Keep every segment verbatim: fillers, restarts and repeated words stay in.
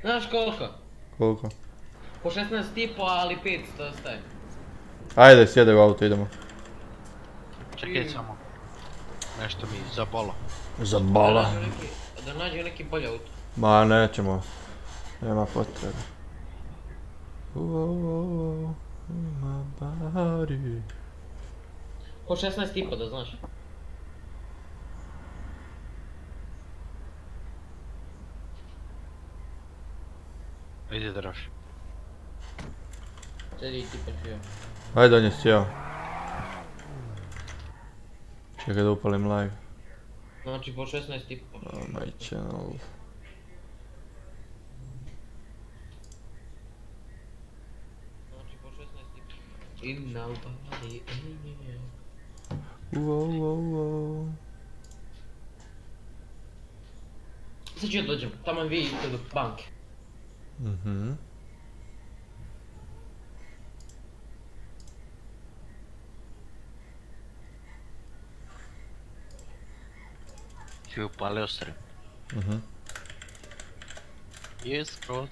Znaš koliko? Koliko? Po šesnaest i po, ali petsto ostaje. Ajde, sjedaj u auto, idemo. Čekaj samo. Nešto mi zabolo. Zabala. Da nađu neki bolji auto. Ma nećemo. Nema potrebe. Uooooo, ima bari. Po šesnaest i po da znaš. Ide Draž. Sedi ti pa čujem. Ajde, on je sjeo. Čekaj da upalim live. Znači po šesnaest i po. Oh my channel. Znači po šesnaest i po. In nobody, Uooooo. Sad ću ja dođem, tamo vi idete do banke. Mhm. Si upalio stream. Mhm. Yes, cross.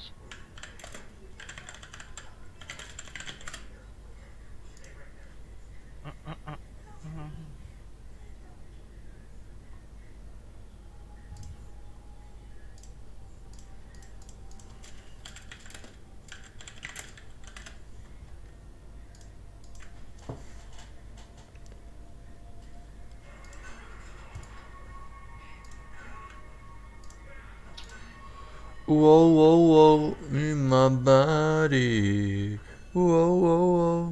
Uooooo, ima bari. Uooooo.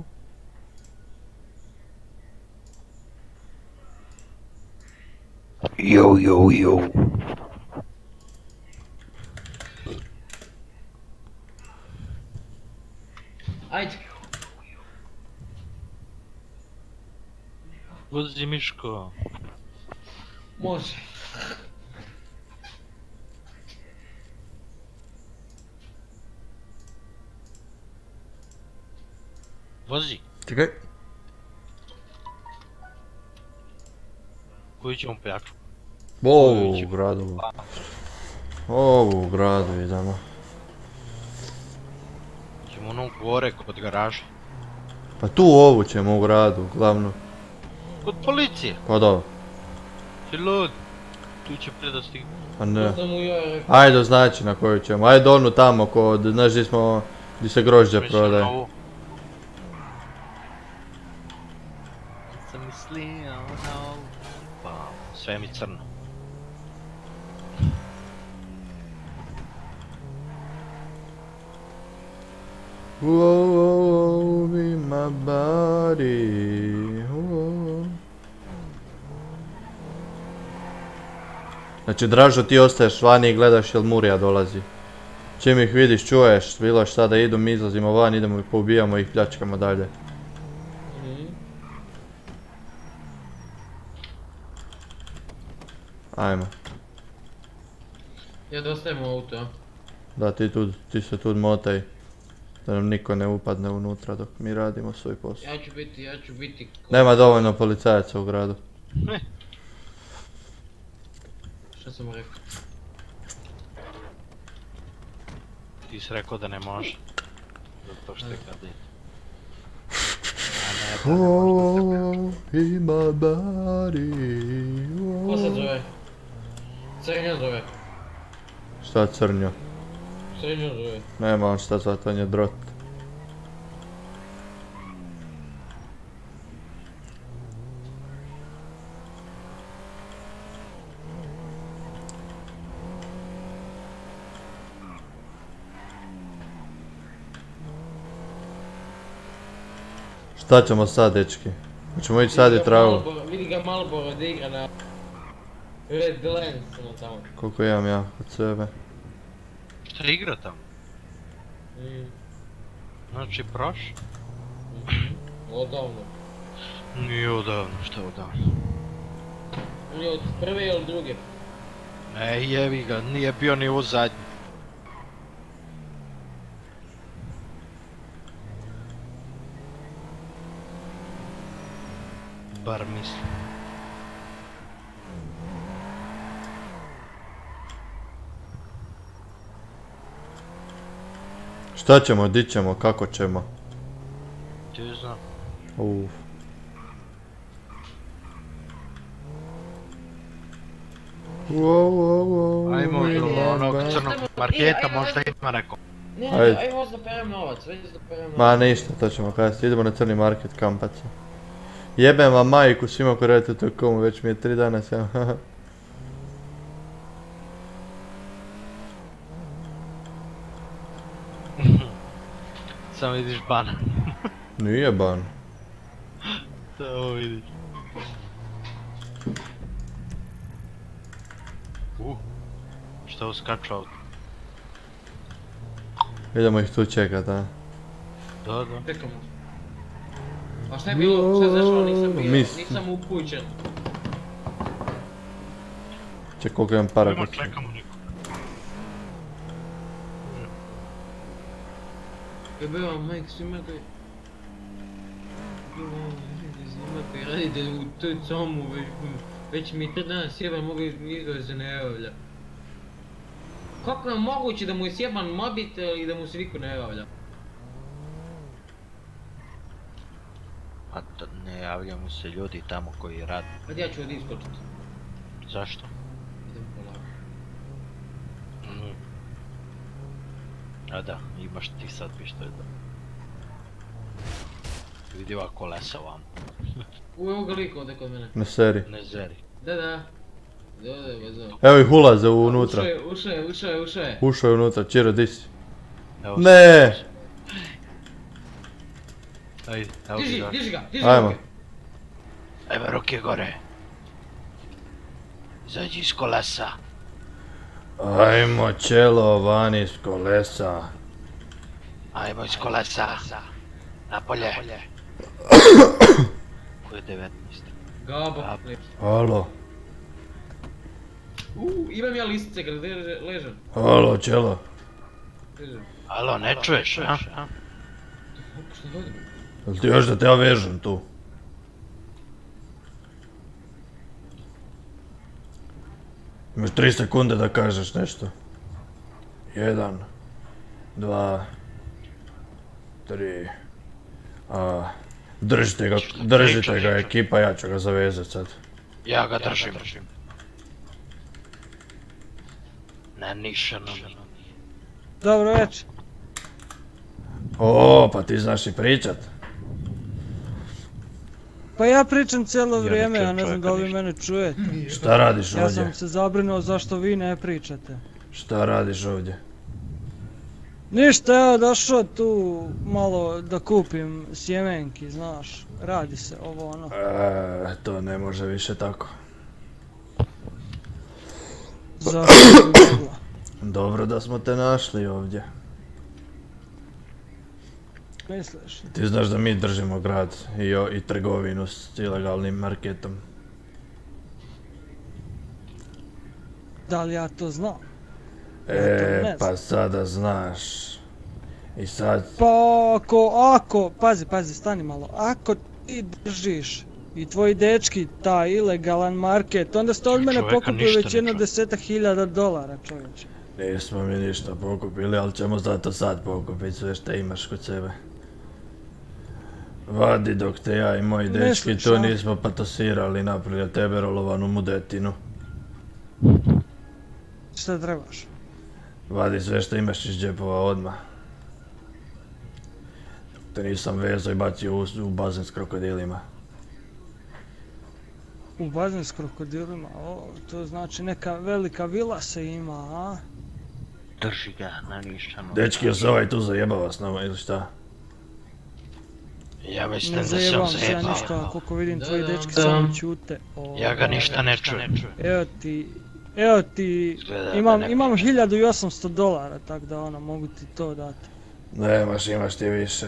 Yo, yo, yo. Ajde. Vozi Miško. Može. Vozi. Čekaj. Koju ćemo pijaču? Ovu u gradu. Ovu u gradu idemo. Ćemo ono gore kod garaže. Pa tu ovu ćemo u gradu, glavno. Kod policije. Pa da. Si lud. Tu će prije da stigne. Pa ne. Da mu ja rekao. Ajde, znači na koju ćemo. Ajde onu tamo kod, znaš gdje smo, gdje se grožđe Mislim prodaje. na ovo. Sam mislio na ovo. Pa, sve mi crno. Uooooo, ima bari. Uooooo. Znači, Dražo, ti ostaješ vani i gledaš jel Murija dolazi. Čim ih vidiš, čuješ, bilo šta da idu, mi izlazimo van, idemo i poubijamo ih, pljačkamo dalje. Ajmo. Ja da ostajem u auto, a? Da, ti, tu, ti se tu motaj. Da nam niko ne upadne unutra dok mi radimo svoj posao. Ja ću biti, ja ću biti... Nema dovoljno policajaca u gradu. Ne. Šta sam rekao? Ti si rekao da ne može. Zato što je kad je. Uooooo, ima bari. Ko sad zove? Crnja zove. Šta crnjo? Crnja zove. Nema on šta zvat, on je drot. Šta ćemo sad, dečki? Hoćemo ići sadit travu. Vidi ga Malboro da igra na... Red Lens, ono tamo. Koliko imam ja od sebe. Šta igra tamo? Mm. Znači proš? Odavno. Nije odavno, šta je odavno? On je od prve ili druge? Ej, jevi ga, nije bio ni u zadnji. Bar mislim. Šta ćemo, di ćemo, kako ćemo? Ti znam. Uf. Wow, wow, wow, Ajmo ne, do ne, onog ne. crnog marketa, možda ima neko. Ne, ne, Ajde. ajmo da perem novac, već da perem novac. Ma ništa, to ćemo kasnije, idemo na crni market kampat se. Jebem vam majku svima koji radite u toj komu, već mi je tri dana sam. Samo vidiš bana. Nije ban. Samo vidiš. Uh, šta uskaču auto? Idemo ih tu čekat, a? Da, da. Čekamo. A šta je bilo, šta je zašlo, nisam bio, Mis. nisam upućen. Ček koliko imam para Ajmo, kod. čekamo niko. Jebeva majk svima koji... Svima koji radite u toj comu, već, već mi tri dana sjeban mogu niko se ne javlja. Kako je moguće da mu je sjeban mobitel i da mu se niko ne javlja? A da ne javljaju mu se ljudi tamo koji rade. Kad ja ću ovdje iskočiti. Zašto? Idem polako. Mm. A da, imaš ti sad pištolj da. Vidi ova kolesa vam. U, evo ga lik ovdje kod mene. Na seri. Ne zeri. Da, da. Da, da, vezao. Evo ih ulaze unutra. Ušao je, ušao je, ušao je, ušao je. Ušao je unutra, Čiro, di si? Evo Ne! Ajde, evo Diži, ga. diži ga, diži Ajmo. ruke. Evo ruke gore. Izađi iz kolesa. Ajmo čelo vani iz kolesa. Ajmo iz kolesa. Napolje. Ko je devetnaest? Gabo. Gabo. Alo, Uuu, imam ja listice kad leže, ležem. alo čelo. Ležem. Alo, ne čuješ, a? Kako što dođem? Jel ti još da te ja vežem tu? Imaš tri sekunde da kažeš nešto. Jedan, dva, tri, a, držite ga, držite ga ekipa, ja ću ga zavezat sad. Ja ga držim. Na nišanom. Dobro večer. O, pa ti znaš i pričat. Pa ja pričam cijelo Ja ne vrijeme, čujem ja ne znam da li vi čovjeka mene čujete. Šta radiš Ja ovdje? sam se zabrinuo zašto vi ne pričate. Šta radiš ovdje? Ništa, evo došao tu malo da kupim sjemenki, znaš. Radi se ovo ono. E, to ne može više tako. Zašto bi mogla? Dobro da smo te našli ovdje. Misliš? Ti znaš da mi držimo grad i, o- i trgovinu s ilegalnim marketom. Da li ja to znam? Ja to E, ne pa znam. sada znaš. I sad... Pa ako, ako, pazi, pazi, stani malo. Ako ti držiš i tvoji dečki taj ilegalan market, onda ste od mene Čovjeka pokupili ništa već ne jedno čuje. desetak hiljada dolara, čovječe. Nismo mi ništa pokupili, ali ćemo zato sad pokupiti sve što imaš kod sebe. Vadi dok te ja i moji dečki Misliš, tu a? nismo patosirali i napravili od tebe rolovanu mudetinu. Šta trebaš? Vadi sve što imaš iz džepova odmah. Te nisam vezao i bacio u, u bazen s krokodilima. U bazen s krokodilima, o, to znači neka velika vila se ima, a? Drži ga na nišanom. Dečki, jel se ovaj tu zajebava s nama ili šta? Ja mislim Ne da sam zajebavam se ja ništa, zajebao. koliko vidim Da, tvoji da. dečki Da. samo ćute. O, Ja ga ništa ne čujem. Evo ti, evo ti, Izgleda da imam, ne imam priča. hiljadu i osamsto dolara, tak da ono, mogu ti to dati. Nemaš, imaš ti više.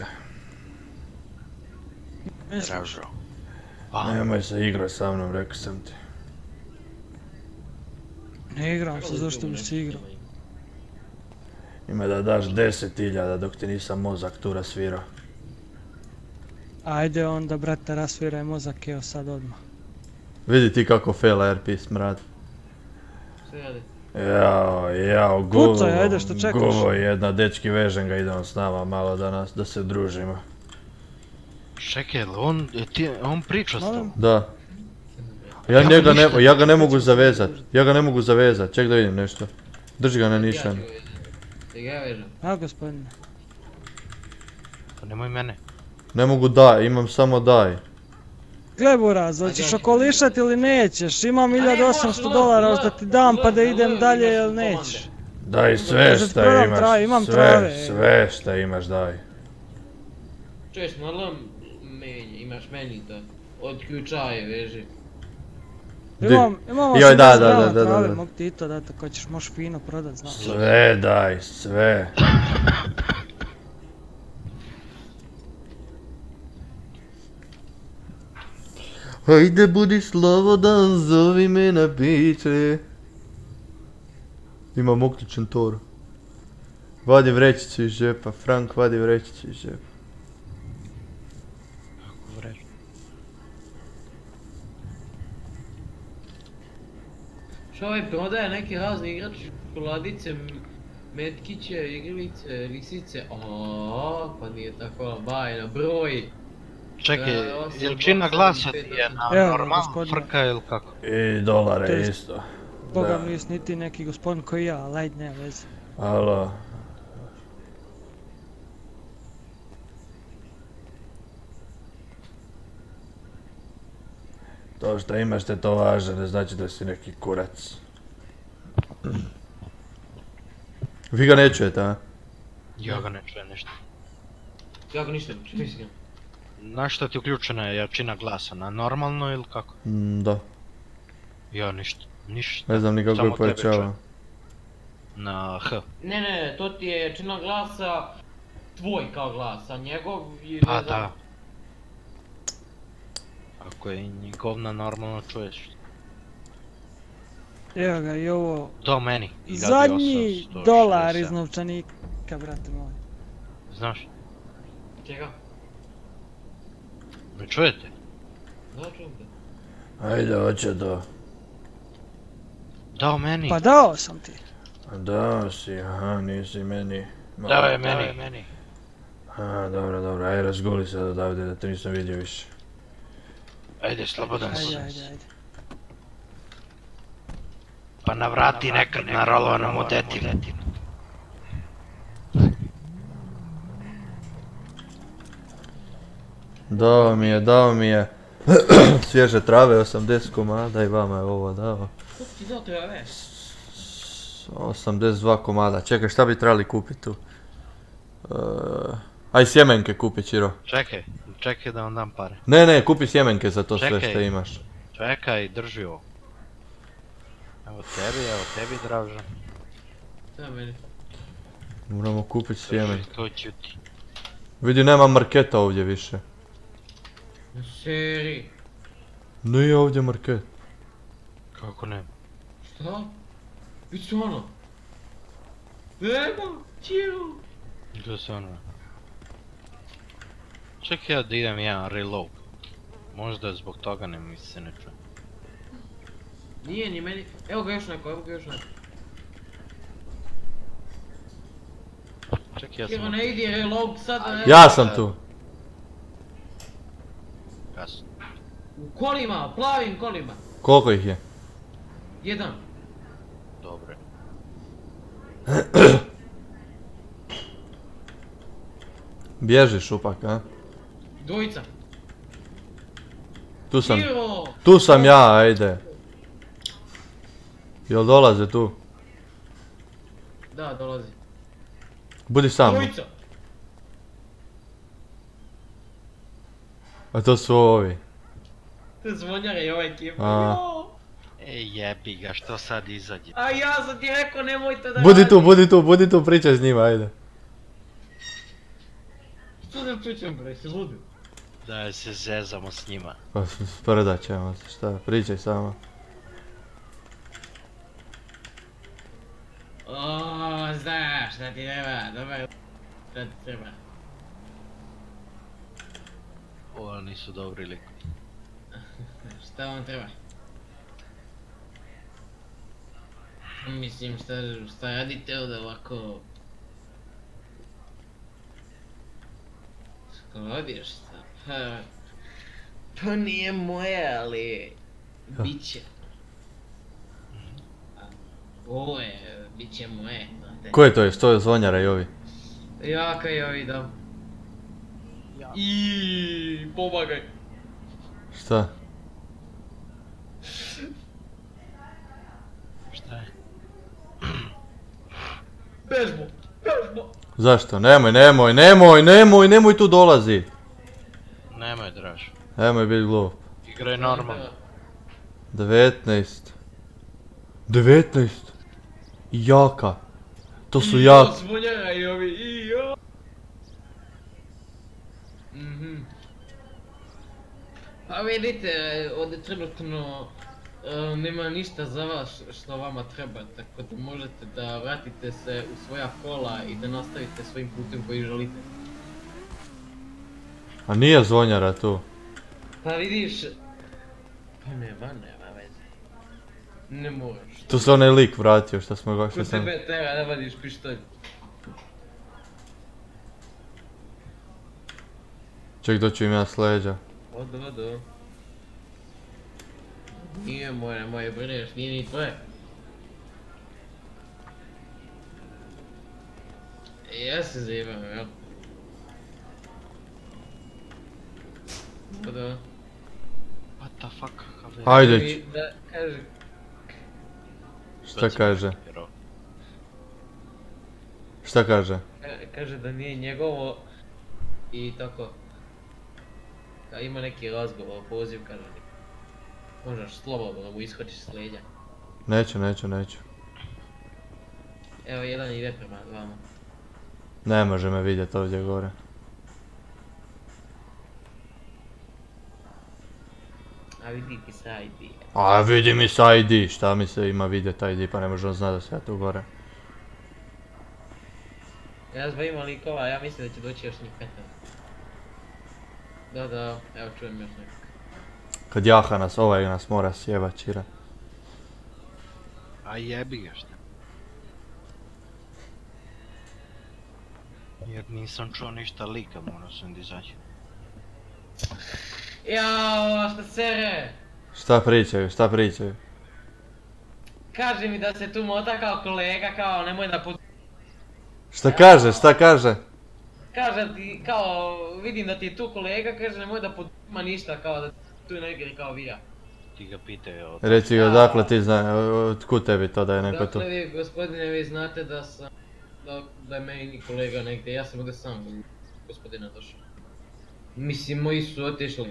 Misliš? Dražo. Pa, Nemoj se igrat sa mnom, rekao sam ti. Ne igram se, zašto bi se igrao? Ima da daš deset hiljada dok ti nisam mozak tu rasvirao. Ajde onda, brate, rasviraj mozak, evo sad odmah. Vidi ti kako fela R P smrad. Sve radi. Jao, jao, guvo, Pucaj, ajde, što čekaš? guvo jedna, dečki vežem ga, idemo s nama malo danas, da se družimo. Čekaj, jel on, ti, on priča s Molim? tobom? Da. Ja, Ja njega ništa ne, ja ne ga ne mogu zavezat, ja ga ne mogu zavezat, ček da vidim nešto. Drži ga na nišanu. Da ga ja vežem. A, gospodine. Pa nemoj mene. Ne mogu daj, imam samo daj. Gle buraz, hoćeš okolišat ili nećeš? Imam hiljadu osamsto dolara da ti dam pa da idem dalje ili nećeš? Daj sve Kažem ti, šta prodam imaš, trave, imam sve, trave. sve šta imaš daj. Čuješ, malo menje, imaš meni to. Otključaje, veži. Di? Imam, imam Joj, da, osamdeset da, grama da, da, trave, da. mogu ti i to dati ako ćeš, možeš fino prodat, znaš. Sve daj, sve. Hajde budi slobodan, zovi me na piće. Imam uključen tor. Vadi vrećicu iz džepa, Frank vadi vrećicu iz džepa. Kako vreći? Što ovaj prodaje neke razne igrače, šokoladice, metkiće, igrice, lisice. Oooo, pa nije tako bajna, broj. Čekaj, E, osam, jel čina osam, glasa pet, ti je na Evo, normalno gospodine. frka ili kako? I dolare To jest- isto. Boga Da. mi jes niti neki gospodin koji ja, ali ajde, nema veze. Alo. To što imaš tetovaže ne znači da si neki kurac. Vi ga ne čujete, a? Ja ga ne čujem ništa. Ja ga ništa, čuj si ga. Na što ti uključena je jačina glasa? Na normalno ili kako? Mm, da. Ja ništa. Ništa. Ne znam ni kako Samo je tebe pojačava. čujem. Na H. Ne, ne, to ti je čina glasa tvoj kao glas, a njegov je... Pa ne znam. da. Ako je njegovna normalno čuješ. Evo ga i ovo, Do meni. zadnji dolar iz novčanika, brate moj. Znaš, Čega? me čujete? Da, čujem te. Ajde, hoće to. Dao meni. Pa dao sam ti. Dao si, aha, nisi meni. Ma- Dao je meni. meni. Aha, dobro, dobro, ajde razguli se odavde da te nisam vidio više. Ajde, slobodan Ajde, si. ajde, ajde. Pa navrati nekad na rolovanom udetinu. Dao mi je, dao mi je svježe trave, osamdeset komada i vama je ovo dao. Kako ti dao trave? osamdeset dva komada, čekaj šta bi trebali kupiti tu? Uh, aj sjemenke kupi Čiro. Čekaj, čekaj da vam dam pare. Ne, ne, kupi sjemenke za to sve Čekaj. što imaš. Čekaj, drži ovo. Evo tebi, evo tebi, Dražan. Da, meni. Moramo kupiti sjemenke. Drži, to ću ti. Vidi, nema marketa ovdje više. Na seri. Nije ovdje market. Kako ne? Šta? Vidi su ono. Nema, Čiro. Gdje se ono? Čekaj ja da idem jedan reload. Možda zbog toga ne mi se ne čuje. Nije ni meni. Evo ga još neko, evo ga još neko. Čekaj ja Čiro sam... ne idi reload sada. Ja sam tu. Kasno. U kolima, plavim kolima. Koliko ih je? Jedan. Dobre. Bježiš upak, a? Dvojica. Tu sam. Čiro! Tu sam ja, ajde. Jel dolaze tu? Da, dolazi. Budi sam. Dvojica. A to su ovi. To je zvonjare i ova ekipa. A. Jo! Ej jebi ga, što sad izađe? A ja sam ti rekao nemojte da Budi tu, radite. budi tu, budi tu, pričaj s njima, ajde. Što da pričam bre, se ludim. Da se zezamo s njima. Pa sprdat ćemo se, šta, pričaj samo. O, znaš šta ti treba, dobar. Šta ti treba. Ovo nisu dobri likovi. Šta vam treba? Mislim, šta, šta radite ovdje ovako? Skladiš šta? Pa... To nije moje, ali... Bit će. Ovo je, bit će moje, znate. Ko je to? Što je zvonjara i ovi? Ja kaj ja vidim. Iiii, pomagaj. Šta? Šta je? Bežmo, bežmo. Zašto? Nemoj, nemoj, nemoj, nemoj, nemoj tu dolazi. Nemoj draž. Nemoj biti glup. Igraj normalno. devetnaest. devetnaest. Jaka. To su jak. I zvonjara i ovi, i jo. Mhm. Pa vidite, ovdje trenutno e, nema ništa za vas što vama treba, tako da možete da vratite se u svoja kola i da nastavite svojim putem koji želite. A nije zvonjara tu. Pa vidiš... Pa nema, nema veze. Ne moraš. Tu se onaj lik vratio što smo ga što Ko sam... tebe tera da vadiš pištolj. Ček doću im ja s leđa. Odo, odo. Nije moje, moje brineš, nije ni tvoje. Ja se zajebam, jel? Odo. What the fuck, kakav je? Ajde. Mi Da, kaže, Šta kaže? Šta kaže? ka- kaže da nije njegovo i tako. Da ima neki razgovor, poziv, kaže. Možeš slobodno da mu iskočiš s leđa. Neću, neću, neću. Evo, jedan ide prema vama. Ne može me vidjet ovdje gore. A vidi ti sa I D. A vidi mi sa I D, šta mi se ima vidjet I D, pa ne može on znat da se ja tu gore. Ja zbog ima likova, ja mislim da će doći još njih petar. Da, da, evo čujem još nekog. Kad jaha nas, ovaj nas mora sjebat, čira. A jebi ga šta. Jer nisam čuo ništa lika, morao sam da izaći. Jao, šta sere! Šta pričaju, šta pričaju? Kaže mi da se tu mota kao kolega, kao nemoj da pod... Šta kaže, šta kaže? Kaže ti, kao, vidim da ti je tu kolega, kaže nemoj da podima ništa, kao da tu ne igri kao vi ja. Ti ga pitaj o... Reci ga odakle ti zna, otkud tebi to da je neko tu? Dakle vi, gospodine, vi znate da sam, da, da je meni kolega negdje, ja sam ovdje sam, gospodina došao. Mislim, moji su otišli.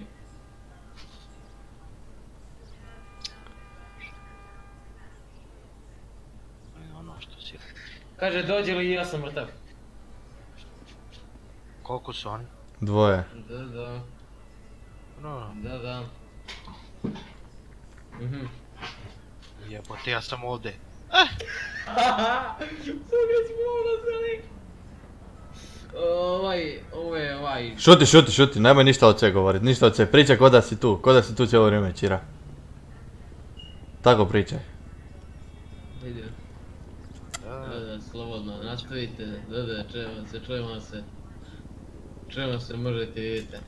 Ono što si... Kaže, dođe li i ja sam mrtav. Koliko su oni? Dvoje. Da, da, No, da, da. Mhm. jebote, ja sam ovdje. Haha, suga smo nazvali. Ovaj, ovo je ovaj... Šuti, šuti, šuti, nemoj ništa od sve govorit, ništa od sve, pričaj ko da si tu, ko da si tu cijelo vrijeme, čira. Tako pričaj. Vidio. Da, da, slobodno, nastavite, da, da, čujemo se, čujemo se. Čujemo se, možete vidjeti.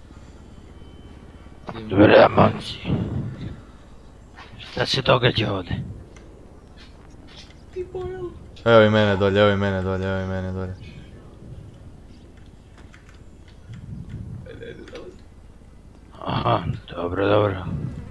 Dobre, momci. Šta se događa ovdje? Ti pojel? Evo i mene dolje, evo i mene dolje, evo i mene dolje. Aha, dobro, dobro.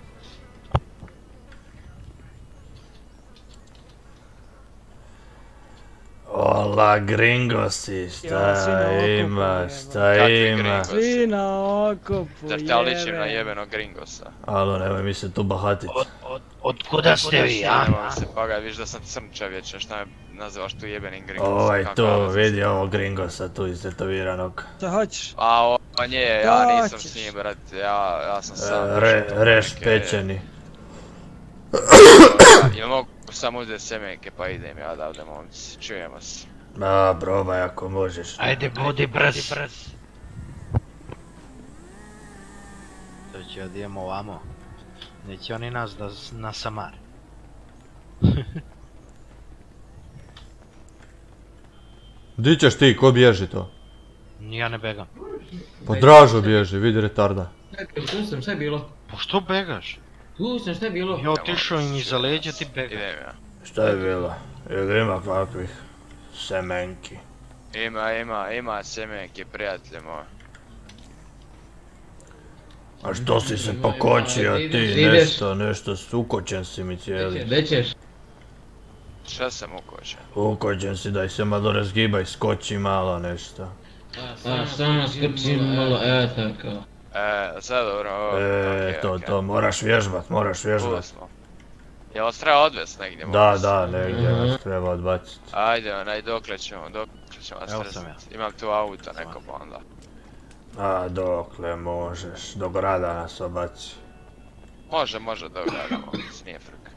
Ola gringosi, šta Ja, svi na okupu, ima, jebote. šta Kakvi ima. gringosi? Svi na okupu, Zar te ja ličim na jebe. jebenog gringosa? Alo, nemoj mi se tu bahatit. Od, od, od kuda ste vi, a? Nemoj se pogaj, viš da sam crn čovječe, šta me nazivaš tu jebenim gringosom? Ovaj kako tu, ja veze vidi sam? ovo gringosa tu iztetoviranog. Šta hoćeš? A o, pa nije, ja nisam Hoćeš. s njim, brate, ja, ja sam sam. E, Re, došao tu reš neke- pečeni. Jel mogu samo uzeti sjemenke pa idem ja odavde, momci, čujemo se. A, probaj ako možeš. Ajde, budi brz. To će odijemo ovamo. Neće oni nas da z- nasamare. Di ćeš ti, ko bježi to? Ja ne begam. Pa Dražo bježi, vidi retarda. Čekaj, tu sam, šta je bilo? Pa što begaš? Tu sam, šta je bilo? Ja otišao im iza leđa, ti begaš. Idem ja. Šta je bilo? Ili ima kakvih semenki? Ima, ima, ima semenke, prijatelje moj. A što si se pokočio ti, Ideš. nešto, nešto, ukočen si mi cijeli. Gdje ćeš? Šta sam ukočen? Ukočen si, daj se malo razgibaj, skoči malo nešto. A, samo skrčim malo, evo tako. E, sad dobro, ovo, E, okej, to, okej. to, moraš vježbat, moraš Tu vježbat. smo. Jel vas treba odvest negdje? Da, molim se? da, negdje nas treba odbaciti. Ajde, onaj, dokle ćemo, dokle ćemo vas Evo sam srezati. Imam tu auto neko pa onda. A dokle možeš, do grada nas obaci. Može, može, dobro, radimo, nije frka.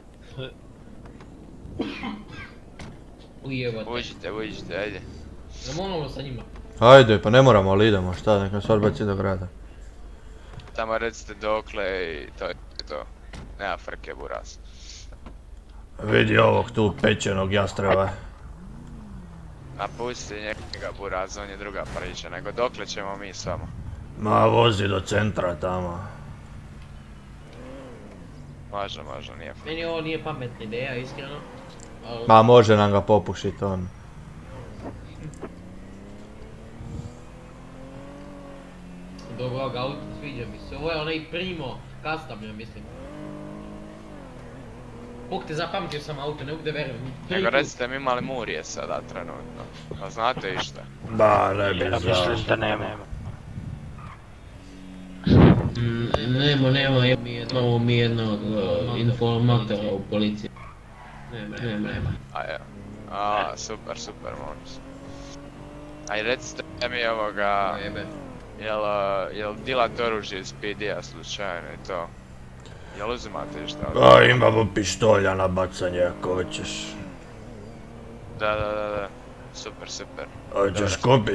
Ujebate. Uđite, uđite, ajde. Zamonamo sa njima. Ajde, pa ne moramo, ali idemo, šta, nek nas odbaci do grada. Tamo recite dokle i to je to. Nema frke, buraz. Vidi ovog tu pečenog jastreba. A pusti njega, buraz, on je druga priča, nego dokle ćemo mi s vama. Ma vozi do centra tamo. Može, može, nije frka. Meni ovo nije pametna ideja, iskreno. Ali... Ma može nam ga popušit on. Dobro, ovog auta sviđa mi se. Ovo je onaj Primo custom, ja mislim. Bog te zapamtio sam auto, ne mogu da verujem. Nego recite mi ima li Murije sada trenutno. A znate išta? Ba, ne bi Ja znao. mislim da nema. Mm, Nema, nema, imamo mi jednog uh, informatora u policiji. Nema, nema, nema. A evo. A, super, super, molim se. Aj recite mi ovoga, Jebe. jel, uh, jel dilate oružje iz P D-a slučajno i to? Jel uzimate išta od A imamo pištolja na bacanje ako hoćeš. Da, da, da, da. Super, super. Hoćeš kupit?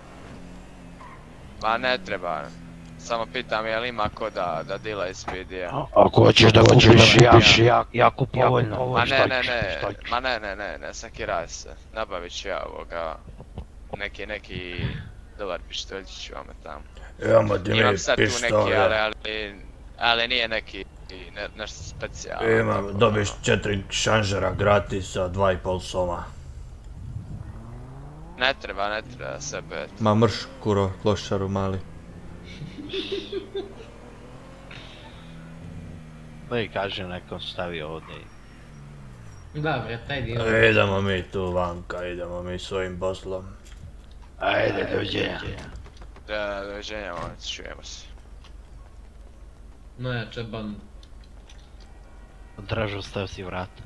Ma ne treba. Samo pitam jel ima ko da, da dila iz P D-a. Ako hoćeš da kupiš jak, jak, jako povoljno. Ma ne, ne, ne, ma ne, ne, ne, ne, sakiraj se. Nabavit ću ja ovoga, neki, neki dobar pištoljčić vama tamo. Imamo ti mi Imam sad tu neki, ali, pištolje. ali, ali nije neki, ne, nešto specijalno. Imam, tako, dobiš ono. četiri šanžera gratis sa dva i pol soma. Ne treba, ne treba sebe. Ma mrš kuro, klošaru mali. Da i kaže nekom stavi ovdje. Da, bre, taj dio. Idemo mi tu vanka, idemo mi svojim poslom. Ajde, doviđenja. Da, doviđenja, momci, čujemo se. No ja, čeban. Dražu, stav si vrata.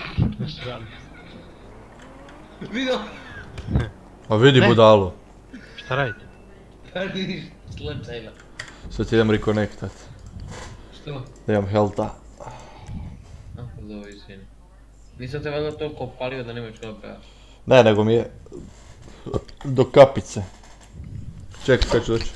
Vidio? A vidi Ne. budalu. Šta radite? Kad vidiš slepčajna. Sad ti idem rekonektat. Što? Da imam helta. A, dobro, izvini. Nisam te valjda toliko opalio da nemaš kada pevaš. Ne, nego mi je do kapice. Čekaj, kad ću doći.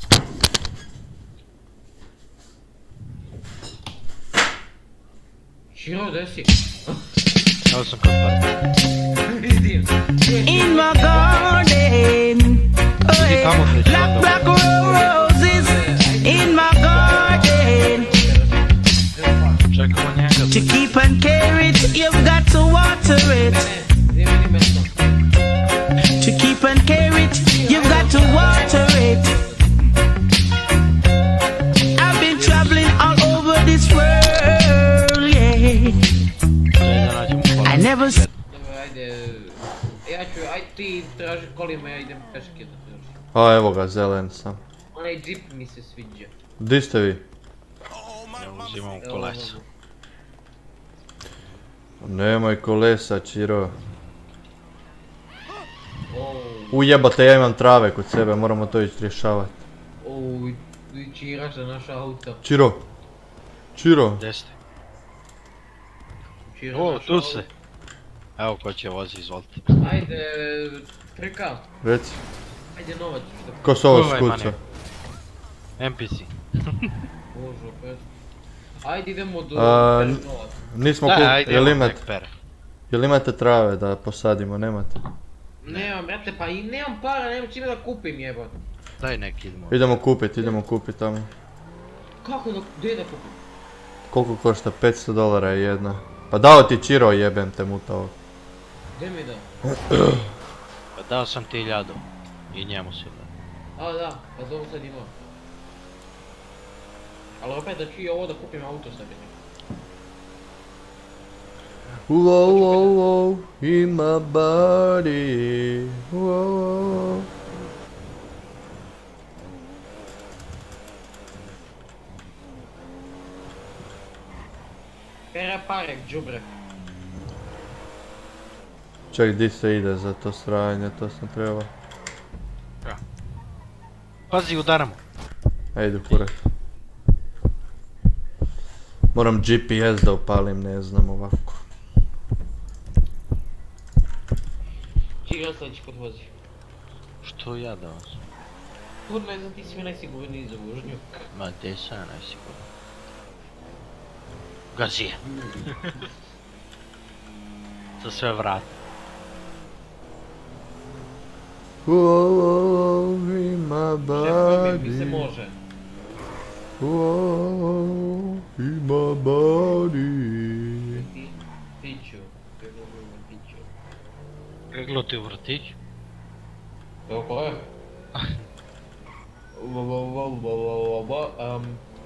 Širo, gdje si? Evo sam kod parka. Vidim. In my garden, oh Idi tamo gdje yeah. ću Black, onda. black roses in my garden. Čekamo njega. To keep and care it, you've got to water it. Gdje meni mesto? To keep and care it, you've got to water it. I've been traveling all over this world, yeah. Daj da nađemo I park. never s- Dobro, ajde. Ja ću, aj ti traži kolima, ja idem peške da tražim. A evo ga, zelen sam. Onaj džip mi se sviđa. Di ste vi? Ja uzimam Evo, kolesa. Nemoj kolesa, Čiro. O, Ujebate, ja imam trave kod sebe, moramo to ići rješavat. o, i čiraš za naša auto. Čiro! Čiro! Gdje ste? Čiraš O, naša tu auto. se. Evo ko će vozi, izvolite. Ajde, trka. Reci, Ajde novac što ko se ovo Ovaj skuca? mane. N P C. Bože, opet. Ajde idemo do A, peš novac. Nismo Da, kup... ajde, Jel, evo imat, nek pere. jel imate trave da posadimo? Nemate? Nemam, brate, pa i nemam para, nemam čime da kupim jebote. Daj neki idemo. Idemo kupit, idemo kupit tamo. Kako da, gdje da kupim? Koliko košta? petsto dolara je jedna. Pa dao ti Čiro, jebem te mutavo. Gdje mi da? Pa dao sam ti iljadu. I njemu si da. A da, pa zovu sad imao. Ali opet da ću i ovo da kupim auto sebi. Wow, wow, wow, in my body. Wow. Pere parek, džubre. Ček, di se ide za to sranje, to sam treba. Pazi, udaramo. Ajde, kurat. Moram G P S da upalim, ne znam ovako. Čiji Roslić kod vozi? Što ja da vas? Kod ne znam, ti si mi najsigurniji za vožnju. Ma, gdje sam ja najsigurno? Gazije. Za sve vrati. Wow, in my Šef, mi se body. može. Wow, in my body. Ti, piću. Peglo mi u piću. Peglo ti u vrtić? Evo ko je? Vo, vo, vo, vo, vo, vo, um.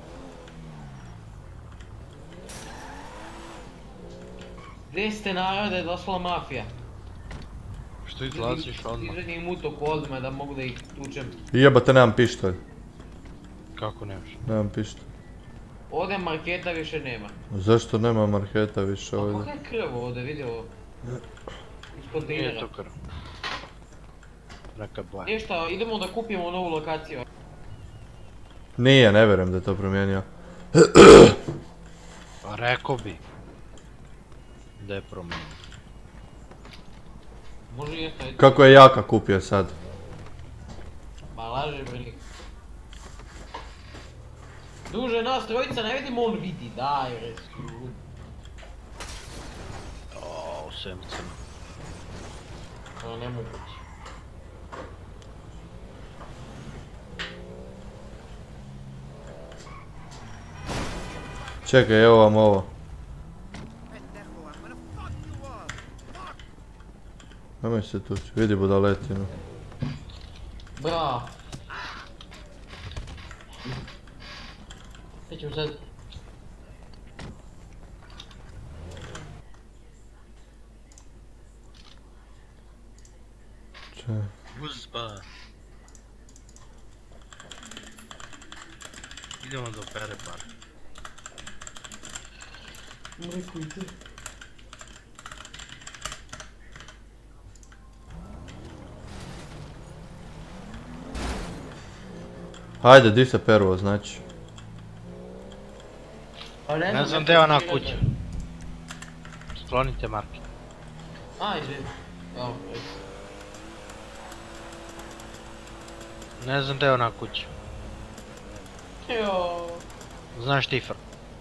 Gdje ste narode, došla mafija? Što izlaziš odmah? Izvedni im utok odmah da mogu da ih tučem. Jebate, nemam pištolj. Kako nemaš? Nemam pištolj. Ovdje marketa više nema. Zašto nema marketa više A ovdje? kakva je krv ovdje, vidi ovo? Ispod Nije dinara. to krv. Neka boja. Ništa, idemo da kupimo novu lokaciju. Nije, ne vjerujem da je to promijenio. Pa rekao bi. Da je promijenio. Može jeste, ajde. Kako je jaka kupio sad? Ma laže brilik. Duže nas trojica, ne vidimo, on vidi, daj reski. Oooo, sve mi crno. To ne mogući. Čekaj, evo vam ovo. Nemoj se tući, vidi budaletinu. Bra. Sve ćemo sad. Čekaj. Uzba. Idemo do pere par. Mrekujte. Hajde, di se pervo, znači. Pa Ne znam gdje je ona kuća. Sklonite marke. A, izvedi. Evo, reci. Ne znam gdje je ona kuća. Jo. Znaš šifr?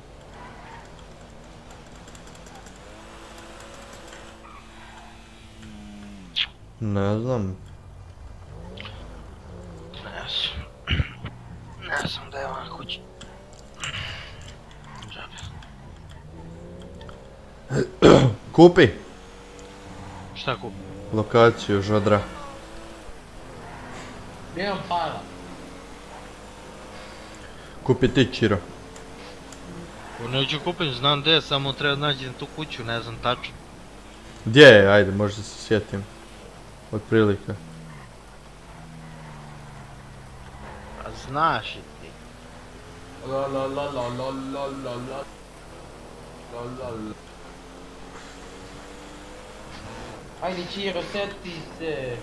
Ne znam. Ne znam. Ne znam gdje je ona kuća. Kupi Šta kupi? lokaciju žodra. Nemam para. Kupi ti Čiro. Pa neću kupim, znam gdje, samo treba naći tu kuću, ne znam tačno. Gdje je, ajde, možda se sjetim. Otprilike. A znaš i ti. La la la la la la la la. La la la. Ajde Čiro, seti se.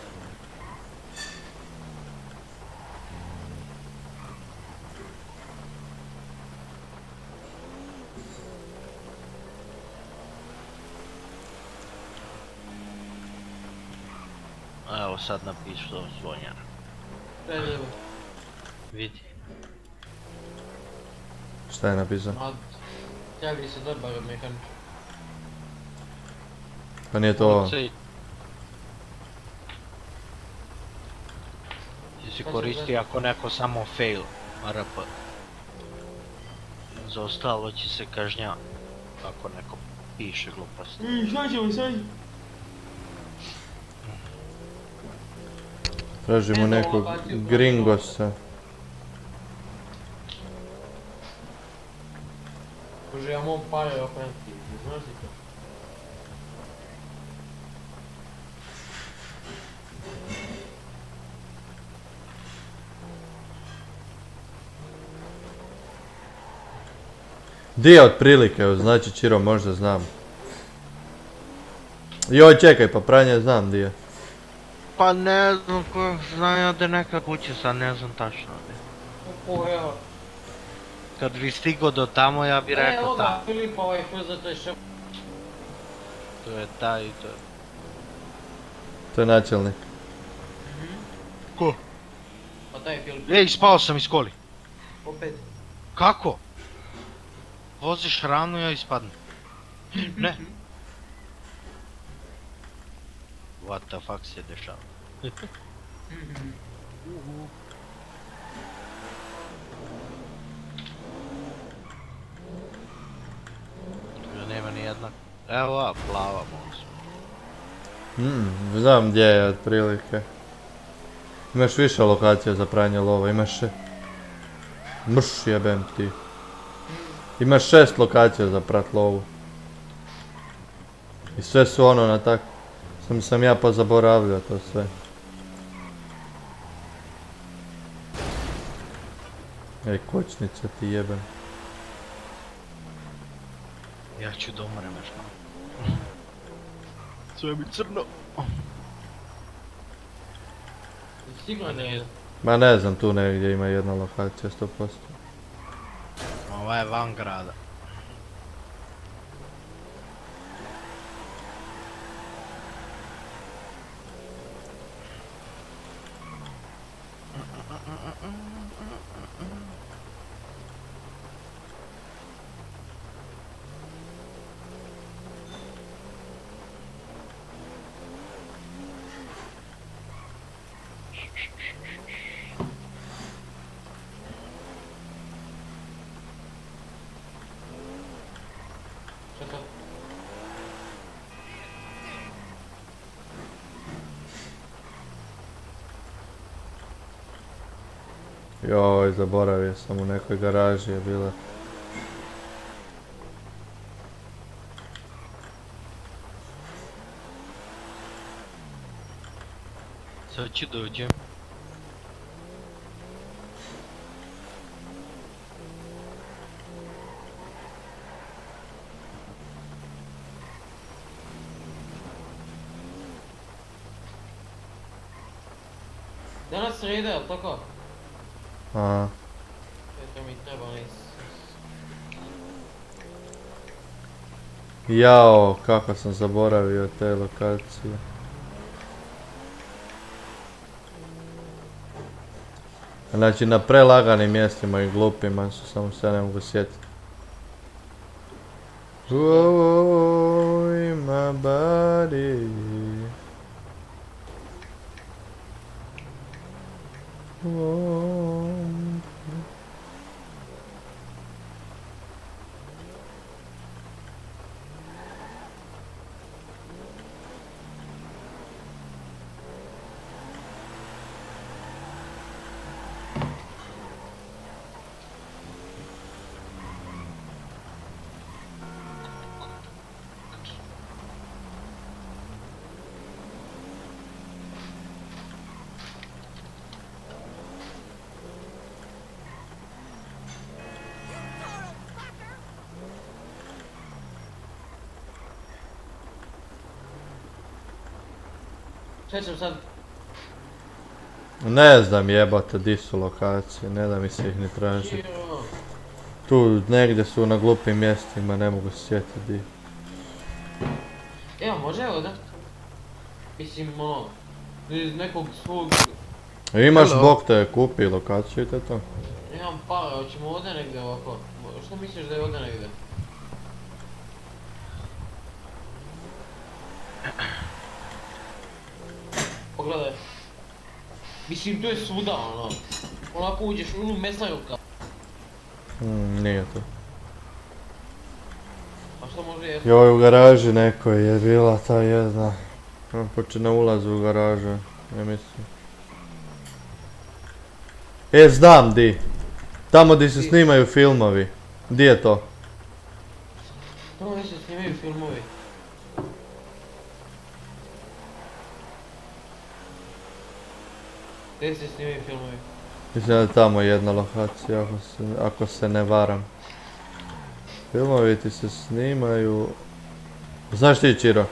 Evo sad napišu do zvonjara. Šta je lijevo? Vidi. Šta je napisao? Ma, javi se dobar mehanič. Pa nije to ovo. Ucaj. si koristi ako neko samo fail, R P. Za ostalo će se kažnja ako neko piše gluposti. I šta ćemo sad? Tražimo nekog gringosa. Bože, ja mogu pare oprati, znaš li to? Di je otprilike, znači Čiro možda znam. Joj čekaj, pa pranje znam di je. Pa ne znam ko, znam ja da je neka kuća, sad ne znam tačno. Opo, evo. Kad bi stigo do tamo ja bi rekao Evo ta. ga, Filipa, ovaj ko za to je šef. To je ta i to je. To je načelnik. Ko? Pa taj je Filip. Ej, spao sam iz koli. Opet. Kako? Voziš ranu, ja ispadnem. Ne. What the fuck se dešava? Tu nema ni jedna. Evo ova plava monsu. Mm, znam gdje je otprilike. Imaš više lokacija za pranje lova, imaš še... Mrš jebem ti. Imaš šest lokacija za prat lovu. I sve su ono na tak... Sam sam ja pozaboravljao to sve. Ej, kočnica ti jebem. Ja ću da umrem još malo. Sve mi crno. Sigurno je. Ma ne znam, tu negdje ima jedna lokacija, sto posto. Ova je van grada. Šta to? Joj, zaboravio sam, u nekoj garaži je bila. Sad ću dođem. Danas sreda, jel tako? Aha. Eto mi treba nis. Jao, kako sam zaboravio te lokacije. Znači na prelaganim mjestima i glupima su, samo se ne mogu sjetiti. Oj, my body. Oh. Šta ćemo sad? Ne znam jebate di su lokacije, ne da mi se ih ni traži. Čiro. Tu negdje su na glupim mjestima, ne mogu se sjetiti di. Evo, može evo da? Mislim, ono, iz nekog svog... Imaš Hello. bog te kupi lokaciju i to je to. Imam para, hoćemo ovdje negdje ovako? Što misliš da je ovdje negdje? Pogledaj. Mislim, to je svuda, ono. Onako uđeš u onu meslaru kao. Hmm, nije to. A što može jesti? Joj, u garaži nekoj je bila ta jedna. Poče na ulazu u garažu, ne mislim. E, znam di. Tamo di se snimaju filmovi. Di je to? Tamo gdje se snimaju filmovi. Gdje se snimaju filmovi? Mislim da je tamo jedna lokacija, ako se, ako se ne varam. Filmovi ti se snimaju... Znaš ti, Čiro?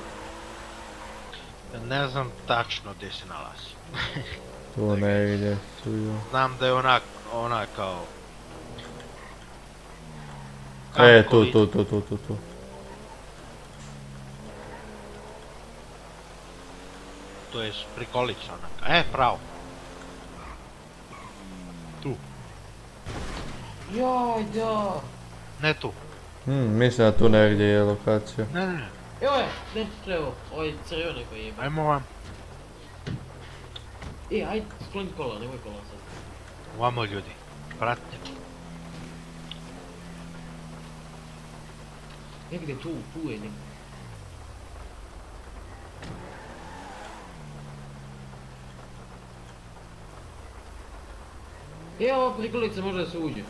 Ne znam tačno gdje se nalazi. Tu negdje su ju. Znam da je onak, onak kao... E, Kamp tu, Kolit. tu, tu, tu, tu, tu. To je prikolica onak. E, pravo. Tu. Jaj, da. Ne tu. Hmm, mislim da tu negdje je lokacija. Ne, ne, ne. Evo je, ne treba, ovaj crveni koji je. Ajmo vam. E, ajde, skloni kola, nemoj kola sad. Vamo ljudi. Pratite. Negdje tu, tu je negdje. E, ova prikolica može da se uđe.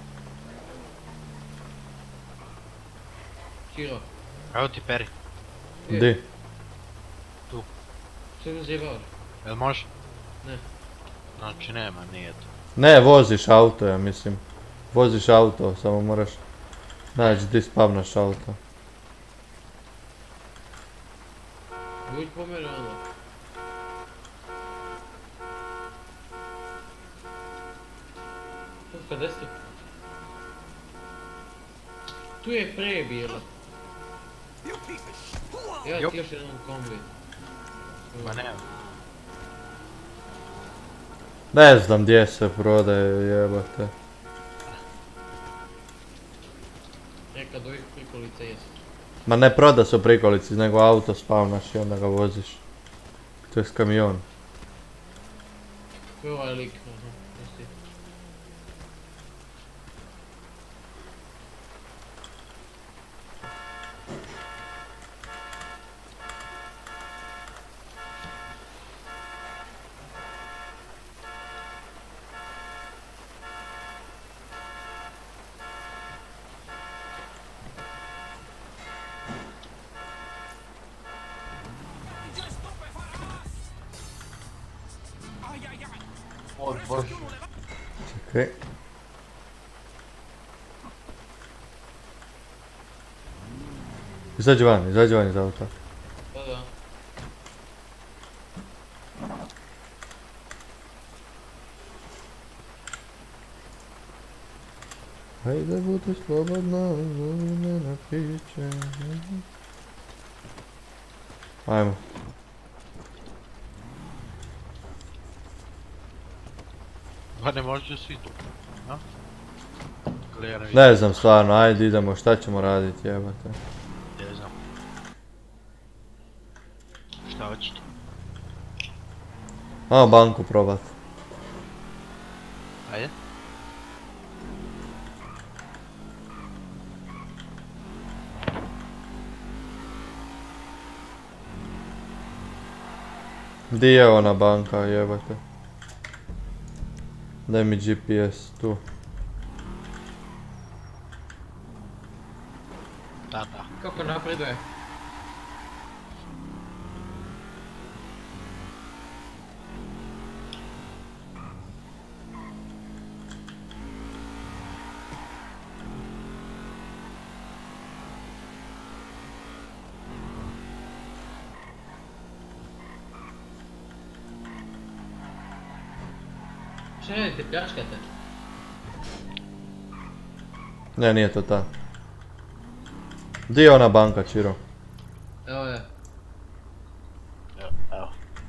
Čiro. Evo ti peri. E, Di? Što mi zjebavaš? Jel može? Ne. Znači nema, nije to. Ne, voziš auto, ja mislim. Voziš auto, samo moraš naći di spavnaš auto. Uđi po mene onda. Tu kada si? Tu je pre bilo. Evo Jop. ti još jedan kombi. Ma nema. Ne znam gdje se prodaje, jebate. E, kad ovih prikolica jesu. Ma ne proda se u prikolici, nego auto spavnaš i onda ga voziš. To je s kamion. Ko je ovaj lik? Aha, jesi. O bože. Okej. Izađi van, izađi van iz auta. Da, da. Hajde budi slobodna, zove me na piće. Ajmo. Pa ne može svi tu. A? Klijera vidi. Ne znam stvarno, ajde idemo, šta ćemo raditi, jebate. Ne znam. Šta hoćete? Ajmo banku probat. Ajde. Di je ona banka, jebate? Daj mi G P S, tu. Da, da. Kako napreduje? Šta radite, pljačkate? Ne, nije to ta. Di je ona banka, Čiro? Evo je. Evo, evo.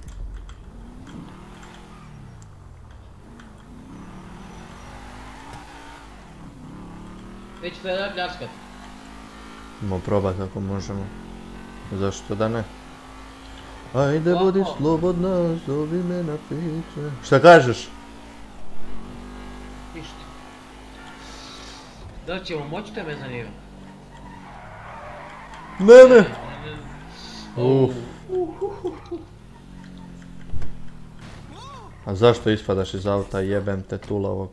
Vi ćete da pljačkat? Idemo probat ako možemo. Zašto da ne? Ajde budi slobodna, zovi me na piće. Šta kažeš? Ništa. Da li ćemo moći, to me zanima. Ne, ne. Uf. A zašto ispadaš iz auta, jebem te tulavog?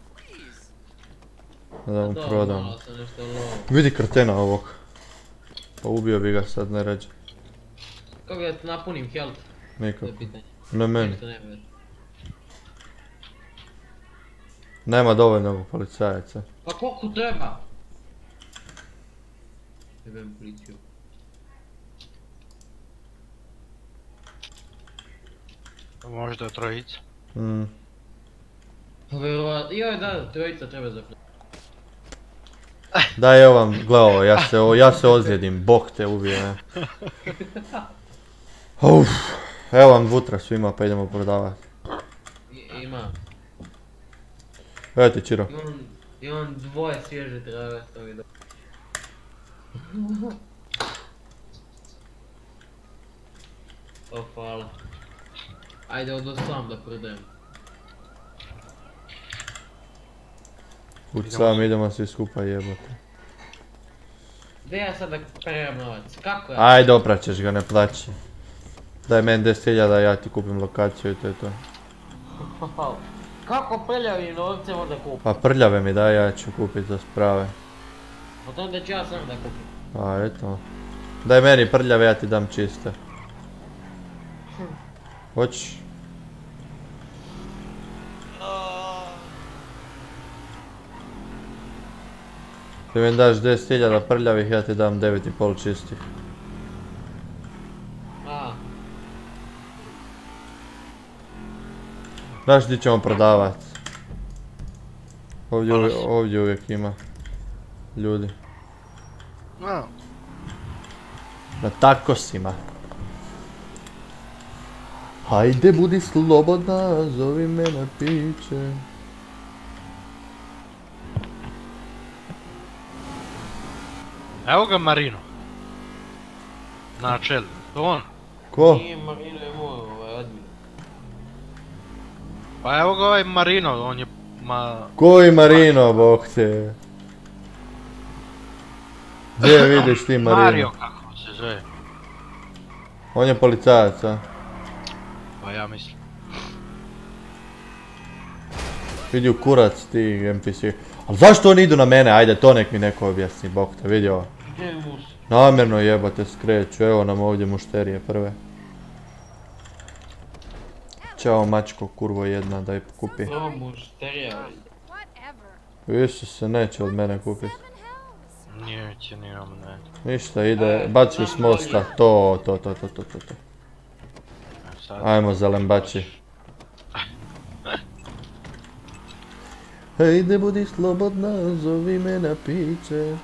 Da mu prodam. Vidi kretena ovog. Pa ubio bi ga sad ne ređe. Kako ja napunim health? Nikako. Ne meni. Ništa nema već. Nema dovoljno policajaca. Pa koliko treba? Jebem policiju. Možda trojica. Mm. Pa vjerovatno, joj da, trojica treba zapravo. Daj evo vam, gle ovo, ja se, o, ja se ozlijedim, bog te ubije, ne. Uf, evo vam vutra svima pa idemo prodavati. I, ima. Evo ti Čiro. Imam, imam dvoje svježe trave, to mi dobro. O, hvala. Ajde, odo sam da prodajem. Uć sam idemo svi skupa jebati. Gdje ja sad da perem novac? Kako ja? Ajde opraćeš ga, ne plaći. Daj meni deset hiljada, ja ti kupim lokaciju i to je to. Kako prljavim novcem onda kupim? Pa prljave mi daj, ja ću kupit za sprave. Pa onda ću ja sam da kupim. Pa eto. Daj meni prljave, ja ti dam čiste. Hoćeš? Ti meni daš deset hiljada prljavih, ja ti dam devet i pol čistih. A. Znaš gdje ćemo prodavat? Ovdje, uvijek, ovdje uvijek ima ljudi. No. Na takosima. Hajde budi slobodna, zovi me na piće. Evo ga Marino. Na čelu, to on. Ko? Nije Marino je moj, ovaj admin. Pa evo ga ovaj Marino, on je ma... Koji Marino, bog te? Gdje vidiš ti Marino? Mario kako se zove. On je policajac, a? Pa ja mislim. Vidi u kurac ti N P C. Ali zašto oni idu na mene? Ajde, to nek mi neko objasni, bog te, vidi ovo. Gdje je mus? Namjerno jebate skreću, evo nam ovdje mušterije prve. Ćao mačko, kurvo jedna, daj kupi. Ovo mušterija. Isuse, neće od mene kupit. Neće ni nam ne. Ništa, ide, baci s mosta, to, to, to, to, to, to, to. Ajmo zalembači. Hejde budi slobodna, zovi me na piće.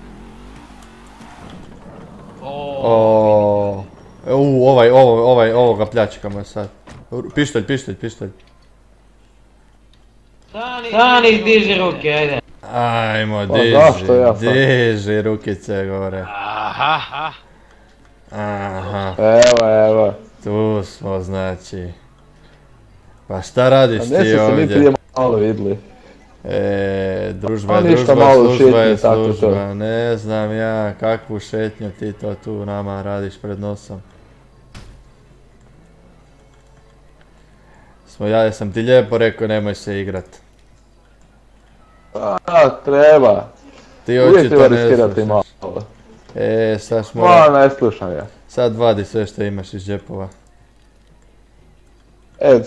Oooo. Uuu, ovaj, ovo, ovaj, ovoga pljačkamo sad. Pištolj, pištolj, pištolj. Stani, diži ruke, ajde. Ajmo, Pa diži, zašto ja sad? diži rukice gore. Aha, Aha, Evo, evo. tu smo znači. Pa šta radiš A ti ne smo se mi prije ovdje? malo vidli. E, družba Pa je ništa, družba, malo služba je šetnje, tako to. služba. Ne znam ja kakvu šetnju ti to tu nama radiš pred nosom. Smo, ja sam ti lijepo rekao nemoj se igrat. A, treba. Ti Uvijek očito treba ne riskirati slušaš. malo. E, sad smo... Ma, ne slušam ja. Sad vadi sve što imaš iz džepova. E,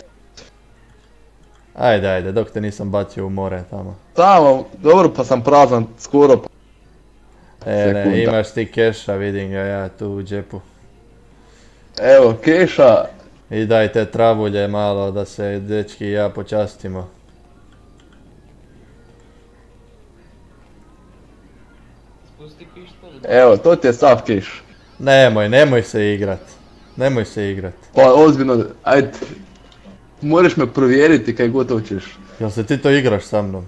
Ajde, ajde, dok te nisam bacio u more tamo. samo, dobro pa sam prazan skoro. pa- E, ne, Sekunda. imaš ti keša, vidim ga ja tu u džepu. Evo, keša. I daj te travulje malo da se dečki i ja počastimo. Spusti pištolj. Evo, to ti je sav keš. Nemoj, nemoj se igrat. Nemoj se igrat. Pa ozbiljno, ajde. Moraš me provjeriti kaj god hoćeš. Jel se ti to igraš sa mnom?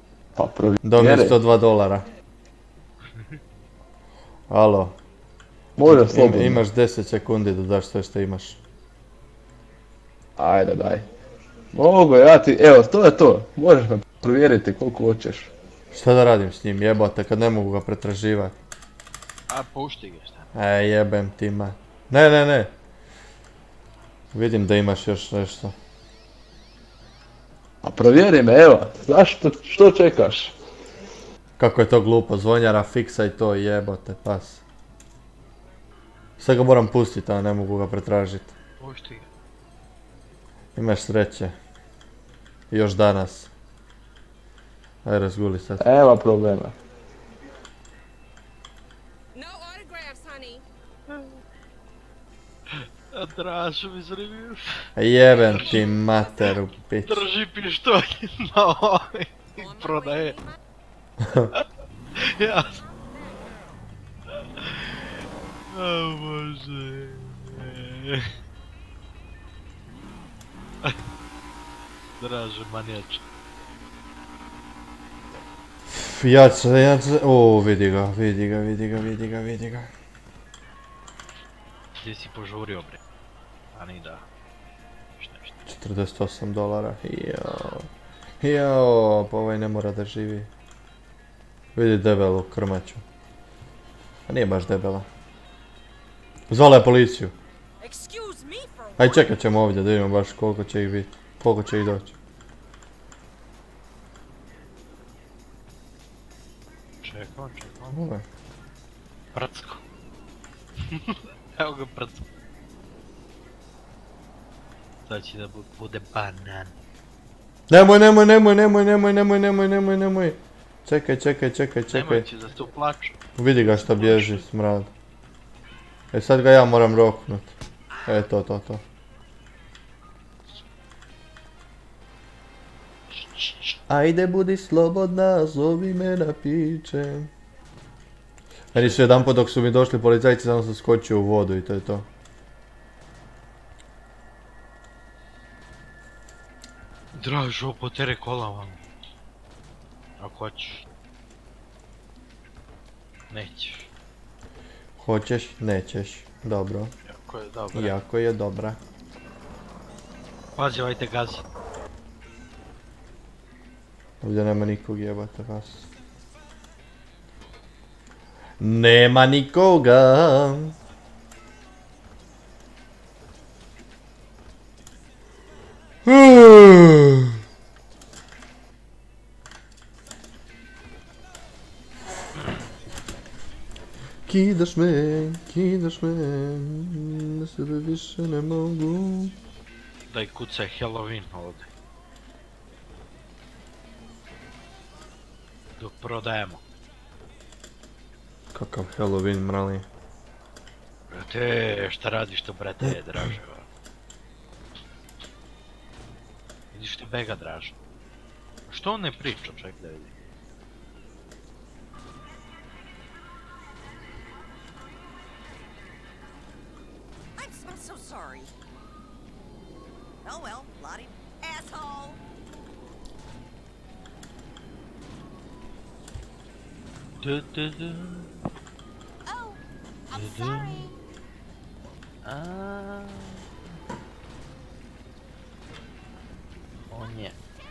Pa Dobij provjeri. sto dva dolara. Alo. Može Im- slobodno. Imaš deset sekundi da daš sve što imaš. Ajde, daj. Mogu ja ti, evo, to je to. Možeš me provjeriti koliko hoćeš. Šta da radim s njim, jebote, kad ne mogu ga pretraživati? A pušti ga šta? E, jebem ti ma. Ne, ne, ne. Vidim da imaš još nešto. A provjeri me, evo. Zašto, što čekaš? Kako je to glupo, zvonjara, fiksaj to, jebote, pas. Sad ga moram pustit, a ne mogu ga pretražit. Pušti ga. Imaš sreće. Još danas. Aj, razguli sad. Nema problema. No autographs, honey. Dražo mi zrivio. Jebem ti materu, pić. Drži pištolj na ovaj. I prodaje. Jasno. O Bože. Draže manijač. Ja ću, ja ću, o, vidi ga, vidi ga, vidi ga, vidi ga, vidi ga. Gdje si požurio bre? A ni da. Još nešto. četrdeset osam dolara, jao. Jao, pa ovaj ne mora da živi. Vidi debelu krmaču. A nije baš debela. Zvala je policiju. Excuse me for Aj čekat ćemo ovdje da vidimo baš koliko će ih biti. Koliko će ih doći. Čekam, čekam. Ovaj. Prcko. Evo ga prcko. Sad će da bu- bude banan. Nemoj, nemoj, nemoj, nemoj, nemoj, nemoj, nemoj, nemoj, nemoj. Čekaj, čekaj, čekaj, čekaj. Nemoj će da se uplaču. Vidi ga šta bježi, smrad. E sad ga ja moram roknut. E to, to, to. Ajde budi slobodna, zovi me na piće. Meni su jedanput dok su mi došli policajci, samo sam skočio u vodu i to je to. Dražo, potere kola vam. Ako hoćeš. Nećeš. Hoćeš, nećeš. Dobro. Jako je dobro. Jako je dobra. Pazi, ovaj te gazi. Ovdje nema nikog, jebate vas. Nema nikoga. Kidaš me, kidaš me, na sebe više ne mogu. Daj kucaj Halloween ovdje. Dok prodajemo. Kakav Halloween, mrali. Brate, šta radiš to, brate, Draže? Vidiš ti bega, Draže. Što on ne priča, ček da vidi. I'm so, I'm so sorry. Oh well, Lottie, asshole. Du, du, du. Oh, I'm sorry. A. O nie.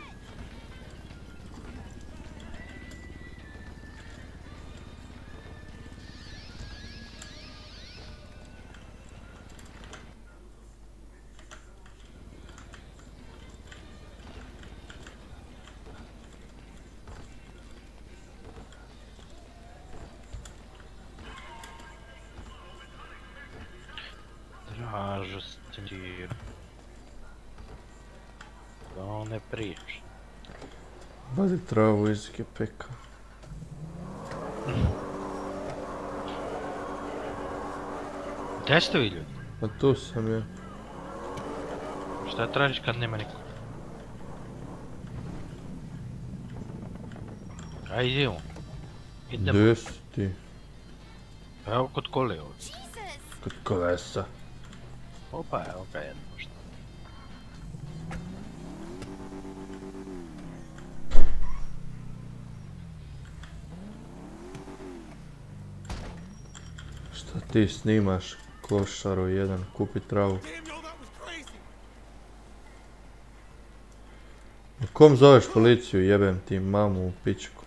Draže stir. To ne priča. Vadi travu iz gepeka. Gdje ste vi ljudi? Pa tu sam ja. Šta tražiš kad nema niko? Ajde idemo. Idemo. Gdje si ti? Evo kod kole ovdje. Jesus. Kod kolesa. Opa, evo ga jedno možda. Šta Sad ti snimaš klošaru jedan, kupi travu. Kom zoveš policiju, jebem ti mamu u pičku.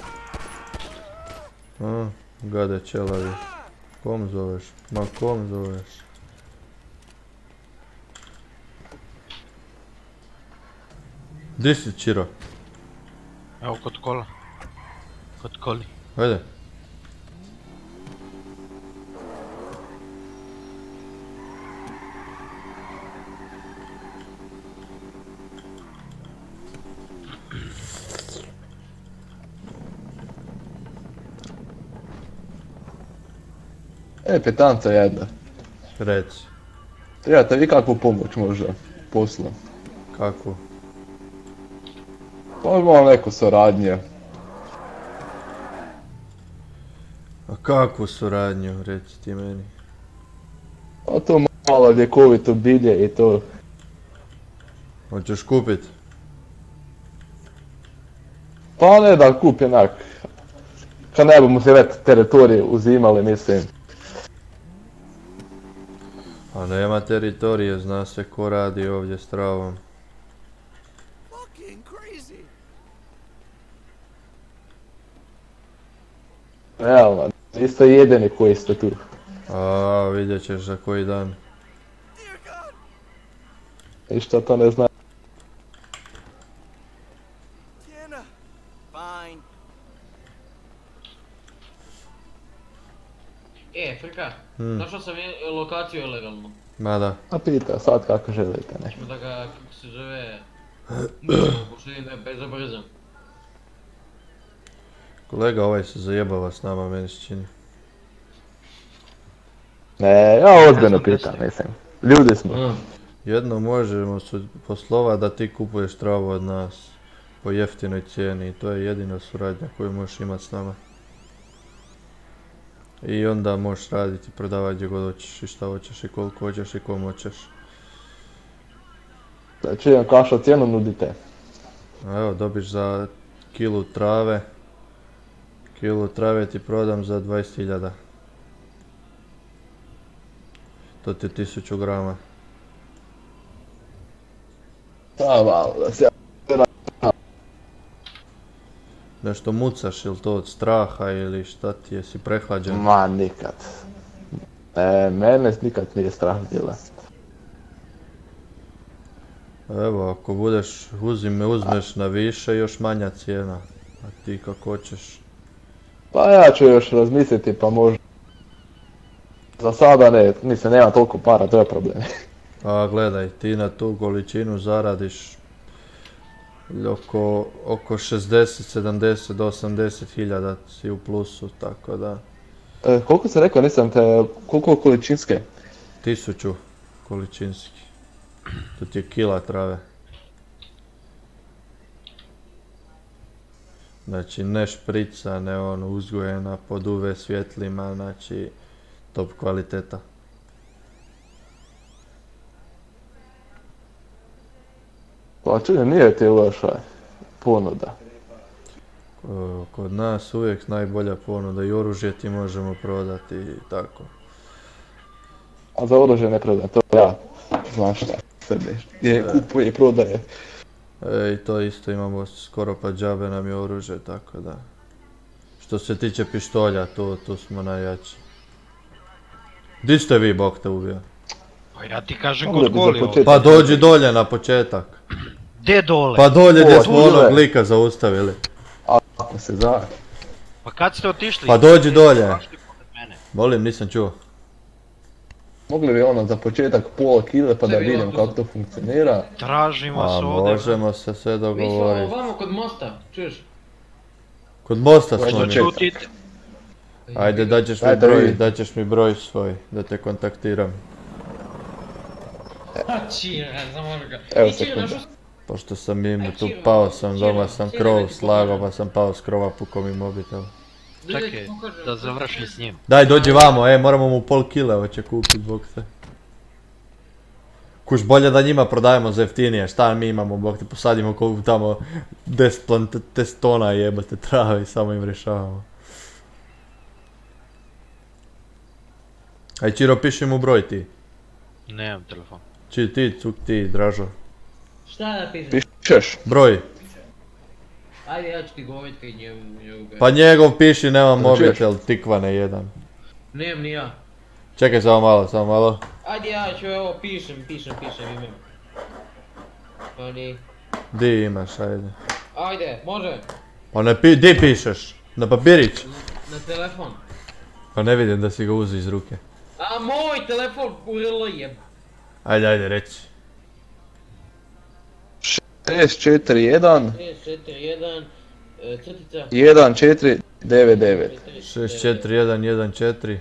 A, gade čelavi. Kom zoveš? Ma kom zoveš? Di si, Čiro? Evo kod kola. Kod koli. Ajde. E, petanca jedna. Reci. Trebate vi kakvu pomoć možda poslu? Kakvu? Pa imamo neku suradnju. A kakvu suradnju, reci ti meni? A to malo ljekovito bilje i to. Hoćeš kupit? Pa ne da kupi onak. Kad ne bomo se već teritorije uzimali, mislim. A nema teritorije, zna se ko radi ovdje s travom. Realno, isto jedini koji ste tu. A, vidjet ćeš za koji dan. I što to ne zna. E, Frika, Hmm. našao sam je lokaciju ilegalnu. Ma da. A pita, sad kako želite, ne. Ćemo da ga, kako se zove... Pošto ide bezobrazan. Kolega ovaj se zajebava s nama, meni se čini. Ne, ja ozbiljno pitam, mislim. Ljudi smo. A, Jedno možemo su poslova da ti kupuješ travu od nas po jeftinoj cijeni i to je jedina suradnja koju možeš imati s nama. I onda možeš raditi i prodavati gdje god hoćeš i šta hoćeš i koliko hoćeš i kom hoćeš. Znači, imam kakvu cijenu nudite. A evo, dobiš za kilu trave. Kilu trave ti prodam za dvadeset hiljada. To ti je tisuću grama. Pa malo da se... Nešto mucaš ili to od straha ili šta ti, jesi prehlađen? Ma nikad. E, mene nikad nije strah bila. Evo, ako budeš, uzime, uzmeš na više, još manja cijena. A ti kako hoćeš. Pa ja ću još razmisliti pa možda. Za sada ne, mislim nema toliko para, to je problem. A gledaj, ti na tu količinu zaradiš oko, oko šezdeset, sedamdeset do osamdeset hiljada si u plusu, tako da. E, koliko sam rekao, nisam te, koliko količinske? Tisuću količinski. To ti je kila trave. Znači ne šprica, ne ono uzgojena pod U V svjetlima, znači top kvaliteta. Pa čujem, nije ti loša ponuda. Ko- Kod nas uvijek najbolja ponuda i oružje ti možemo prodati i tako. A za oružje ne prodam, to ja znam šta sebe je kupuje i prodaje. E, i to isto imamo skoro pa džabe nam je oružje, tako da. Što se tiče pištolja, tu, tu smo najjači. Di ste vi, Bog te ubio? Pa ja ti kažem Mogli kod bi za koli ovdje. početak. Pa dođi dolje na početak. Gdje dole? Pa dolje gdje O, smo tu onog je. lika zaustavili. Ako se zna. Pa kad ste otišli? Pa dođi dolje. Došli pored mene. Molim, nisam čuo. Mogli bi ono za početak pola kile pa da Sebi vidim ovdje. kako to funkcionira. Tražim vas A ovdje. možemo se sve mi smo dogovoriti. ovamo kod mosta, čuješ? Kod mosta smo Možda mi. će- Čutite. Ajde, daćeš mi Ajde, broj, vidi. daćeš mi broj svoj, da te kontaktiram. Čira, zamoli ga. Evo I Čira, sekunda. našao Pošto sam im Aj, tu Čiro, pao sam, Čiro, doma sam Čiro, krov neki slagao pokaže. pa sam pao s krova, pukao mi mobitel. Čekaj, da završim s njim. Daj, dođi vamo, e, moramo mu pol kile hoće kupit, bok te. Kuš, bolje da njima prodajemo za jeftinije, šta mi imamo, bok te, posadimo koliko tamo deset plant, deset tona jebate trave i samo im rješavamo. Aj Čiro, piši mu broj ti. Nemam telefon. Či ti, cuk ti, Dražo. Šta da pišem? Pišeš? Broj. Ajde, ja ću ti govorit kaj njegu, njegu ga. Pa njegov piši, nema čuješ? mobitel, tikvane jedan. Nemam ni ja. Čekaj samo malo, samo malo. Ajde, ja ću, evo, pišem, pišem, pišem ime. Pa ni. Di imaš, ajde. Ajde, može. Pa ne pi, di pišeš? Na papirić? Na telefon. Pa ne vidim da si ga uzeo iz ruke. A moj telefon u rlo jeb. Ajde, ajde, reci. šest četiri jedan šest četiri jedan, crtica. jedan četiri devet devet. šest četiri jedan jedan četiri.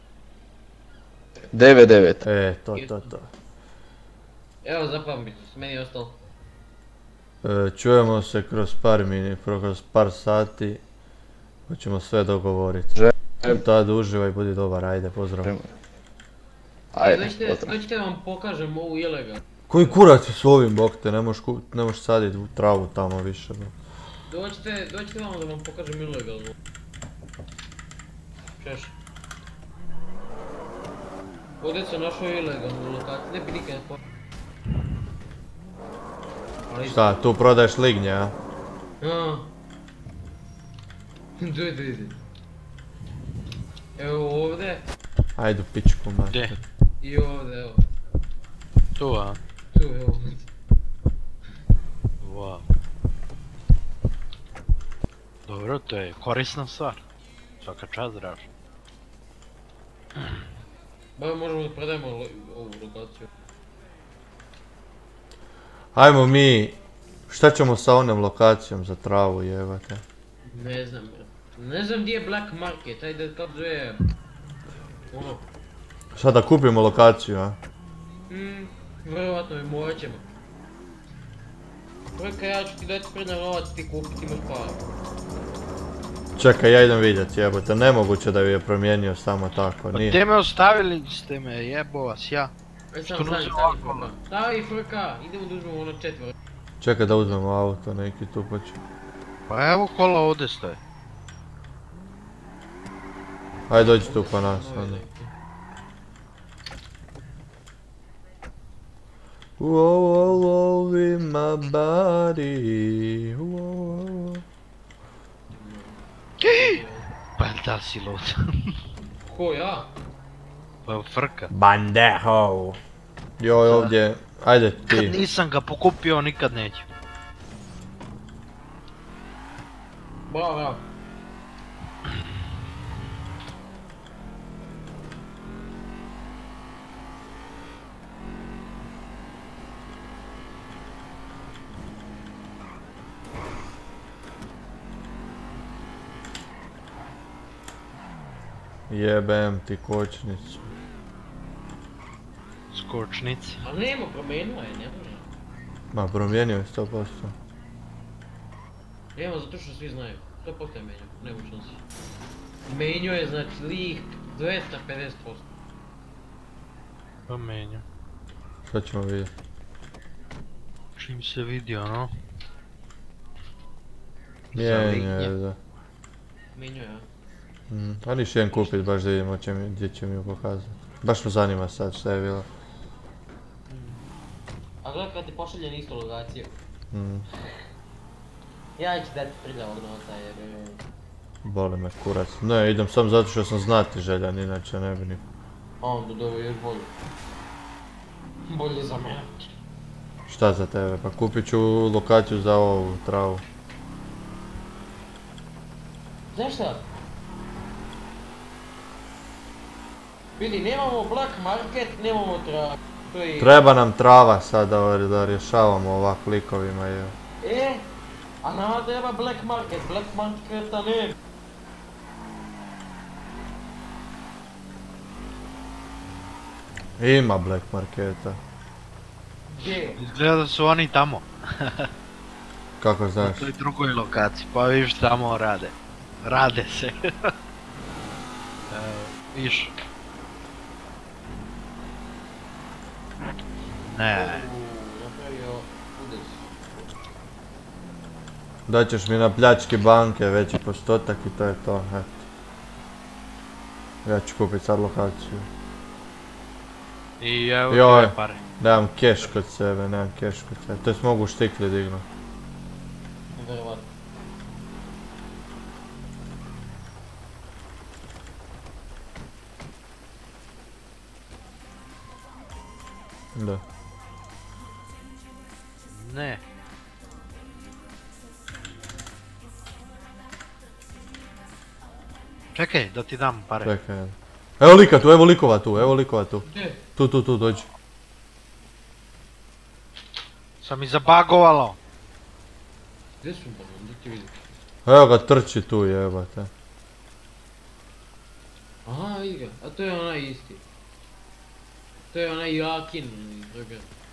devet devet. E, to, to, to. Evo zapamćite, meni je ostalo. E, čujemo se kroz par mini, kroz par sati. Pa ćemo sve dogovoriti. Želim. Tad uživaj, budi dobar, ajde, pozdrav. Ajde, Dođite, pozdrav. dođite vam pokažem ovu ilegal. Koji kurac je s ovim, bok te, ne možeš, ku- ne možeš sadit u travu tamo više, bok. Dođite, dođite vam da vam pokažem ilegalnu. Češ. Ovdje se našao ilegalnu lokaciju, ne bi nikad po... Ali... Šta, tu prodaješ lignje, a? A. Dojde, dojde. Evo ovdje Ajde u pičku, man. Gdje? i ovdje, evo. Tu, a? Tu, evo. Wow. Dobro, to je korisna stvar. Svaka čast, Draž. Ba možemo da predajemo lo- ovu lokaciju. Ajmo mi, šta ćemo sa onom lokacijom za travu, jebate? Ne znam, ne znam gdje je Black Market, ajde kako zove... Ono, Šta da kupimo lokaciju, a? hmm, vjerovatno i morat ćemo. Preka, ja ću ti dati predna novac, ti kupiti imaš para. Čekaj, ja idem vidjet, jebote, nemoguće da ju je promijenio samo tako, Pa nije. te me ostavili ste me, jebo vas ja. E Što sam, stavi, nosi stavi ovako? Frka. Stavi Frka, idemo da uzmemo ono četvr. Čekaj da uzmemo auto, neki tu pa ću. Pa evo kola ovdje stoje. Ajde dođi tu pa nas, onda. Wow, wow, wow, in my body. Wow, wow. Pa da si lud. Ko ja? Pa frka. Bandejo. Joj, ovdje, ajde Kad ti. nisam ga pokupio, nikad neću. Bravo, bravo. Jebem ti kočnicu. Skočnici. A nema, promijenila je, ne može. Ma, promijenio je sto posto. Nema, zato što svi znaju. sto posto je menio, nemoćno si. Menio je, znači, lik dvesta pedeset posto. Pa menju. Šta ćemo vidjeti? Čim se vidio, no? Mijenja, da. Menio je, a? Mm, a niš jedan kupit baš da vidimo će mi, gdje će mi ju pokazati. Baš me zanima sad šta je bilo. A gledaj kad ti pošalje na istu lokaciju. Mm, Ja ću dati prlja ovog novca jer... e, boli me kurac. Ne, idem sam zato što sam znati željan, inače ne bi ni... A onda da ovo je još bolje. Bolje za mene. Šta za tebe? Pa kupit ću lokaciju za ovu travu. Znaš šta? Vidi, nemamo Black Market, nemamo travu. To je... Treba nam trava sad da, da rješavamo ovak likovima je. E, a nama treba Black Market, Black Marketa nema. Ima Black Marketa. Gdje? Izgleda da su oni tamo. Kako Na znaš? toj drugoj lokaciji, pa viš tamo rade. Rade se. Evo, viš. Ne, Napravio udes. Daćeš mi na pljački banke veći postotak i to je to, eto. Ja ću kupit sad lokaciju. I evo Joj. dvije pare. Nemam keš kod sebe, nemam keš kod sebe. To jest mogu štikli dignut. Vjerovatno. Da. Ne. Čekaj, da ti dam pare. Čekaj. Evo lika tu, evo likova tu, evo likova tu. Gdje? Tu, tu, tu, dođi. Sam mi zabagovalo. Gdje su bolom, gdje ti vidim? Evo ga trči tu jebate. Aha, vidi ga, a to je onaj isti. To je onaj Jakin, druga.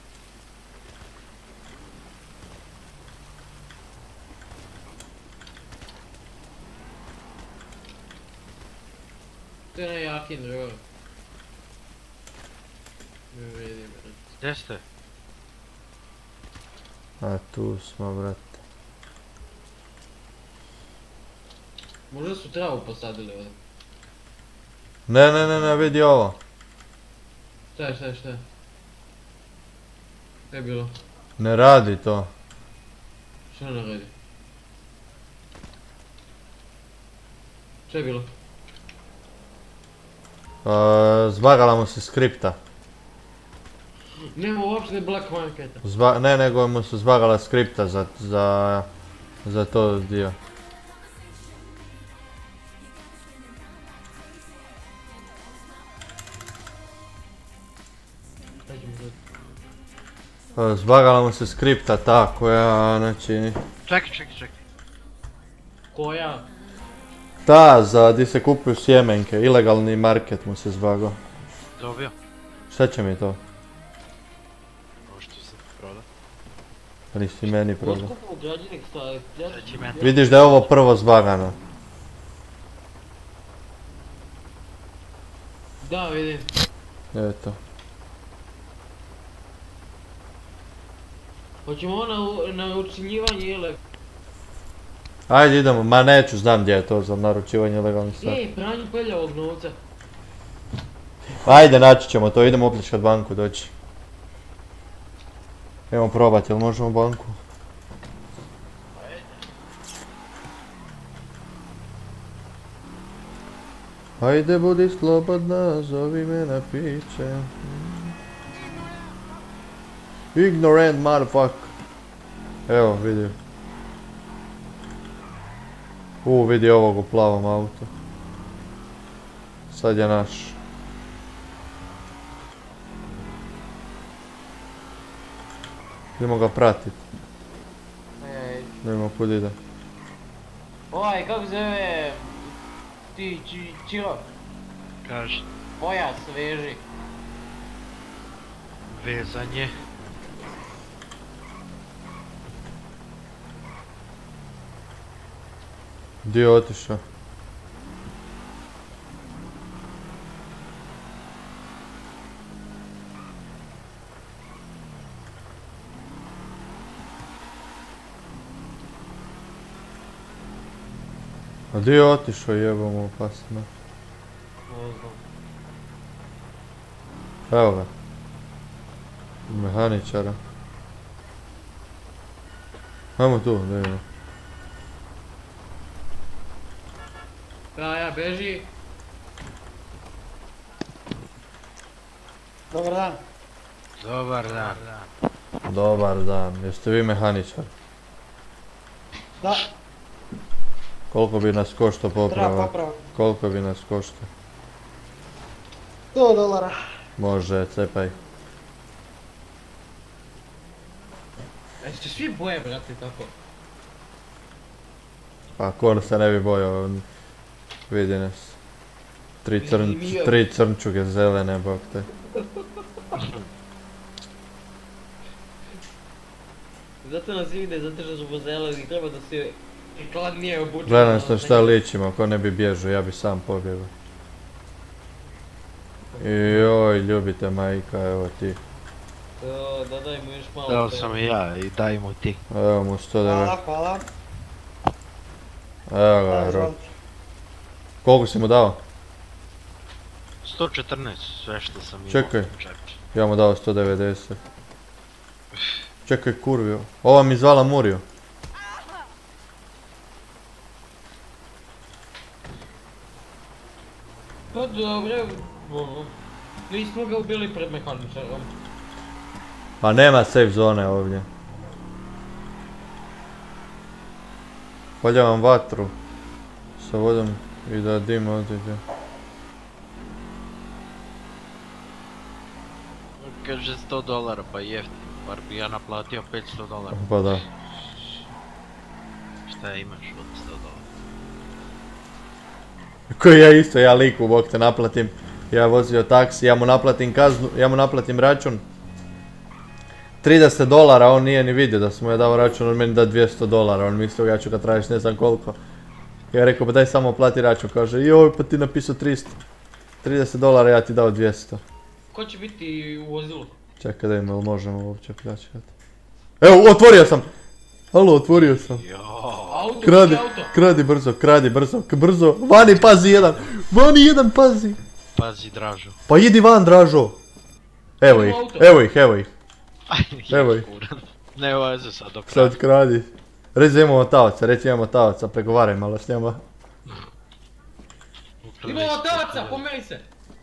To je onaj Jakin, druga. Ne vidim, Gdje ste? A tu smo, brate. možda su travu posadili ovdje. Ne, ne, ne, ne, vidi ovo. Šta je, šta je, šta je? Šta je bilo? Ne radi to. Šta ne radi? Šta je bilo? Uh, zbagala mu se skripta. Nema uopšte Black Marketa. Zba, ne, nego mu se zbagala skripta za, za, za to dio. Uh, zbagala mu se skripta ta koja, znači... Čekaj, čekaj, čekaj. Koja? Ta, za di se kupuju sjemenke, ilegalni market mu se zbagao. Dobio. Šta će mi to? Ovo što se proda. Pa nisi meni prodao. Poskupu građenih stvari. Treći metar. Vidiš da je ovo prvo zbagano. Da, vidim. Eto. Hoćemo ono na učinjivanje ili... Ajde idemo, ma neću, znam gdje je to za naručivanje legalnih stvari. Ej, pranje prljavog novca. Ajde, naći ćemo to, idemo opljačkat banku, doći. Idemo probati, jel možemo banku? Ajde, budi slobodna, zovi me na piće. Ignorant motherfucker. Evo, vidi. U, vidi ovog u plavom autu. Sad je naš. Idemo ga pratit. Ej, Vidimo kud ide. ovaj, kako zove... Ti, či, Čiro, Kaži. pojas veži. Vezanje. Gdje je otišao? A gdje je otišao, jebamo opasno? Ne znam. Evo ga. Mehaničara. Ajmo tu, da vidimo. Ja, ja, beži. Dobar dan. Dobar dan. Dobar dan, jeste vi mehaničar? Da, Koliko bi nas koštao treba poprava? popravak. Koliko bi nas koštao? sto dolara. Može, cepaj. Jeste svi boje, brate, tako? Pa ko se ne bi bojao, vidi nas. Tri, crn, Zanimljivo. tri crnčuge zelene, bok te. Zato nas vide, zato što su pozeleni i treba da se prikladnije obučemo. Gledam što šta ličimo, ko ne bi bježao, ja bi sam pobjegao. Joj, ljubite majka, evo ti. To, da daj mu još malo. Dao te- sam i ja i daj mu ti. Evo mu sto devet. Hvala, hvala. Evo ga, Da, ro. izvolite. Koliko si mu dao? sto četrnaest, sve što sam imao. Čekaj. u džepu. Ja mu dao sto devedeset. Čekaj, kurvio. Ova mi zvala Murio. Pa dobro, ono, nismo ga ubili pred mehaničarom. Pa nema safe zone ovdje. Poljavam vatru sa vodom i da dim odjeđe. Kaže sto dolara, pa jeftin. Bar bi ja naplatio petsto dolara. Pa da. Šta imaš od sto dolara? Koji ja isto, ja liku, bok te naplatim. Ja vozio taksi, ja mu naplatim kaznu, ja mu naplatim račun. trideset dolara, on nije ni vidio da sam mu ja dao račun, on meni da dvjesto dolara, on mislio ja ću ga tražiti ne znam koliko. Ja rekao pa daj samo plati račun, kaže joj pa ti napisao tristo. trideset dolara, ja ti dao dvjesto. Ko će biti u vozilu? Čekaj da ima, možemo uopće pljačkati. Evo, otvorio sam! Alo, otvorio sam. Auto, Kradi, auto. kradi brzo, kradi brzo, k- brzo. Vani, pazi jedan! Vani jedan, pazi! Pazi, Dražo. Pa idi van, Dražo! Evo ih, evo ih, evo ih. Evo ih. Ne veze sad do kraja. Sad kradi. Reci da imamo tavaca, reci imamo tavaca, pregovaraj malo s njama. Imamo tavaca, pomeri se!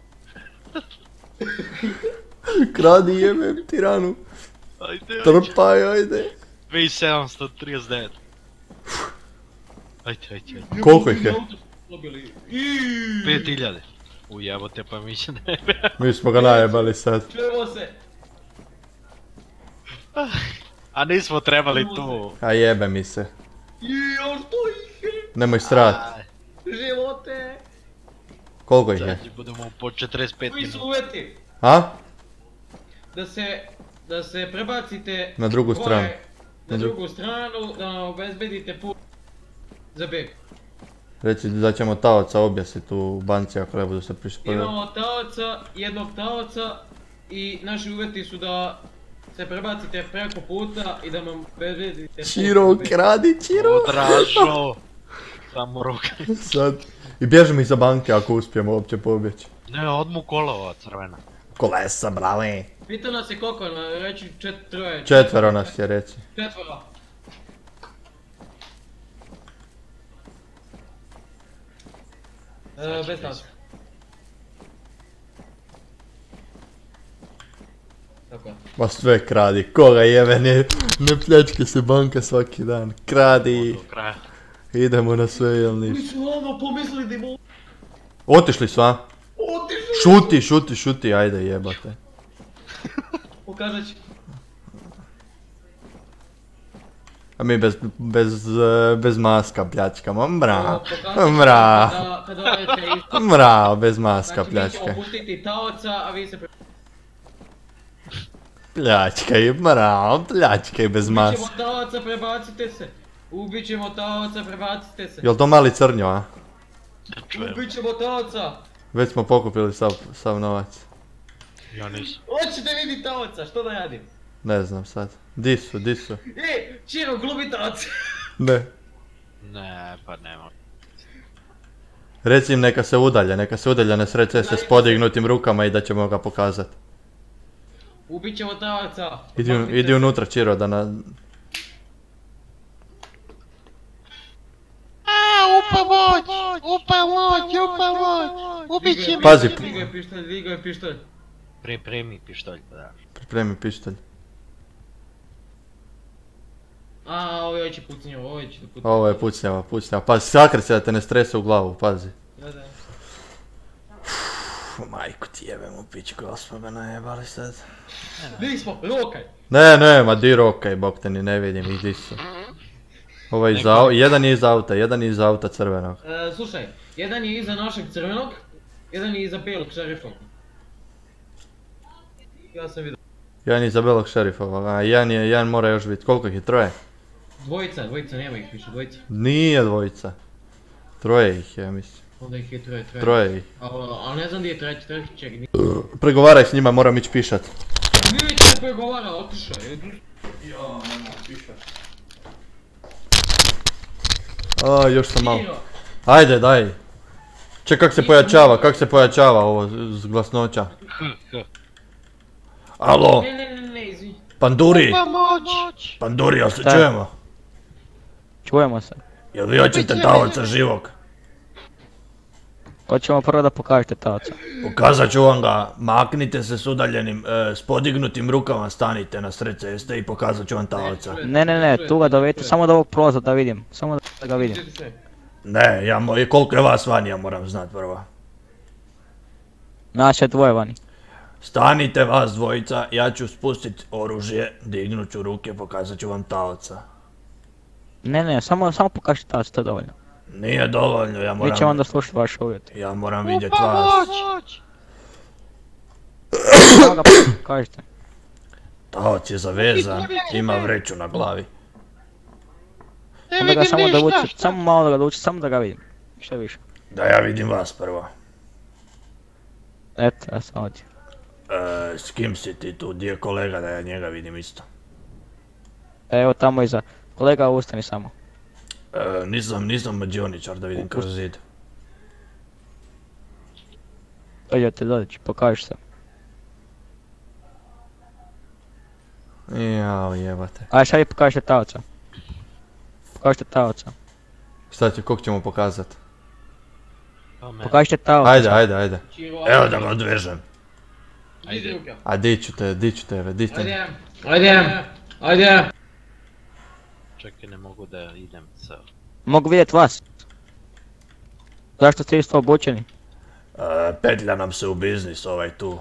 Kradi jebem tiranu. Ajde, Trpaj, ajde. dvije hiljade sedamsto trideset devet. Ajde, ajde, ajde. Koliko ih je? pet hiljada. Ujebote pa mi se ne... Mi smo ga najebali sad. Čujemo se! A nismo trebali tu. A jebe mi se. Joj, što ih je? Nemoj srat. Aj, Živote! Koliko ih je? sad budemo po četrdeset pet Koji su minuta. uvjeti? A? Da se, da se prebacite Na drugu gore, stranu. Na Na dru- drugu stranu, da nam obezbedite put za beg. Reci da ćemo taoca objesiti u banci ako ne budu se prišpili. Imamo taoca, jednog taoca i naši uvjeti su da se prebacite preko puta i da nam obezbedite put Čiro, za beg. kradi, Čiro! O, Dražo. Samo ruka. Sad. I bježimo iza banke ako uspijemo uopće pobjeći. Ne, odmu kola ova crvena. Kolesa, brale! Pita nas je koliko, na reći čet, troje. Četvero nas je reći. Četvoro. E, bez nas. Tako je. Ma sve kradi, koga jebe, ne, ne pljačke se banka svaki dan. Kradi, Do kraja. idemo na sve jel niš. Mi su ono pomislili da imamo... Otišli su, a? Otišli! Šuti, šuti, šuti, ajde jebate. Pokazat ću. A mi bez, bez, eh, bez maska pljačkamo, mra, Evo, pokazat ću mra, Kada, kada odete isto. mra, bez maska Znači mi ćemo pljačkaj. pustiti taoca, a vi se... pre- Pljačkaj, mra, pljačkaj bez Ubit ćemo maska. taoca, prebacite se. Ubit ćemo taoca, prebacite se. Jel to mali crnjo, a? Čujem. Ubit ćemo taoca. Već smo pokupili sav, sav novac. Ja nisam. Hoćete vidjeti taoca, što da radim? Ne znam sad. Di su, di su? E, Čiro, glubi taoca. Ne. Ne, pa nema. Reci im neka se udalje, neka se udalje na sred ceste s podignutim rukama i da ćemo ga pokazat. Ubit ćemo taoca. Idi, un- idi unutra, Čiro, da na... Ubit će me. Pazi. Digao je pištolj, digao je pištolj. Pripremi pištolj, pa da. Pripremi pištolj. A, ovo je će pucnjava, ovo će da pucnjava. Ovo je pucnjava, pucnjava. Pazi, sakri se da te ne strese u glavu, pazi. Da, da. Uf, majku ti jebem u pičku, jel smo me najebali sad. Nismo, rokaj. Ne, ne, ma di rokaj, bok te ni ne vidim, idi su. Ovaj iz au- jedan je iz auta, jedan je iz auta crvenog. E, slušaj, jedan je iza našeg crvenog, jedan je iza belog šerifog. Ja sam vidio. Jedan je iza belog šerifova, a jedan je, jedan mora još biti, koliko ih je, troje? Dvojica, dvojica, nema ih više, dvojica. Nije dvojica. Troje ih je, mislim. Onda ih je troje, troje. Troje ih. Ali ne znam gdje je treći, treći ček. Nije Pregovaraj s njima, moram ići pišat. će pregovara, otišao je. Ja, nema pišat. A, još sam malo. Čiro, Ajde, daj. Ček, kak se pojačava, kak se pojačava ovo s glasnoća? Alo, Ne, ne, ne, ne, izvini. Panduri, Pomoć! Panduri, jel se Da. čujemo? Čujemo se. Jel vi hoćete taoca živog? Hoćemo prvo da pokažete taoca. Pokazat ću vam ga, maknite se s udaljenim, e, s podignutim rukama stanite na sred ceste i pokazat ću vam taoca. Ne, ne, ne, tu ga dovedite, samo do ovog prolaza da vidim. Samo da ga vidim. Ne, ja mo- koliko je vas vani, ja moram znat prvo. Nas je dvoje vani. Stanite vas dvojica, ja ću spustit oružje, dignut ću ruke, pokazat ću vam taoca. Ne, ne, samo, samo pokažite taoca, to je dovoljno. Nije dovoljno, ja Mi ćemo moram, onda slušati vaše uvjete. ja moram vidjet vas. Samo ga pokažite. Taoc je zavezan, ima vreću na glavi. Onda ga samo da vuče, samo malo da ga vuče, samo da ga vidim. Što više. Da ja vidim vas prvo. Eto, ja sam ovdje. E, s kim si ti tu, gdje je kolega da ja njega vidim isto? Evo tamo iza. Kolega, ustani samo. E, nisam, nisam mađioničar da vidim kroz zid. Dođete, dođi, pokaži se. Jao, jebate. Ajde, sad vi pokažite taoca. Pokažite taoca. Šta će, kog ćemo pokazat? Pokažite taoca. Ajde, ajde, ajde. Čiro, Evo da ga odvežem. Ajde. Ruke. A di ću te, di ću tebe, di te? Ajde, ajde, ajde. Čekaj, ne mogu da idem sa... Mogu vidjet vas. Zašto ste isto obučeni? E, petlja nam se u biznis ovaj tu.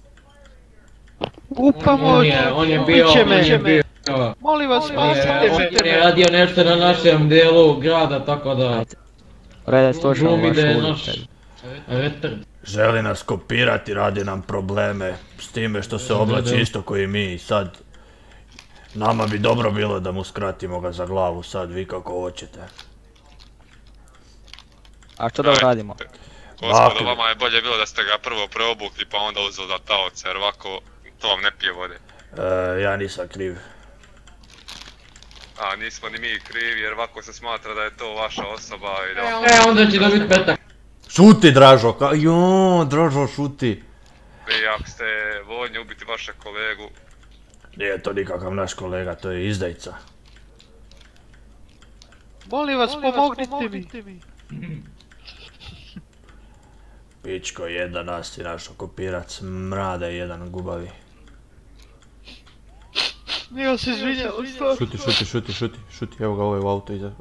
U On pomoć! je, on je bio, Ubiće on me. je bio. Molim vas, On je, spasite on me! je radio nešto na našem dijelu grada, tako da... Ajde. Rede, slušamo Glumi da vaše je naš uvjete. retard. Želi nas kopirati, radi nam probleme s time što se oblači isto koji mi i sad. Nama bi dobro bilo da mu skratimo ga za glavu sad, vi kako hoćete. A što da radimo? Ovako. Gospodo, vama je bolje bilo da ste ga prvo preobukli pa onda uzeli za taoca, jer ovako to vam ne pije vode. E, ja nisam kriv. A nismo ni mi krivi jer ovako se smatra da je to vaša osoba i da vam... E, onda će dobiti petak. Šuti Dražo, ka... jo, Dražo šuti. Vi ako ste voljni ubiti vašeg kolegu, Nije to nikakav naš kolega, to je izdajica. Molim vas, pomognite mi! Pičko, jedan nas ti našo kopirac, mrade jedan gubavi. Ja se izvinjavam, stvarno. Šuti, šuti, šuti, šuti, šuti, evo ga ovaj u auto iza.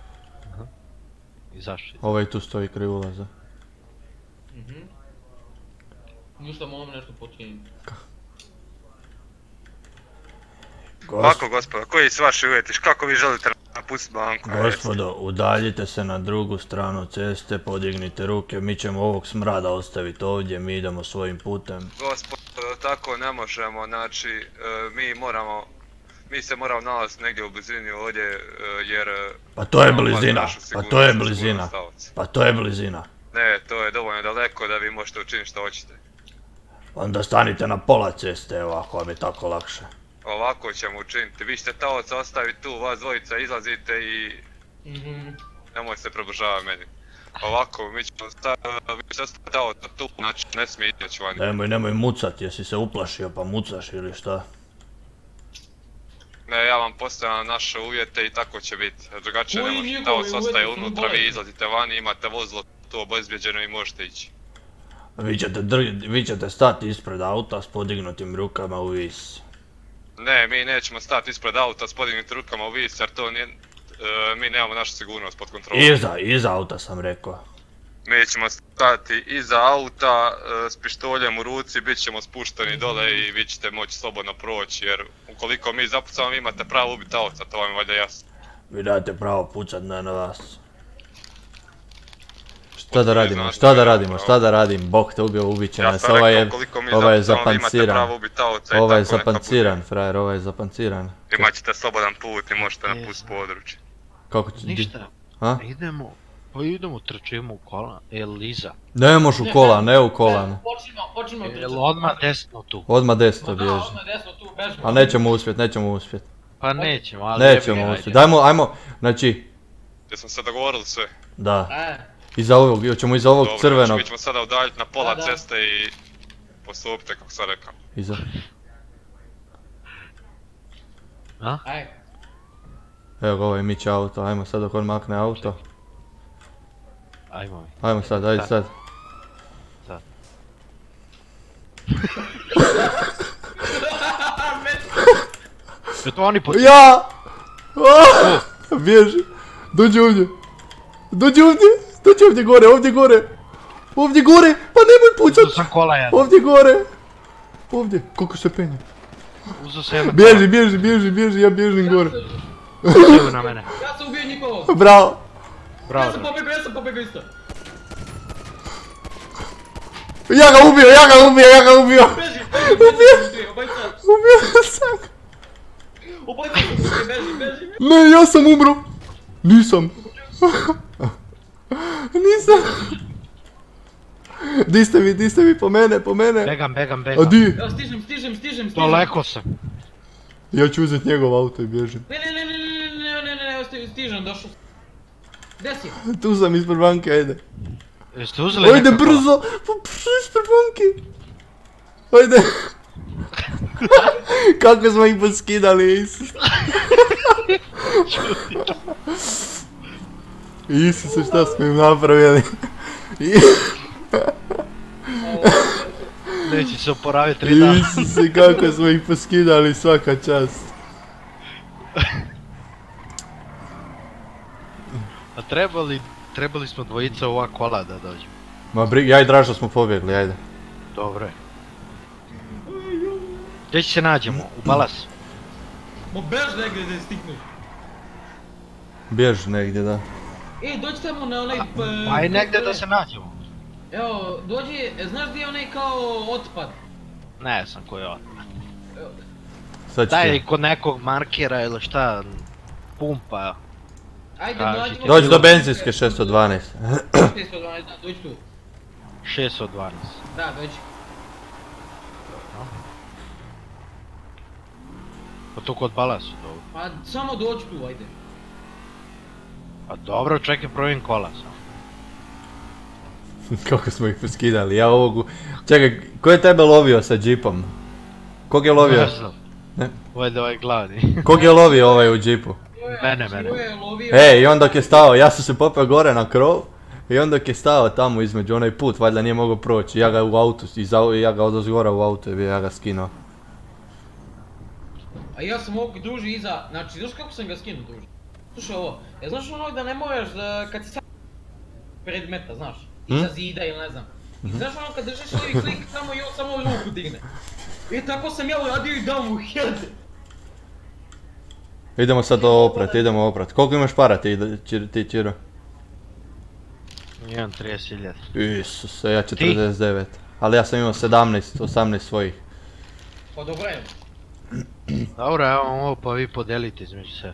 Izašli. Ovaj tu stoji kraj ulaza. Ništa molim nešto počiniti. ovako gospodo, koji su vaši uvjeti, kako vi želite napustiti banku? Gospodo, udaljite se na drugu stranu ceste, podignite ruke, mi ćemo ovog smrada ostaviti ovdje, mi idemo svojim putem. Gospodo, tako ne možemo, znači, e, mi moramo, mi se moramo nalaziti negdje u blizini ovdje, e, jer... e, Pa to je imamo blizina, našu pa to je sigurnost, blizina, sigurnost taoca. pa to je blizina. Ne, to je dovoljno daleko da vi možete učiniti što hoćete. Onda stanite na pola ceste, evo ako vam je tako lakše. Ovako ćemo učiniti, vi ćete taoca ostaviti tu, vas dvojica izlazite i nemojte se približavati meni. Ovako, mi ćemo staviti, vi ćete ostaviti taoca tu, znači ne smije ići vani. Nemoj, nemoj mucat, jesi se uplašio pa mucaš ili šta? Ne, ja vam postavljam naše uvjete i tako će biti. Drugačije ne Koji možete, njegovi taoc ostaje uvjeti su unutra, vi bolji? izlazite vani, imate vozilo tu obezbjeđeno i možete ići. Vi ćete, dr- vi ćete stati ispred auta s podignutim rukama u vis. Ne, mi nećemo stati ispred auta s podignutim rukama u vis jer to nije, e, mi nemamo našu sigurnost pod kontrolom. Iza, iza auta sam rekao. Mi ćemo stati iza auta e, s pištoljem u ruci, bit ćemo spušteni dole i vi ćete moći slobodno proći jer ukoliko mi zapucamo vi imate pravo ubiti auta, to vam je valjda jasno. Vi dajete pravo pucat na na vas. Šta da radimo, šta da radimo, šta da radim, Bog te ubio, ubit će Ja nas, sam ovaj rekao je, ukoliko mi ovaj je zapucamo vi imate pravo zapanciran, ubiti auta i ovaj je tako neka bude. zapanciran, frajer, ovaj je zapanciran. Imat ćete slobodan put i možete napustiti područje. Kako će, Ništa. a? Idemo, pa idemo, trčimo u kola, Eliza. Ne moš u kola, ne u kolan, Počnimo, počnimo Jel trčati. odmah desno tu? odmah desno Da, bježi. odmah desno tu, bežimo. A nećemo uspjet, nećemo uspjet, Pa nećemo, ali... jebi ga, nećemo ajde. uspjet, dajmo, ajmo, znači, Jesmo se dogovorili sve? da. E, Iza ovog, hoćemo iza ovog Dobro, crvenog. znači mi ćemo sada udaljiti na pola Da, da. ceste i postupite kako sam rekao. Iza. A? Aj. Evo ga ovaj miće auto, ajmo sad dok on makne auto. Ajmo mi. Ajmo sad, ajde sad. Sad. Je to oni po... Ja! Aaaa! Bježi! Dođi ovdje! Dođi ovdje! Dođi ovdje gore, ovdje gore! Ovdje gore! Pa nemoj Uzo pucat! sam kola jedan. Ovdje gore! Ovdje! Koliko se penje? Uzo sam jedan Bježi, bježi, bježi, bježi, ja bježim gore. kola. Na mene. Ja sam ubio njihovog. Bravo! Ja Bravo. sam pobjegao, ja sam pobjegao isto. Ja ga ubio, ja ga ubio, ja ga ubio! Beži, beži, beži, beži, obojica. Ubio sam! Obojica su ubili, beži, beži. Ne, ja sam umro! Nisam! Nisam! Di ste vi, di ste vi, po mene, po mene! Begam, begam, A begam. di? Evo stižem, stižem, stižem, stižem. Daleko sam. Ja ću uzeti njegov auto i bježim. Ne, ne, ne, ne, ne, ne, ne, ne, evo sti- stižem, došao sam. Gdje si? Tu sam ispred banke, ajde. Jeste uzeli Ajde neka kola? brzo! Pa brzo ispred banke! Ajde! Kako smo ih poskidali, Isus! Isuse, šta smo im napravili? Neće se oporaviti tri dana. Isuse, kako smo ih poskidali, svaka čast. A trebali, trebali smo dvojica ova kola da dođemo. Ma brig, ja i Dražo smo pobjegli, ajde. Dobro je. Gdje će se nađemo? U Balas? Mo bež negdje da je stiknuš. Bjež negdje, da. E, dođi tamo na onaj... p- Aj negdje da se nađemo. Evo, dođi, e, znaš gdje je onaj kao otpad? Ne znam koji je on. Sad ću Daj ti. kod nekog markera ili šta, pumpa. Ajde, Kaži nađemo... ti. Dođi do benzinske šesto dvanaest. šesto dvanaest, da, dođi tu. šesto dvanaest. Da, dođi. Pa tu kod Balasu, dobro. Pa samo dođi tu, ajde. Pa dobro, čekaj, provim kola samo. Kako smo ih poskidali, ja ovog... Čekaj, ko je tebe lovio sa džipom? Kog je lovio? Ne znam. Ne? Ovo je ovaj glavni. Kog je lovio ovaj u džipu? Mene, mene. Živo je lovio... Ej, i on dok je stao, ja sam se popeo gore na krov. I on dok je stao tamo između onaj put, valjda nije mogao proći. Ja ga u autu, iza, ja ga odozgora u auto, ja ga skinuo. A ja sam ovog duži iza, znači, znaš kako sam ga skinuo duži? Slušaj ovo, ja znaš ono da ne moraš da, kad si sam predmeta, znaš, iza zida ili ne znam. I znaš ono kad držiš lijevi klik samo i on samo ruku digne. E tako sam ja uradio i dao mu head. Idemo sad oprat, idemo oprat. Koliko imaš para ti, Čir- ti Čiro? Imam trideset hiljada. Isuse, ja četrdeset devet. Ali ja sam imao sedamnaest, osamnaest svojih. Pa dobro je. Dobro, evo ovo pa vi podelite između se.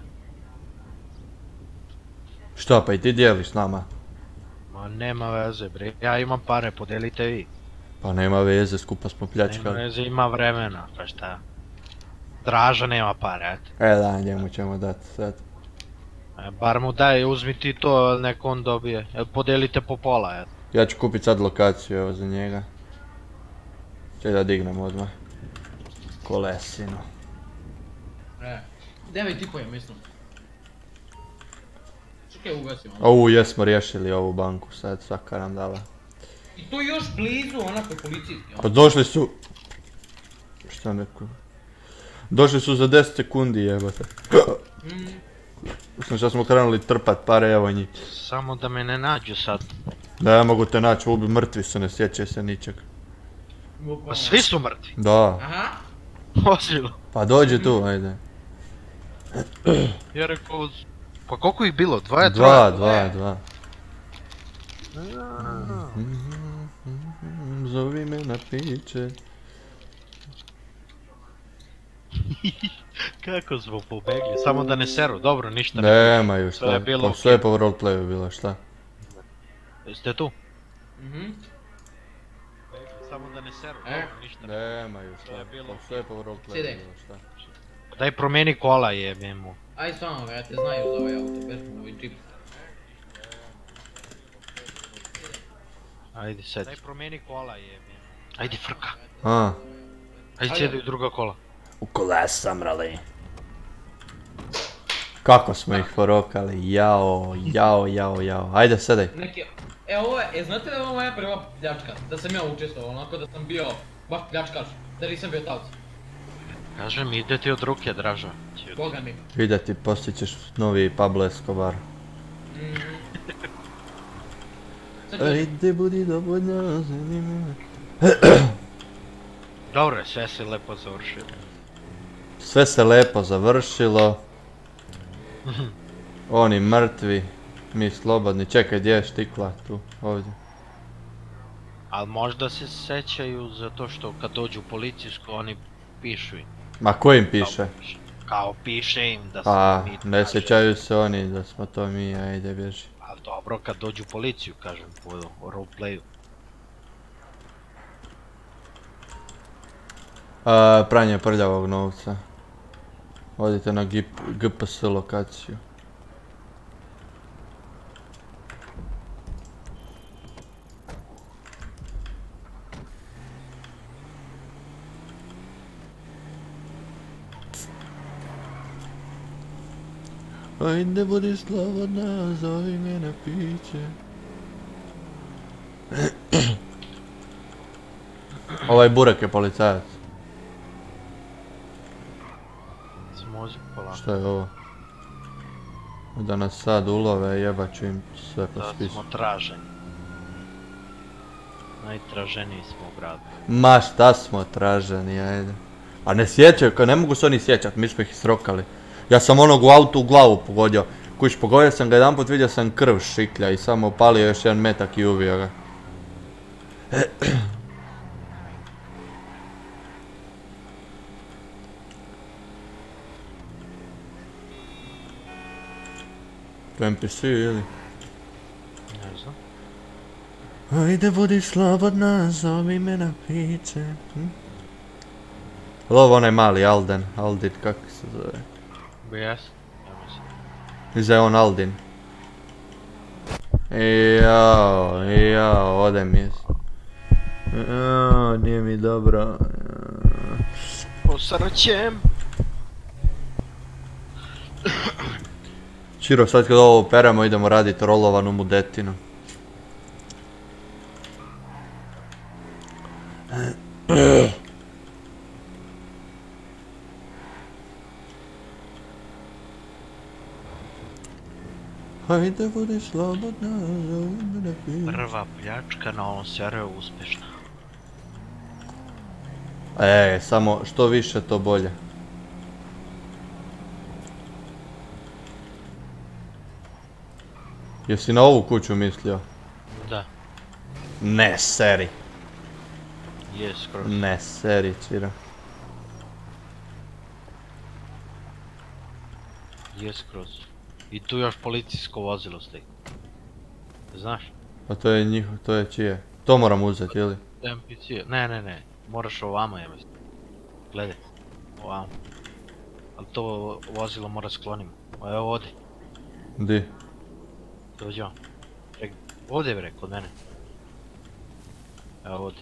Šta pa i ti dijeliš s nama? Ma nema veze bre, ja imam pare, podelite vi. Pa nema veze, skupa smo Nema pljačkali. veze, ima vremena, pa šta. Draža nema pare, eto. E da, njemu ćemo dati sad. E, bar mu daj, uzmi ti to, nek on dobije. E, podelite po pola, eto. Ja ću kupit sad lokaciju evo za njega. Čekaj da dignem odmah. Kolesinu. E, devet i po je mislim. Čekaj, ugasim ono. Ovu jesmo riješili ovu banku sad, svaka nam dala. I to još blizu onako policijski, Pa ono. došli su... Šta neko... Došli su za deset sekundi jebote. Mm, Mislim što smo krenuli trpat pare, evo njih. Samo da me ne nađu sad. Da, ja mogu te naći, ubi mrtvi su, ne sjećaju se ničeg. bukvalno. Pa svi su mrtvi. Da, Aha. Ozbiljno. pa dođi tu, ajde. Ja rekao... Pa koliko ih bilo? Dva je Dva, troje? dva, dva. Zovi me na piće. Kako smo pobegli? Samo da ne seru, dobro, ništa ne. Nemaju Sve je šta, bilo pa okej. sve je po roleplayu bilo, šta? Jeste tu? Mhm. Samo da ne seru, E. dobro, ništa ne. Nemaju Sve je šta, bilo pa sve je po roleplayu Sjede. bilo, šta? Daj promijeni kola jebem mu. Aj stvarno, vrate, znaju za ovaj auto, bez mu ovaj džip. Ajde, sedi. Daj promijeni kola jebe. Ajde, frka. A. Ajde, sjedi u druga kola. U kola sam, rali. Kako smo ih porokali, jao, jao, jao, jao. Ajde, sedaj. Neki, e ovo je, e, znate da je ovo moja prva pljačka? Da sam ja učestvovao, onako da sam bio baš pljačkaš, da nisam bio taoc. Kažem, ide ti od ruke, Dražo. Boga mi. Ide ti, postićeš novi Pablo Escobar. Ajde, budi dovoljno zanimljivo. Dobro, sve se lepo završilo. Sve se lepo završilo. Oni mrtvi, mi slobodni. Čekaj, gdje je štikla tu, ovdje. Ali možda se sećaju zato što kad dođu u policijsku oni pišu im. Ma ko im piše? Kao piše im da smo Pa, mi. ne sjećaju se oni da smo to mi, ajde bježi. Ali dobro kad dođu u policiju, kažem, po roleplayu. A, pranje prljavog novca. Odite na G P S lokaciju. Ajde, budi slobodna, zovi me na piće. Ovaj burek je policajac. Smozi polako. Što je ovo? Da nas sad ulove, jebat ću im sve po spisu. Da smo traženi. Najtraženiji smo u gradu. Ma šta smo traženi, ajde. A ne sjećaju, kao ne mogu se oni sjećat, mi smo ih srokali. Ja sam onog u autu u glavu pogodio. Kuć, pogodio sam ga jedan put, vidio sam krv šiklja i samo opalio još jedan metak i ubio ga. To je N P C ili? Ne znam. Ajde, budi slobodna, zovi me na piće. Hm? Ovo onaj mali Alden, Aldin, kako se zove? Jes? Ja mislim. Iza je on Aldin. Jao, jao, ode mi je. Jao, nije mi dobro. Posrćem. Čiro, sad kad ovo operamo idemo raditi rolovanu mudetinu. Hajde, budi slobodna, zovi me na piće. Prva pljačka na ovom seriju uspješna. E, samo što više to bolje. Jesi na ovu kuću mislio? Da. Ne seri. Je skroz. Ne seri, Čiro. Je skroz. I tu još policijsko vozilo stoji. Znaš? Pa to je njihovo, to je čije? To moram uzeti, ili? N P C, ne ne ne, moraš ovamo ja mislim. Gledaj, ovamo. Ali to vozilo mora sklonimo. Evo ovdje, Di? dođi vam. Ček, ovdje bre, kod mene. Evo ovdje.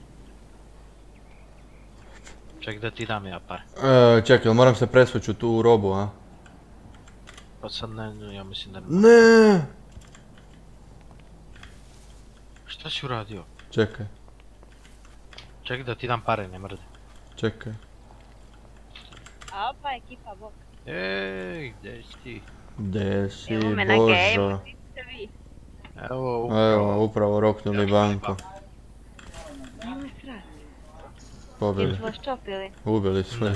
Ček da ti dam ja par. E, čekaj, moram se presvući u tu robu, a? Pa sad ne, ja mislim da ne. Ne. Šta si uradio? Čekaj, Ček da ti dam pare, ne mrde. čekaj. A opa ekipa bok. Ej, gdje si ti? Gdje si, Evo me na Božo? gejmu, ti ste vi. Evo, upravo. Evo, upravo roknuli banko. Nemoj srat. Pobili. Jesu vas čopili? Ubili sve.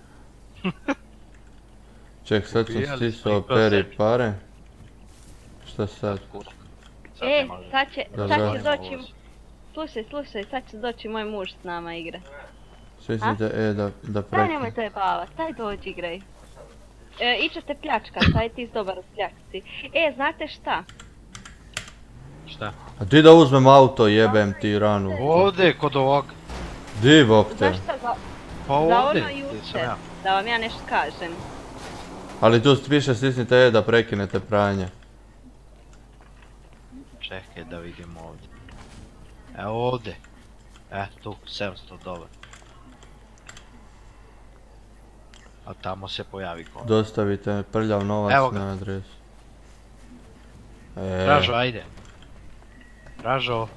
Ček, sad sam Ubijali stisao smo ih peri ko pare. Šta sad? Sad E, ne može. sad će, Da, sad da. će doći... Slušaj, slušaj, sad će doći moj muž s nama igra. Stisnite E da, da Daj prekne. nemoj to je bava, daj dođi igraj. E, ićete pljačka, taj ti si dobar u pljačci. E, znate šta? Šta? A di da uzmem auto, jebem ti ranu. Ovdje, kod ovog. Di, bok te? Znaš šta, za, Pa za ovdje, ono gdje sam jučer, ja. da vam ja nešto kažem. Ali tu piše stisnite E da prekinete pranje. Čekaj da vidimo ovdje. Evo ovdje. E, tu, sedamsto dolara. A tamo se pojavi ko. Dostavite prljav novac Evo ga. na adresu. E, Dražo, ajde. Dražo.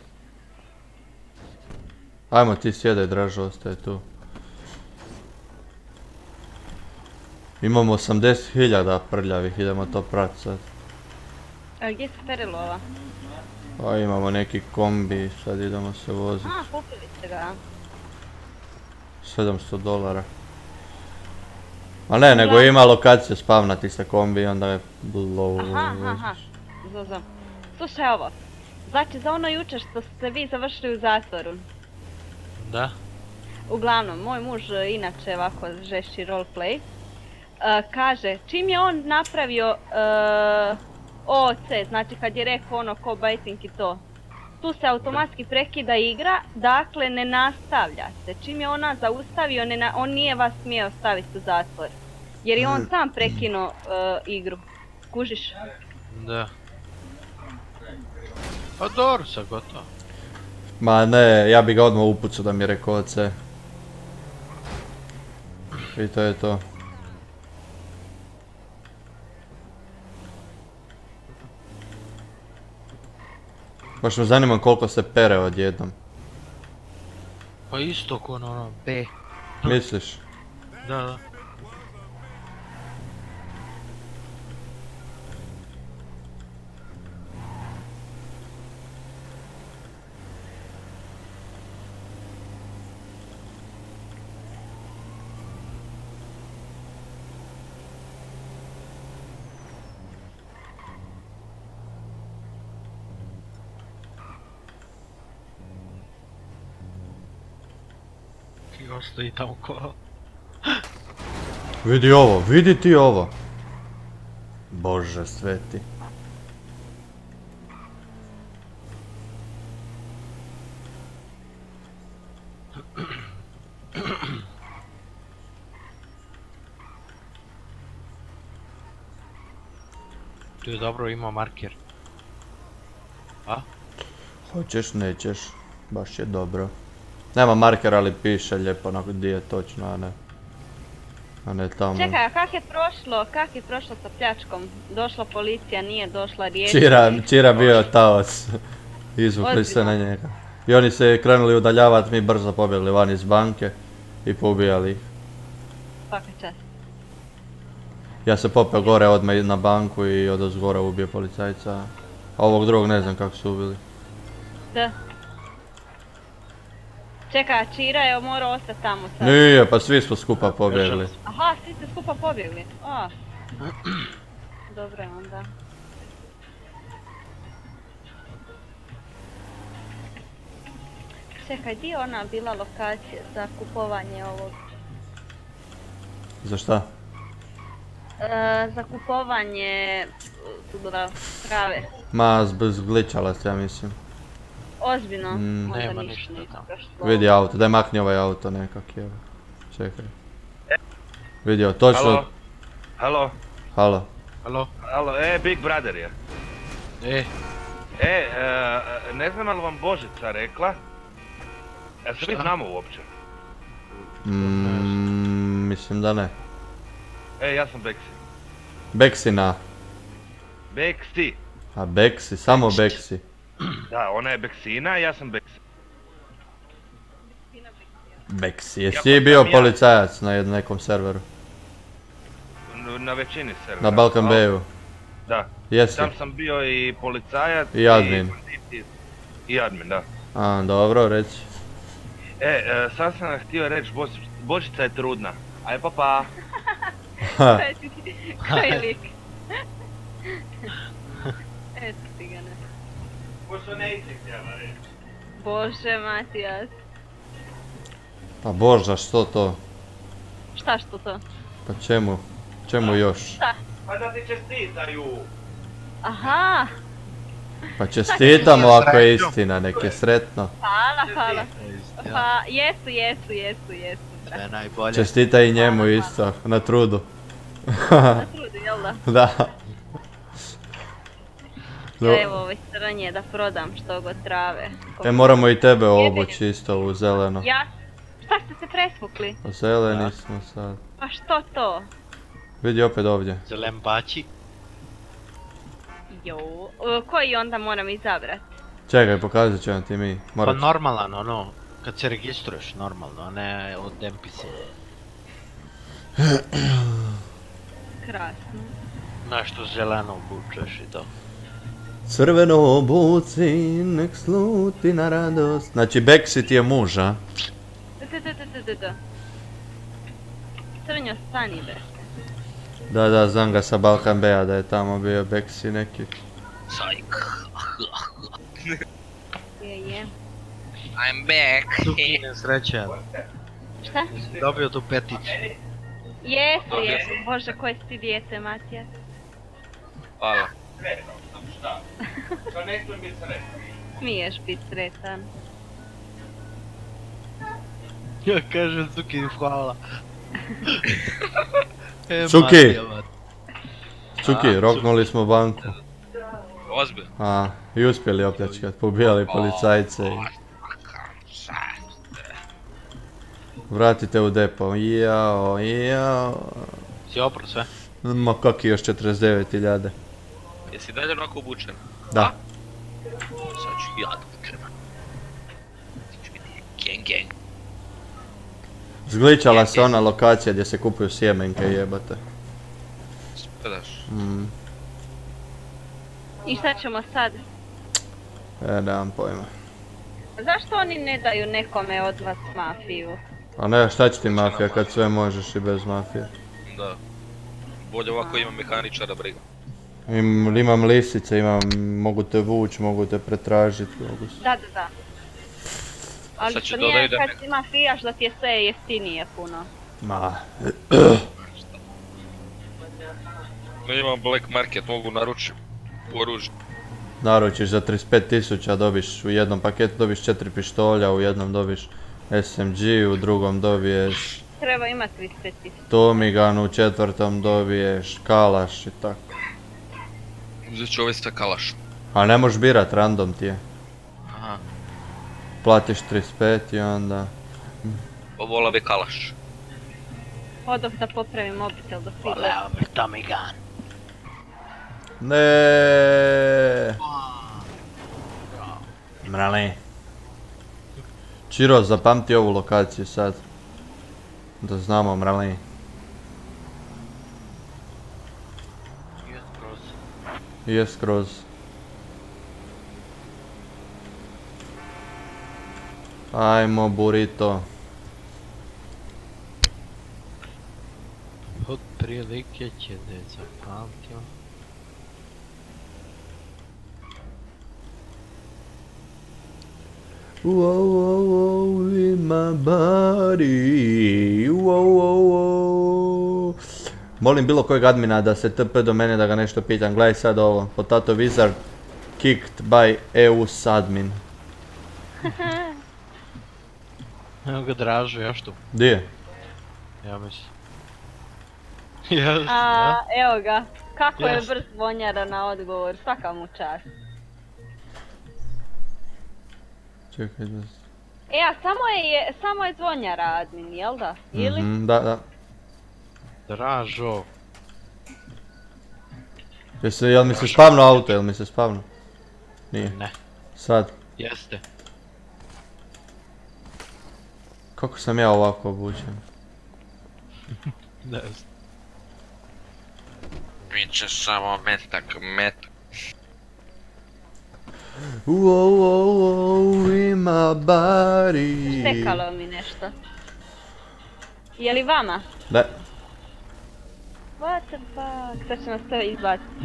ajmo ti sjedaj, Dražo, ostaje tu. Imamo osamdeset hiljada prljavih, idemo to prat sad. A gdje se pere lova? A imamo neki kombi, sad idemo se voziti. A, kupili ste ga. sedamsto dolara. A ne, nego ima lokacija spavnati sa kombi i onda je low. Aha, aha, aha. Znam. Slušaj ovo. Znači za ono jučer što ste vi završili u zatvoru. Da? Uglavnom, moj muž inače ovako žešći roleplay. Uh, kaže, čim je on napravio uh, O C, znači kad je rekao ono ko baiting i to, tu se automatski prekida igra, dakle ne nastavlja se. Čim je ona zaustavio, ne na, on nije vas smio staviti u zatvor. Jer je on sam prekinuo uh, igru. Kužiš? Da. Pa dobro, sad gotovo. Ma ne, ja bi ga odmah upucao da mi je rekao O C. I to je to. Baš me zanima koliko se pere odjednom. Pa isto ko na ono B. Misliš? Da, da. I ostaje tamo ko... Vidi ovo, vidi ti ovo. Bože sveti. Tu je dobro, ima marker. A? Hoćeš, nećeš. Baš je dobro. Nema markera, ali piše lijepo onako gdje je točno, a ne. A ne tamo. Čekaj, a kak je prošlo, kak je prošlo sa pljačkom? Došla policija, nije došla riječ. Čira, Čira bio taoc. Izvukli se na njega. I oni se krenuli udaljavati, mi brzo pobjegli van iz banke i poubijali ih. Svaka čast. Ja se popeo gore odmah na banku i odozgora ubio policajca. A ovog drugog ne znam kako su ubili. Da. Čekaj, Čira je morao ostati tamo sad. Nije, pa svi smo skupa pobjegli. Aha, svi ste skupa pobjegli. A. Dobro je onda. Čekaj, gdje je ona bila lokacija za kupovanje ovog? Za šta? E, za kupovanje trave. Ma, zgličala se, ja mislim. Ozbiljno? Mm. Onda Nema ništa ništa nije tamo. prošlo. Vidi auto, daj makni ovaj auto nekak, evo. Čekaj. Vidio, točno... Halo? Halo? Halo. Halo? Halo, e, Big Brother je. E, E, e, ne znam ali vam Božica rekla. E, se mi znamo uopće? Mm, mislim da ne. E, ja sam Beksi. Beksina. Beksi. A Beksi, samo Beksi. Da, ona je Beksina, ja sam Beksi. Beksi, jesi ti bio policajac na jednom nekom serveru? N- Na većini servera. Na Balkan Al- Bayu? Da. Jesi? Tam sam bio i policajac I admin. I, i admin, da. A, dobro, reci. E, e, sad sam vam htio reći, Bož- Božica je trudna. Aj pa pa. Koji lik? Eto ti ga ne. Pošto neće htjela reći. Bože, Matijas. Pa Boža, što to? Šta što to? Pa čemu? Čemu još? Šta? Pa da ti čestitaju. Aha! Pa čestitamo ako je istina, nek je sretno. Hvala, hvala. Pa, jesu, jesu, jesu, jesu. sve najbolje. Čestita i njemu isto, na trudu. Na trudu, jel da? Da. Da evo ovaj sranje da prodam što god trave. E, moramo i tebe obući isto u zeleno. Ja? Šta ste se presvukli? Zeleni smo sad. Pa što to? Vidi opet ovdje. Zelen bači. Jo, koji onda moram izabrati? Čekaj, pokazat ćemo ti mi. Pa Morat ću. normalan, ono, kad se registruješ normalno, a ne od en pe ce. Krasno. Nešto zeleno obučeš i to. Crveno obuci, nek sluti na radost. Znači, Beksi ti je muž, a? Da, da, da, da, da, da. Crnjo, stani bre. Da, da, znam ga sa Balkan Bea da je tamo bio Beksi neki. Sajk. Je, je. I'm back. Suki nesrećan. Šta? Jesi dobio tu peticu? Jesu, jesu. Bože, koje si ti dijete, Matija. Hvala. Smiješ bit sretan. Ja kažem Suki hvala. E, Suki! Matija, Matija. Suki, roknuli smo banku. Ozbiljno. A, i uspjeli opljačkat, pobijali policajce i... Vratite u depo, jao, jao... Si opro sve? Ma kaki još četrdeset devet hiljada. Jesi dalje onako obučen? Da. Sad ću ja da treba. Gang gang. Zgličala se ona lokacija gdje se kupuju sjemenke jebate. Spadaš. Mm, I šta ćemo sad? e, nemam pojma. Zašto oni ne daju nekome od vas mafiju? A ne, šta će ti mafija kad sve možeš i bez mafije? Da. Bolje ovako imam mehaničara, briga. Im, imam lisice, imam, mogu te vući, mogu te pretražiti, mogu se... Da, da, da. Ali Sad će što dodaju nije da kad ne- si mafijaš da ti je sve jeftinije puno. Ma... No, imam black market, mogu naručiti oružje. Naručiš za trideset pet tisuća, dobiš u jednom paketu dobiš četiri pištolja, u jednom dobiš es em ge, u drugom dobiješ Treba imati trideset pet tisuća. Tommy gun, u četvrtom dobiješ kalaš i tako. Uzet ću ovaj sa kalašom. A ne možeš birat, random ti je. Aha. Platiš trideset pet i onda... Pa vola bi kalaš. Hodov da popravim mobitel do svih. Voleo bi Tommy gun. Ne. Mrali. Čiro, zapamti ovu lokaciju sad. Da znamo, mrali. Je skroz. Ajmo, burrito. Od prilike će da je zapamtio. Wow, wow, wow, in my body. Wow, wow, wow. Molim bilo kojeg admina da se tp do mene da ga nešto pitam. Gledaj sad ovo. Potato Wizard kicked by E U S admin. Evo ga Dražu, još tu. Di je? Ja mislim. Još, A, da? evo ga. Kako je Yes. brz Vonjara na odgovor, svaka mu čast. Čekaj da... E, a samo je, samo je Zvonjara admin, jel da? Ili? Mhm, da, da. Dražo. Jesi, jel mi se spavno auto, jel mi se spavno? Nije. Ne. Sad. Jeste. Kako sam ja ovako obučen? Ne znam. Biće samo metak, metak. Wow, wow, wow, in my body. Stekalo mi nešto. Je li vama? Da. What the fuck? Sad će nas to izbaciti.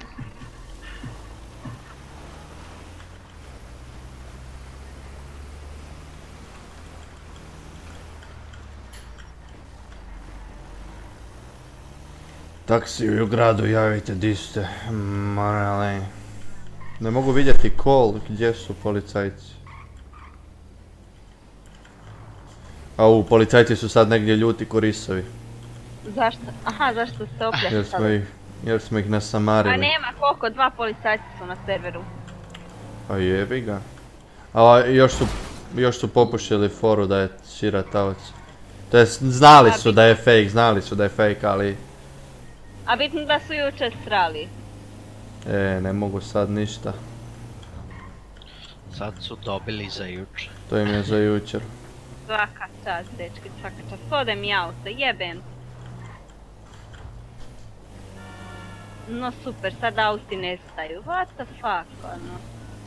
Taksi u gradu, javite di ste. Morali. Ne mogu vidjeti call, gdje su policajci. Au, policajci su sad negdje ljuti ko risovi. Zašto? Aha, zašto ste Jer smo opljaštali? ih Jer smo ih A nasamarili. nema koliko, dva policajca su na serveru. Pa jebi ga. A još su, još su popušili foru da je Šira taoc. To je, znali su da je fake, znali su da je fake, ali... A bitno da su jučer srali. E, ne mogu sad ništa. Sad su dobili za jučer. To im je za jučer. Svaka čast, dečki, svaka čast. Ode mi auto, jebem. No super, sad auti nestaju. What the fuck, ono.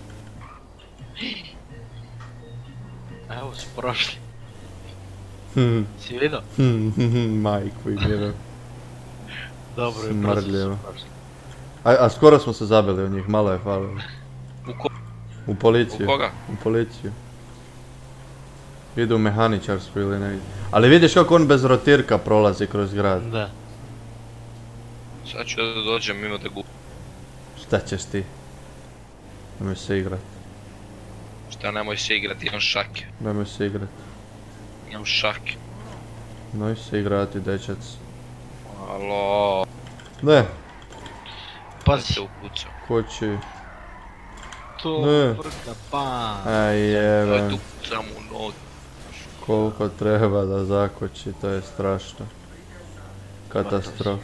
Evo su prošli. Hmm. Si vidio? Hmm, majku im je. Dobro je, brzo Smrdljivo. su prošli. A, a skoro smo se zabili u njih, malo je falilo. U ko... U policiju. U koga? U policiju. Idu u mehaničarsku ili negdje. Ali vidiš kako on bez rotirka prolazi kroz grad. Da. Sad ću da dođem mimo da gu... Šta ćeš ti? Nemoj se igrat. Šta, nemoj se igrati, imam šake. Nemoj se igrat. Imam šake. Nemoj se igrati, dečac. Alo. Ne. Pazi. Da se upucam. Kući. To Ne. vrka pa. Aj Da jebem. te upucam u nogu. Koliko treba da zakoči, to je strašno. Katastrofa.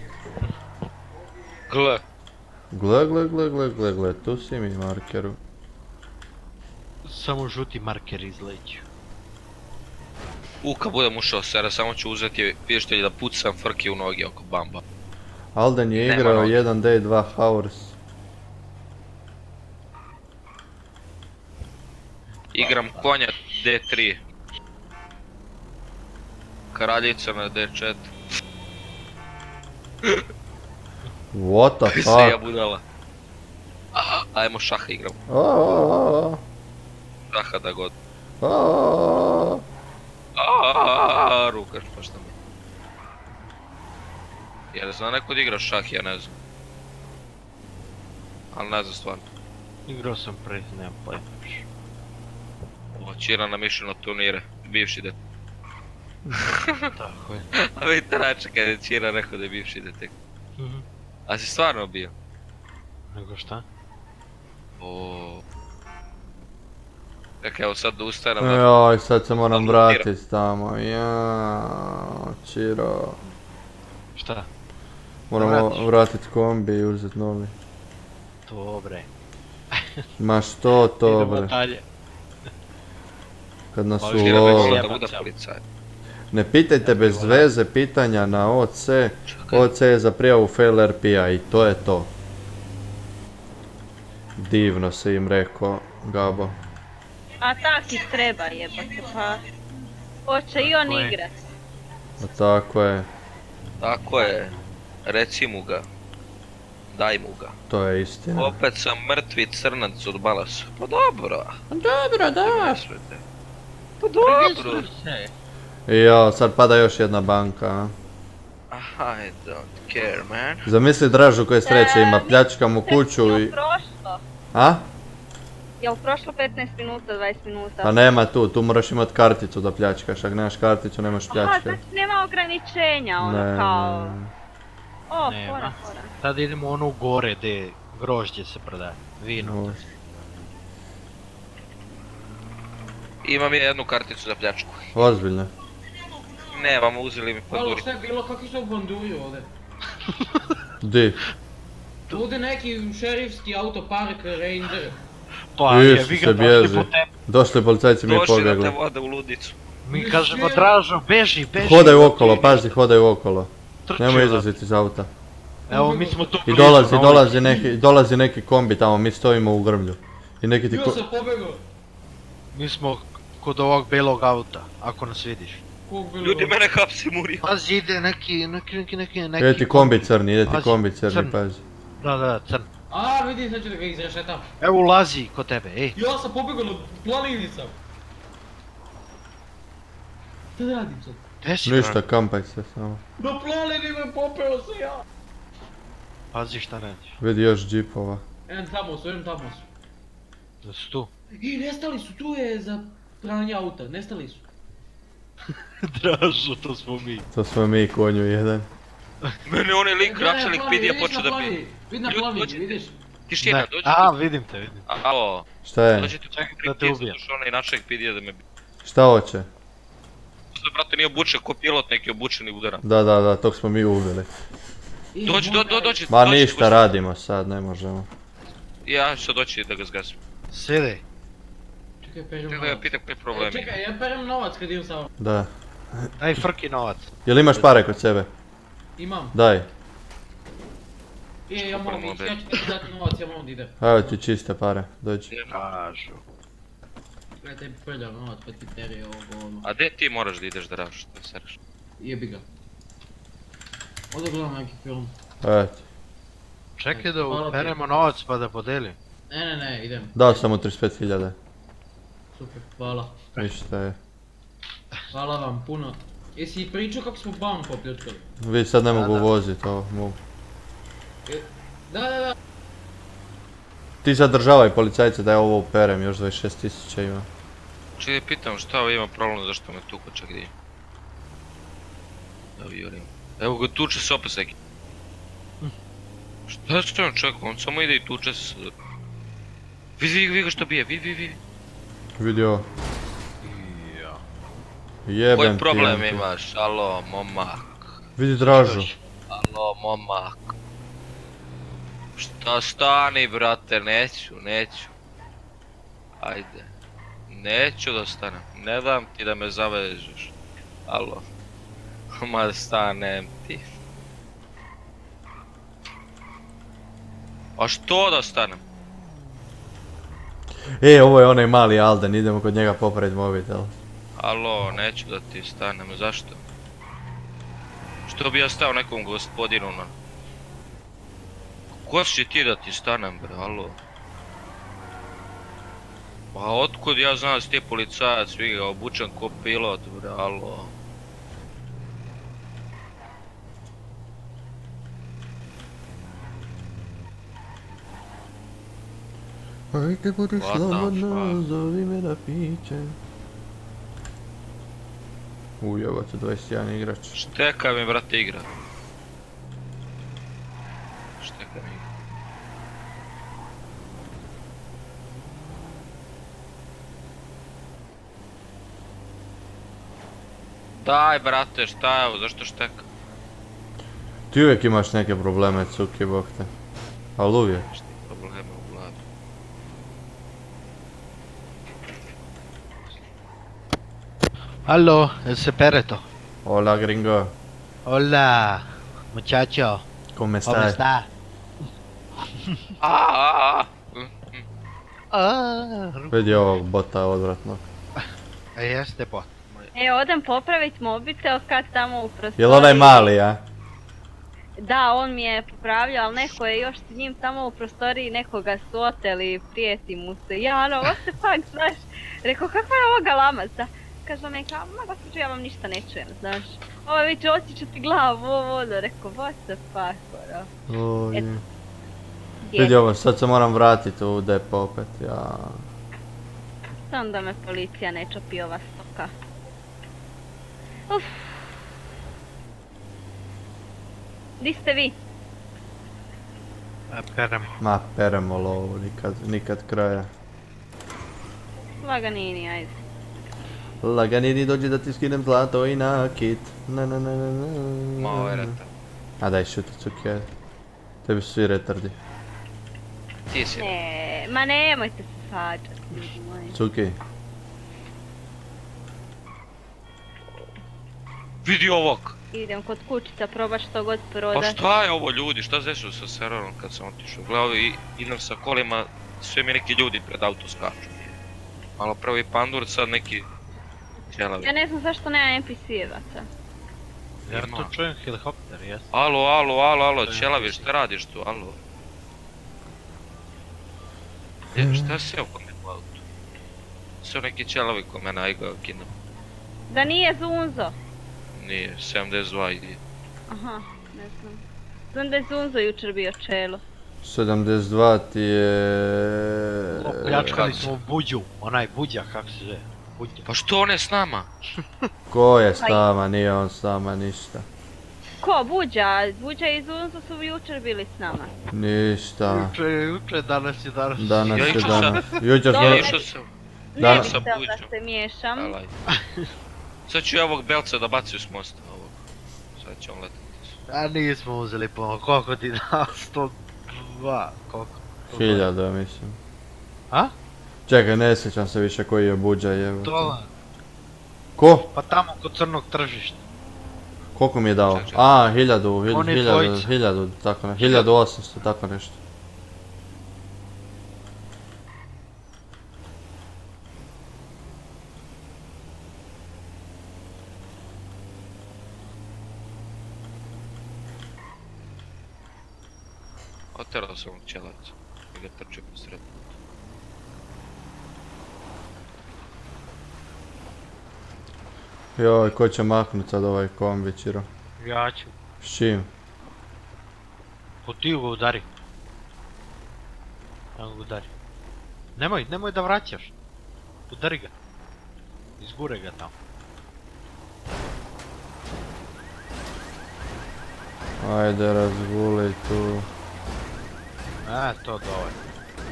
Gle. Gle, gle, gle, gle, gle, gle, tu si mi markeru. Samo žuti marker izleću. U, kad budem ušao sere, samo ću uzeti pištolj da pucam frke u noge oko bamba. Alden je Nema igrao noge. jedan day dva hours. Igram konja D tri. Kraljica na D četiri. What the Kaj se ja fuck? budala. A, ajmo šaha igram. Aaaaaa. Šaha da god. Aaaaaa. Aaaaaa, rukaš pa šta mi. Jer zna neko da igra šah, ja ne znam. Ali ne znam stvarno. Igrao sam prije, nemam pojma. Ovo Čira na mišljeno turnire, bivši det. Tako je. A vidite način kad je Čira rekao da je bivši detek. Mhm. A si stvarno bio? Nego šta? Oooo. Čekaj, evo sad da ustanem da... Joj, sad se moram Odlutiram. vratit tamo, jaaaa, Čiro. Šta? Moramo vratiš? vratit kombi i uzet novi. Dobre. Ma što to Idemo bre, dalje. kad nas Pa u Čira lovu. rekao da Jebam bude se. policaj. Ne pitajte bez veze pitanja na O C, O C je za prijavu fail R P-a i to je to. Divno si im rekao, Gabo. A tak i treba jebate, pa... Hoće i on Tako je. igrat. A tako je, Tako je. Reci mu ga. Daj mu ga. to je istina. Opet sam mrtvi crnac od balasa. Pa dobro. Dobro, da. Pa dobro. I ja, sad pada još jedna banka, a? I don't care, man. Zamisli Dražu koje sreće ima, pljačka mu kuću Jel i... prošlo? A? Jel prošlo petnaest minuta, dvadeset minuta? Pa nema tu, tu moraš imat karticu da pljačkaš, ako nemaš karticu nemaš Aha, pljačkati. znači nema ograničenja, ono Ne, kao... ne, ne. O, Nema. fora, fora. Sad idemo ono gore gdje grožđe se prodaje. Vino. Može. Imam ja jednu karticu za pljačku. Ozbiljno. Nemam, uzeli mi Alo, panduri. šta je bilo, kakvi su banduri ovdje? Di? Ovdje neki šerifski auto park ranger. Pa je, Isu vi se ga došli bježi. po tebe. Došli policajci mi je Došli da te pobjegli. vode u ludicu. Mi kažemo Dražo, beži, beži. Hodaju okolo, pazi, hodaju okolo. Trči Nemoj odavde. izlaziti iz auta. Evo, mi smo tu I blizu, dolazi, na dolazi neki, dolazi neki kombi tamo, mi stojimo u grmlju. I neki ti Ja ko... sam pobegao. Mi smo kod ovog belog auta, ako nas vidiš. Kog bilo? Ljudi mene hapsi muri. Pazi, ide neki, neki, neki, neki, neki... Ide ti kombi crni, ide ti Pazi, kombi crni, crni. pazi. Da, da, crn. A, vidi, sad ću da ga izrešetam. Evo ulazi kod tebe, ej. Ja sam pobegao na planini sam. Šta da radim sad? Gdje si, Ništa, Dražo? kampaj se samo. Na planini me popeo se ja. Pazi šta radiš. Vidi još džipova. Jedan tamo su, jedan tamo su. Da su tu. I nestali su, tu je za pranje auta, nestali su. Dražo, to smo mi. To smo mi konju jedan. Mene onaj lik, načelnik pidija počeo da bi... Vidi na plavini, vidiš? Tišina, dođi tu. A, vidim te, vidim. Alo. Šta je? Dođi tu Čekaj prije da te pizdu, ubijem. došao onaj načelnik pidija da me bi... Šta hoće? Sada, brate, nije obučen ko pilot, neki obučeni udara. Da, da, da, tog smo mi ubili. Dođi, do, do, dođi. Ma dođi, ništa dođi. radimo sad, ne možemo. Ja ću sad doći da ga zgasim. Sjedi. Čekaj, perem Čekaj da ga novac. pitam koji problem E, čekaj, ja perem novac kad idem sa ovom. Da. Daj frki novac. Jel imaš pare kod sebe? Imam. Daj. E, ja moram ići, ja ću ti dati novac, ja moram da idem. Evo ti čiste pare, dođi. Kažu. Ja tebi prljam novac pa ti teri ovo ono. A gdje ti moraš da ideš da radiš, da sereš? Jebi ga. Ovdje gledam neki film. Evo ti. Čekaj da Hvala ti. uperemo novac pa da podelim. Ne, ne, ne, idem. Dao sam mu trideset pet hiljada. Super, hvala. Ništa je. Hvala vam puno. Jesi pričao kako smo bank popljačkali? Vi sad ne Da, mogu da. vozit ovo, mogu. E, Da, da, da. Ti zadržavaj policajce da ja ovo uperem, još dvadeset šest tisuća ima. Čekaj, pitam šta ovo ima problem, zašto me tuko, čak gdje? Evo jurim. Evo ga, tuče se opet s nekim. Šta što on čekao, on samo ide i tuče se. Vidi, vidi, vidi ga što bije, vidi, vidi. Vidi ovo. Jebem Koji ti, problem jebem ti. imaš, alo, momak. Vidi Dražu. Alo, momak. Šta stani, brate, neću, neću. Ajde. Neću da stanem, ne dam ti da me zavežeš. Alo. Ma stanem ti. A što da stanem? E, ovo je onaj mali Alden, idemo kod njega popraviti mobitel. Alo, neću da ti stanem, zašto? Što bi ja stao nekom gospodinu na... Ko si ti da ti stanem, bre, alo? Pa otkud ja znam da si ti policajac, vi ga obučen ko pilot, bre, alo? Aj kad budeš What the slobodno, fuck? zovi me da piće. Ujebate, dvadeset jedan igrač. Šteka mi, brate, igra. Šteka mi igra. Daj, brate, šta je ovo, zašto šteka? Ti uvijek imaš neke probleme, cuki, bok te. Ali uvijek. Šta je problema u glavi? Alo, jel se pere to? Hola, gringo. Hola, muchacho. Come Come stai? sta? Aaaa! A, Vidi ovog bota odvratnog. E, jeste po. E, odem popravit mobitel kad tamo u prostoriji... Jel onaj mali, a? Da, on mi je popravljao, ali neko je još s njim tamo u prostoriji, nekoga su oteli, prijeti mu se. Ja, ono, what the fuck, znaš? Rekao, kakva je ovo galamaca? Kaže neka, ma gospođo, ja vam ništa ne čujem, znaš. Ovo viče, otiću ti glavu, ovo, ono, rekao, what the fuck, ono. O, Eto. je. Djeca. Vidi ovo, sad se moram vratiti u depo opet, ja. Sam da me policija ne čopi ova stoka. Uf. Di ste vi? E, perem. Ma, peremo lovu, nikad, nikad kraja. Laganini, ajde. Laganini, dođi da ti skinem zlato i nakit. Na na na na na. Ma, ovo je retar. A daj šuti, cuki, ajde. Tebi su svi retardi. Ti si. Ne, ma nemojte se svađati, ljudi moji. Cuki. Vidi ovog! Idem kod kućica probat što god Pa prodat. šta je ovo ljudi, šta se desilo sa serverom kad sam otišao? Gledao i idem sa kolima, sve mi neki ljudi pred auto skaču. Malo prvi pandur, sad neki ćelavi. Ja ne znam zašto nema N P C-evaca. Ja Ima. tu čujem helikopter, jes? Alo, alo, alo, alo, ćelavi, šta radiš tu, alo? Je, šta si oko mene u autu? Sve neki ćelavi ko mene, aj ga kidam. Da nije Zunzo. Nije, sedamdeset dva ide. Aha, ne znam. Znam da je Zunzo jučer bio čelo. sedamdeset dva ti je... Pljačkali smo Buđu, onaj Buđa, kako se zove? Buđa. Pa što on je s nama? Ko je s nama, nije on s nama ništa. Ko, Buđa? Buđa i Zunzu su jučer bili s nama. Ništa. Juče, juče, danas je danas. Danas Ja je išao danas. sam- Jučer Ja smo... išao sam. Ne Danas- bih sa htjela da Buđom. se miješam. Alaj. Sad ću ja ovog belca da bacim s mosta ovog. Sad će on letati. A nismo uzeli puno, koliko ti dao? sto dva, koliko? Hiljada, mislim. A? Čekaj, ne sjećam se više koji je Buđa jebote. Dolar. Ko? Pa tamo kod crnog tržišta. Koliko mi je dao? Ček, ček. A, hiljadu, hilj- Oni hiljadu, dvojica. hiljadu, tako ne, hiljadu osamsto, tako nešto. Oterao sam ovog ćelaca. I ga trčio po sred. Joj, ko će maknut sad ovaj kombi, Čiro? Ja ću. S čim? Po ti ga udari. Evo ga udari. Nemoj, nemoj da vraćaš. Udari ga. Izgure ga tamo. Ajde, razguli tu. E, to dovoljno.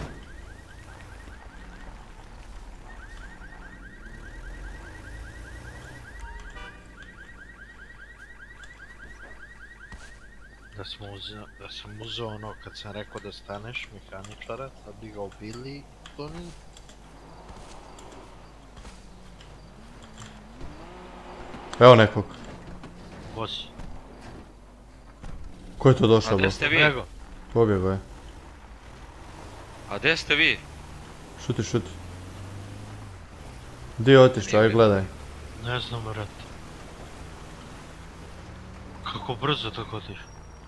Da smo uzeo, da sam uzeo ono kad sam rekao da staneš mehaničara, da bi ga ubili, to nije. Evo nekog. Vozi. Ko je to došao, A bo? gdje ste vi? Nego. Pobjegao je. A gdje ste vi? Šuti, šuti. Di je otišao, aj gledaj. Ne znam, brate. Kako brzo tako otiš.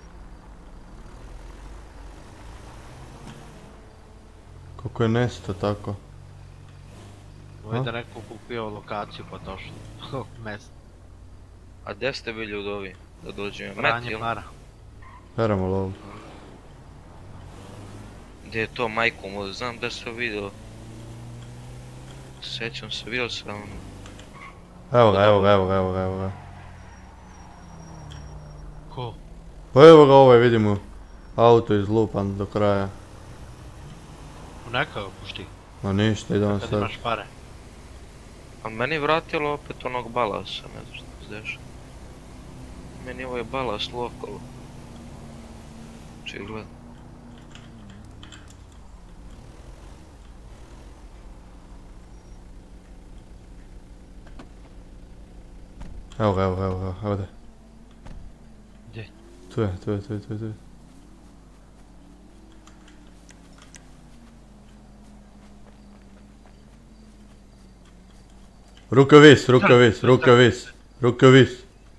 Kako je nesto tako. Ovo je A? da neko kupio lokaciju pa došlo. Mjesto. A gdje ste bili od ovi? Da dođem met, Pranje jel? para. Peramo lovu. Gdje je to majko mu, znam da sam vidio. Sjećam se, vidio sam... Evo ga, evo ga, evo ga, evo ga, evo ga. Ko? Pa evo ga ovaj, vidimo. Auto izlupan do kraja. Neka ga pušti. Ma ništa, idemo Kad sad. imaš pare. A meni je vratilo opet onog balasa, ne znam što se dešava. Meni ovo je balas lokal. Či gled. Evo ga, evo ga, evo ga, ovdje. Gdje? Tu je, tu je, tu je, tu je, tu je. Ruke vis, ruke vis, ruke vis, ruke vis.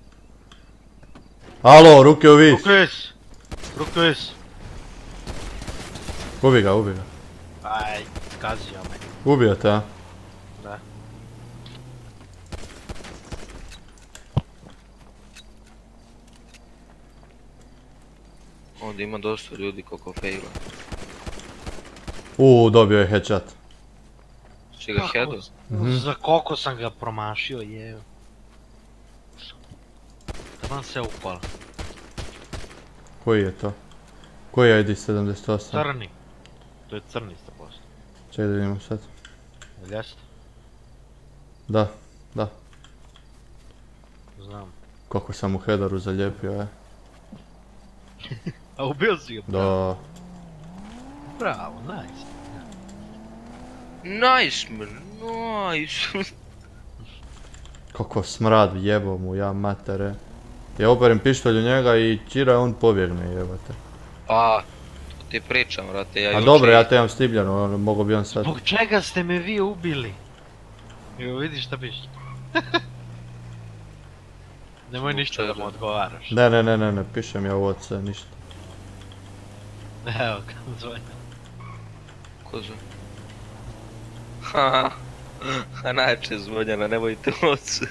Alo, ruke vis. Rukvis! Rukvis! Ubi ga, ubi ga. Aj, kazio me. Ubio te, a? Da. Ovdje ima dosta ljudi koliko fejla. Uuu, dobio je headshot. Si ga headu? Mhm. Za koliko sam ga promašio, je. Taman se upala. Koji je to? Koji je I D sedamdeset osam? Crni. To je crni sto posto. Čekaj da vidimo sad. Jel jeste? Da, da. Znam. Koliko sam u headeru zalijepio, e. A ubio si ga? Da. Bravo, nice. Nice man, nice. Kako smrad jebo mu, ja matere. Ja operem pištolj u njega i čira on pobjegne jebote. Pa, to ti pričam, vrate, ja A juče- dobro, ja te imam stibljano, ono, mogo bi on sad... Zbog čega ste me vi ubili? Evo vidiš šta piše. Nemoj Zbog ništa da čega? mu odgovaraš. Ne, ne, ne, ne, ne, pišem ja u oce, ništa. Evo kad zvoni. Ko zove? Haha, a najče zvonjara, nemojte ocu.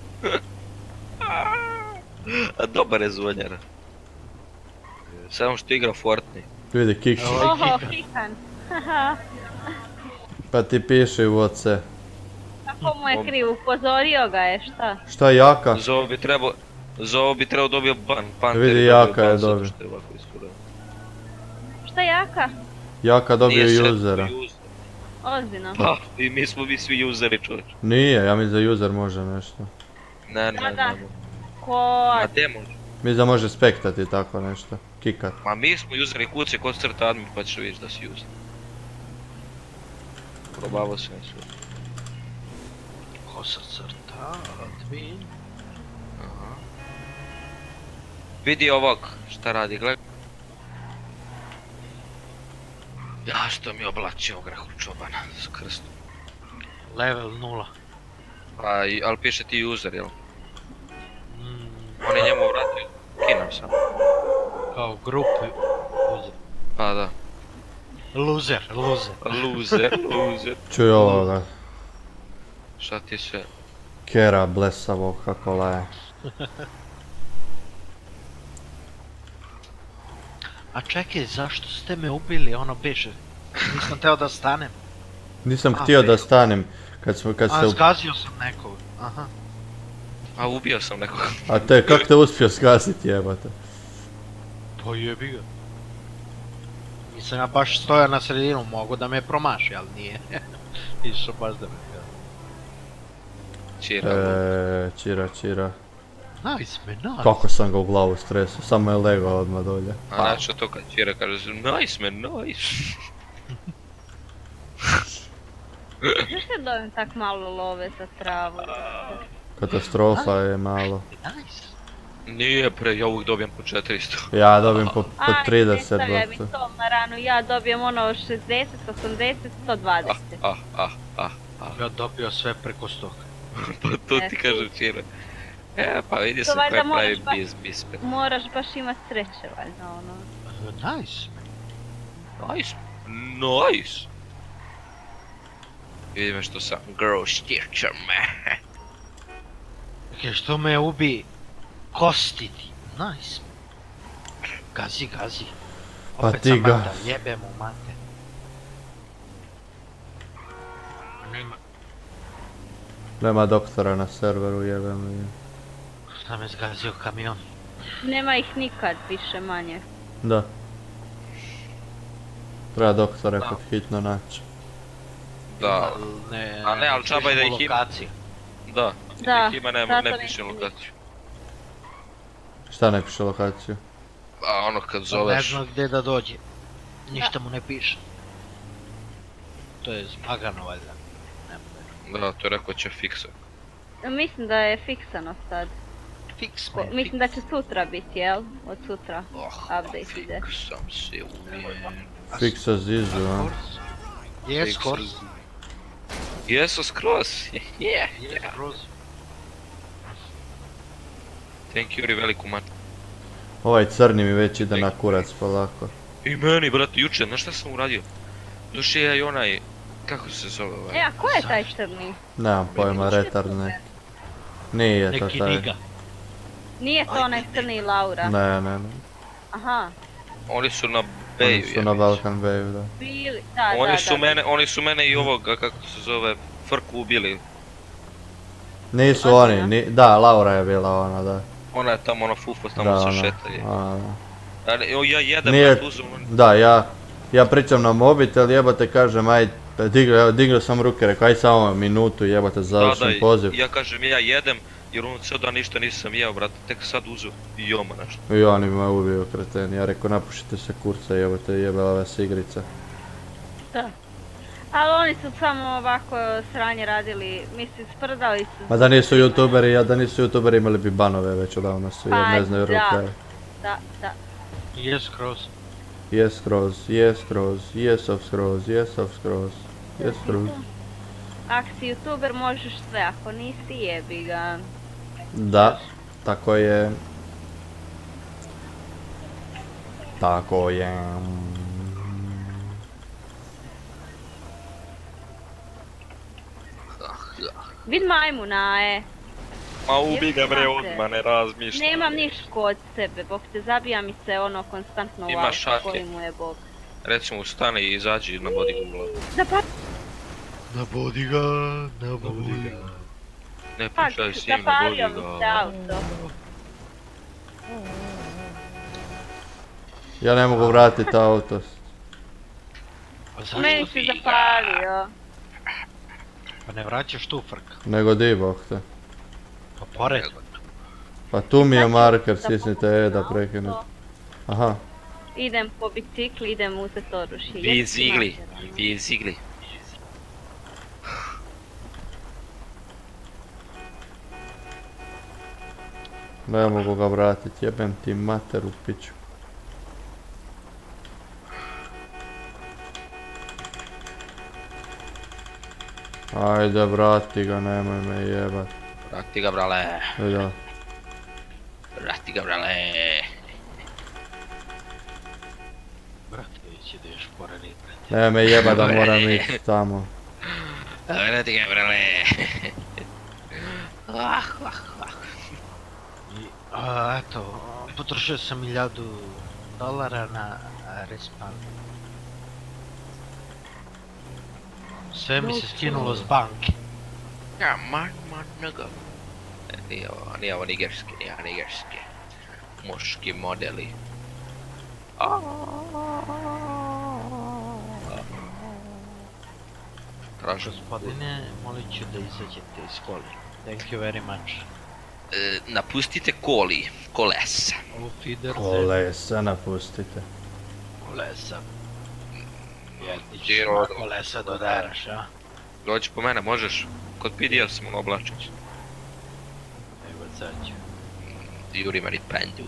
A dobar je zvonjara. Samo što igra Fortnite. Vidi, kiks. Oho, kikan. Haha, Pa ti piše u oce. kako mu je kriv, upozorio ga je, šta? Šta jaka? Za ovo bi trebalo, Za ovo bi trebao dobio ban, Panter Vidi, je Jaka je ban zato dobio. što je ovako isturao. Šta Jaka? Jaka dobio Nije sve usera. user. Ozbiljno. Pa, i mi smo mi svi useri, čovječ. Nije, ja mislim da user može nešto. Ne, Da, ne, da. ne. Ko... Ma gdje može? Mislim da može spektati tako nešto. Kikat. Ma mi smo useri, kuci kod crta admin pa ćeš vidjeti da si user. Probavao sam sve. Ko sa crta, admin. Aha. Vidi ovog, šta radi, gledaj. Ja što mi oblačio grahu čobana s krstom. Level nula. Pa, i- ali piše ti user, jel? Mm, On je njemu vratio, kinem sam. kao grupi. Loser. Pa da. Loser, loser. Loser, loser. Čuj ovoga. Šta ti sve? Kera blesavog kako laje. A čekaj, zašto ste me ubili, ono beše? Nisam teo da stanem. Nisam A, htio da fail. stanem kad smo kad A, ste... zgazio sam nekog. Aha. A ubio sam nekog. A te, kak te uspio skasiti jebate? Pa jebi ga. Nisam ja baš stojao na sredinu, mogu da me promaši, ali nije. Išao baš da me gleda. Čira. Eee, čira, čira. Nice me, nice. Kako sam ga u glavu stresao, samo je legao odmah dolje. A znači to kad Čira kaže, nice man, nice. Zašto dobijem tak malo love za travu? Katastrofa je malo. Nice. Nije pre, ja uvijek dobijem po četiristo. Ja dobijem po, po Aj, ne trideset. stavljaj mi brate. to na ranu, ja dobijem ono šezdeset, osamdeset, sto dvadeset. Ah, ah, ah, ah. Ja dobio sve preko stoka. Pa to ti kaže Čira. E, pa vidi To se valjda kaj pravi moraš ba- biz, bispet. Moraš baš imat sreće, valjda ono. Nice. Nice, nice. Vidimo što sam girl stitcher me. Okej, što me ubi kostiti. Nice. Gazi, gazi. Pa Opet ti sam ga- mater, jebe mu mater. Nema, Nema doktora na serveru, jebem li. šta me zgazio kamion. Nema ih nikad više manje. Da. Treba doktora kod hitno naći. Da. Ne, A ne, ali džaba je da ih ima. lokaciju. Da. Da, Ih ima, ne, zato ne ne piše piše. lokaciju. Šta ne piše lokaciju? A ono kad Ne zoveš... zna gdje da dođe. Ništa mu ne piše. To je zmagano valjda. Da, to je rekao će fiksa. Mislim da je fiksano sad. Fiks Ko- Mislim da će sutra biti, jel? Od sutra. Oh, Update ide. Sam se umijen. Fiksa zizu, a? Yes, skoro. Jesu skroz. Yeah, Yes, yeah. skroz. Thank you, Ri, veliku mat. Ovaj crni mi već ide na kurac polako. I meni, brate, juče, znaš šta sam uradio? Došao ja i onaj... Kako se zove ovaj? E, a ko je taj crni? Nemam pojma, retard neki. Nije to Neki taj. niga. Nije to onaj crni Laura? Ne, ne, ne. Aha. Oni su na Bayu, Oni su na Balkan Bayu, da. Bili, da, Oni da, su da. mene, oni su mene i ovoga, kako se zove, Frku ubili. Nisu oni, ni, da, Laura je bila ona, da. Ona je tamo, ona fufa, tamo Da, se ona, šeta je. ona, da. Ali, o, ja jedem, Nije, brate, uzem, on- da, ja, ja pričam na mobitel, jebate, kažem, aj, digao, evo, digao sam ruke, rekao, aj samo minutu, jebate, da, završim da, poziv. ja kažem, ja jedem, jer on cijel dan ništa nisam jeo, brate, tek sad uzeo i joma nešto. I oni me ubio kreten, ja rekao, napušite se kurca, jebate, jebala vas igrica. Da. Ali oni su samo ovako sranje radili, mislim, sprdali su. Ma da nisu youtuberi, ja da nisu youtuberi imali bi banove već odavno su, jer Pa ne znaju da. ruke. Da, da. Yes, skroz. Yes, skroz, yes, skroz, yes, of skroz, yes, of skroz, yes, skroz. Ako si youtuber možeš sve, ako nisi jebi ga. Da, tako je. Tako je. Vid majmuna je. Ma ubi ga bre Jebate. odmah, ne razmišljam. Nemam ništa kod sebe, bok te zabija mi se ono konstantno u Ima auto, šake. koji mu je bog. Recimo ustani i izađi na body glavu. Da pa... Nabodi ga, nabodi ga. Ne Pa, pričaj s njim, na zapalio body mi se ga. auto. Ja ne mogu vratiti auto. Meni si zapalio. Pa ne vraćaš tu frk. Nego di bok te. Pa pored. Pa tu mi je marker, stisnite E da prekinete. Aha. Idem po bicikli, idem uzet oružje. Vi zigli, vi zigli. Ne mogu ga vratit, jebem ti mater u piću. Ajde, vrati ga, nemoj me jebat. Vrati ga, brale. Da. Vrati ga, brale. Brate, će da još poranit. Ne me jeba da moram ići tamo. Vrati ga, brale. Ah, ah, ah. I, a, eto, potrošio sam hiljadu dolara na respawn. Sve mi se skinulo s banke. Ja, man, man, nego. Nije ovo, nije ovo nigerski, nije ovo nigerski. Muški modeli. Tražim. Gospodine, molit ću da izađete iz koli. Thank you very much. E, napustite koli, kolesa. Auf Wiedersehen. Kolesa napustite. Kolesa. Jedni ćeš na kolesa dodaraš, a? Dođi po mene, možeš? Kod P D L sam ono oblačić. Evo sad ću. Juri meni pandu.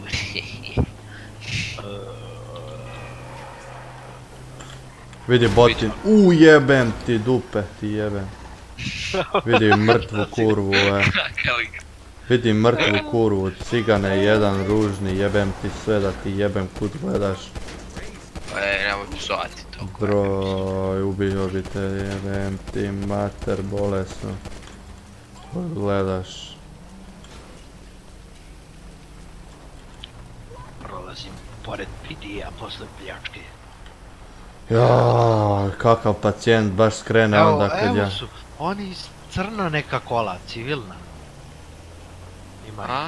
Vidi botin, uuu jebem ti dupe, ti jebem. Vidi mrtvu kurvu, e. Vidi mrtvu kurvu, cigane jedan ružni, jebem ti sve da ti jebem kud gledaš. E, nemoj psovati to. Broj, ubio bi te, jebem ti mater bolesno. Kud gledaš. Prolazim pored P D-a posle pljačke. Jaaaa, kakav pacijent baš skrene onda kad ja... Evo su, oni crna neka kola, civilna. Ima. A?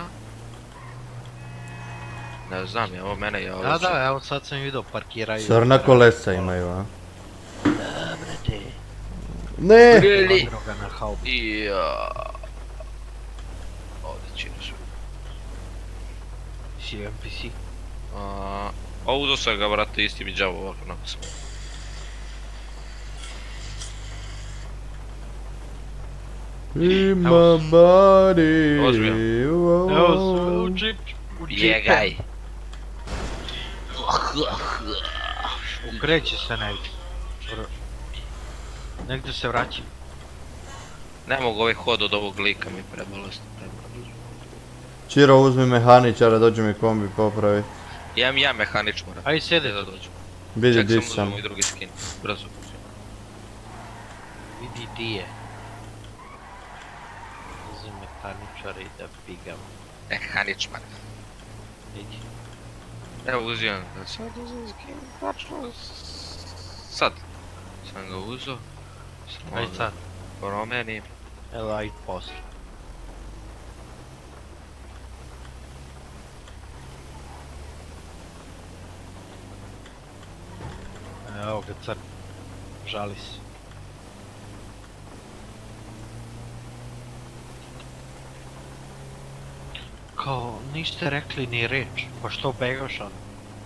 Ne znam, evo mene je ovo... Da, da, evo sad sam vidio, parkiraju. Crna kolesa imaju, a? Dobre te. Ne! Droga na haubi. I... Ovdje čiraš. Si N P C? A uzao sam ga, brate, isti mi džavo ovako onako sam. Ima body. Evo su u džip. Jegaj. Ukreće se negdje. Negdje se vraća. Ne mogu ovaj hod od ovog lika mi prebolesti. Čiro, uzmi mehaničara, dođi mi kombi popravi. Jem ja mehanič moram. Aj sjede da dođu. Vidi Ček di sam sam. uzmem i drugi skin. Brzo. Vidi di je. Uzim mehaničara i da pigam. Mehanič man. Vidi. Evo uzimam ga sad uzim skin. Tačno sad. Sam ga uzeo. Aj sad. Promenim. Evo aj posle. Evo ga crn. Žali se. Kao, niste rekli ni reč, pa što begaš on?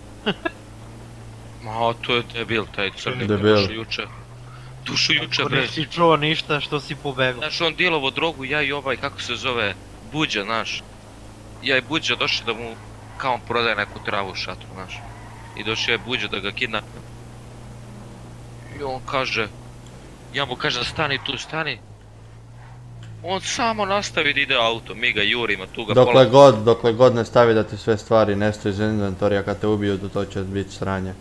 Ma, to je debil, taj crni, Debil. dušu juče. Dušu juče, Ako bre. nisi čuo ništa, što si pobegao? Znaš, on dijelovo drogu, ja i ovaj, kako se zove, Buđa, znaš. Ja i Buđa došli da mu, kao on prodaje neku travu u šatru, znaš. I došao je Buđa da ga kidnapne. I on kaže, ja mu kažem stani tu, stani. On samo nastavi da ide auto, mi ga jurimo, tu ga Dokle pola... god, dokle god ne stavi da ti sve stvari nestaju iz inventorija, kad te ubiju, to će biti sranje.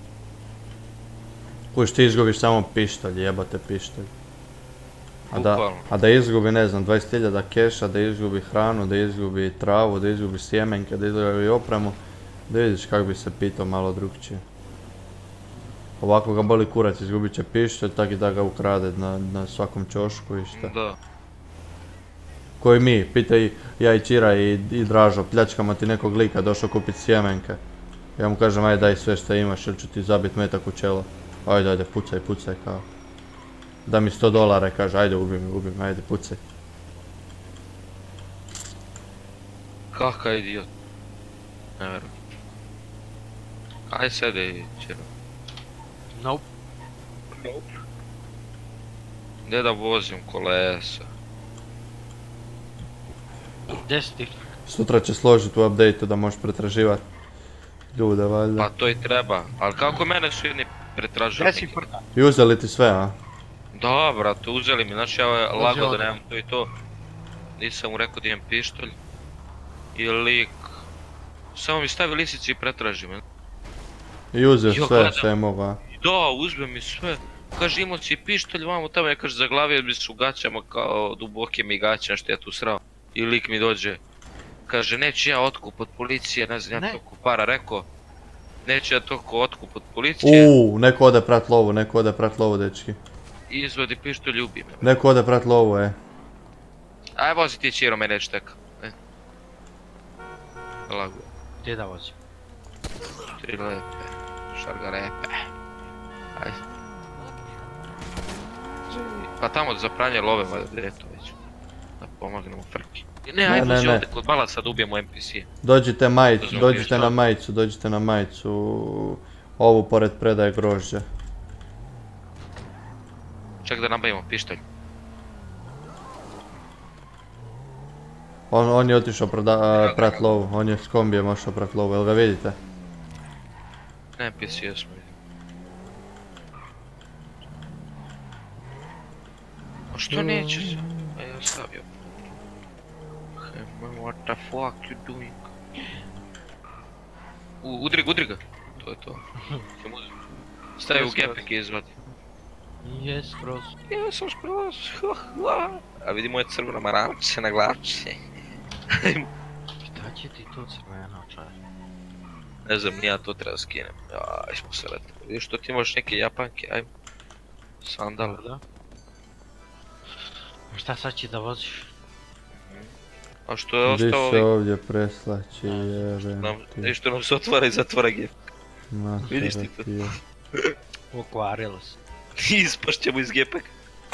Kuš, ti izgubiš samo pištolj, jebate pištolj. A da, Bukvalno. a da izgubi, ne znam, dvadeset hiljada keša, da izgubi hranu, da izgubi travu, da izgubi sjemenke, da izgubi opremu, da vidiš kak bi se pitao malo drugčije. Ovako ga boli kurac, izgubit će pištolj, tak i da ga ukrade na, na svakom čošku i šta. Da. Koji mi, pitaj ja i Čira i, i Dražo, pljačkamo ti nekog lika, došao kupit sjemenke. Ja mu kažem, ajde daj sve što imaš ili ću ti zabit metak u čelo. Ajde, ajde, pucaj, pucaj, kao. Da mi sto dolara i kaže, ajde, ubi mi, ubi mi, ajde, pucaj. Kakav idiot. Ne verujem. Aj sede, Čiro. Nope. Nope. Gdje da vozim kolesa? Gdje si ti? Sutra će složiti u update-u da možeš pretraživati ljude, valjda. Pa to i treba, ali kako mene su jedni pretražili? Gdje si frka? I uzeli ti sve, a? Da, brate, uzeli mi, znači ja lago da nemam to i to. Nisam mu rekao da imam pištolj. I lik... Samo mi stavi lisici i pretraži me. I uzeo sve što je mogo, a? Da, uzme mi sve. Kaže imao si pištolj, vamo tamo, ja kaže zaglavio bi se u gaćama kao duboke mi gaće, što ja tu srao. I lik mi dođe. Kaže neću ja otkup od policije, ne znam ja toliko para rekao. Neću ja toliko otkup od policije. Uuu, neko ode prat lovu, neko ode prat lovu, dečki. I izvodi pištolj, ljubi me. Neko ode prat lovu, e. Aj vozi ti Čiro, mene neće teka. Lago. Gdje da vozim? Tri lepe, šargarepe. Ajde. Pa tamo za pranje love, valjda gdje je to već. Da pomognemo frki. Ne, aj vozi ovdje kod balaca da ubijemo N P C-e. Dođite majicu, dođite na majicu, dođite na majicu. Ovu pored predaje grožđa. Ček da nabavimo pištolj. On, on je otišao prat lovu, on je s kombijem ošao prat lovu, jel ga vidite? Ne, N P C jesmo vidim. A što neće se? A ja stavio. What the fuck you doing? U, udri ga, udri ga. To je to. Stavi u gepek i izvadi. Jes, skroz. Jesam skroz. A vidi moje crveno maramče na glavče. Šta će ti to crveno, čaj? Ne znam, nija to treba skinem. Aj, smo se letili. Vidiš što ti imaš neke japanke, ajmo. Sandale. Da. Šta sad će da voziš? A što je ostao Gdje se ovdje preslaći, jebem ti. Vidiš što nam se otvara i zatvara gepek. Vidiš ti to? Pokvarilo se. Ispašćemo iz gepeka.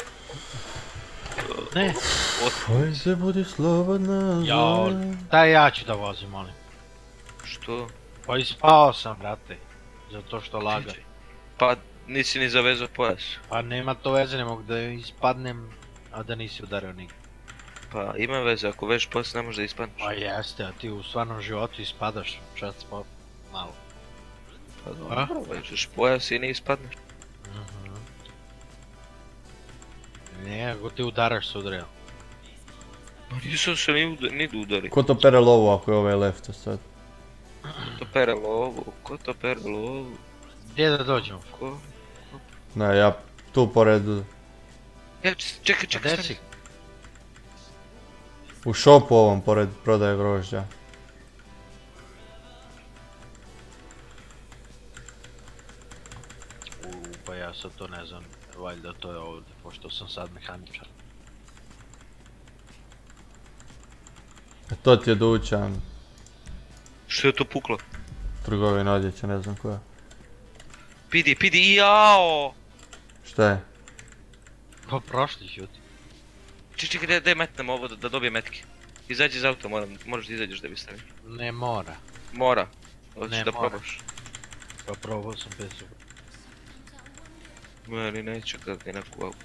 Ne. Oj se budi slobodna. Jao, daj ja ću da vozim, molim. Što? Pa ispao sam, brate. Zato što laga. Pa nisi ni zavezao pojas. Pa nema to veze, ne mogu da ispadnem, a da nisi udario nigdje. Pa ima veze, ako veš pojas ne možeš da ispadneš. Pa jeste, a ti u stvarnom životu ispadaš, čas pa malo. Pa dobro, vežeš pojas i ne ispadneš. Ne, ako ti udaraš se udario. Pa nisam se ni udari. Ko to pere lovu ako je ovaj lefto sad? Ko to pere lovu? Ko to pere lovu? Gdje da dođemo? Ko? Ne, ja tu pored... Ja, čekaj, čekaj, Gdje si? U šopu ovom, pored prodaje grožđa. Uuu, pa ja sad to ne znam, valjda to je ovdje, pošto sam sad mehaničar. To ti je dućan. Što je to puklo? Trgovina odjeća, ne znam koja. Pidi, pidi, jao! Šta je? Pa prošli šut. Čekaj, čekaj, daj metnem ovo da dobije metke. Izađi iz auta, moraš da izađeš da bi stavio. Ne mora. Mora. Hoćeš da probaš. Pa probao sam bez zuba. Meni neću kad ni neku auto.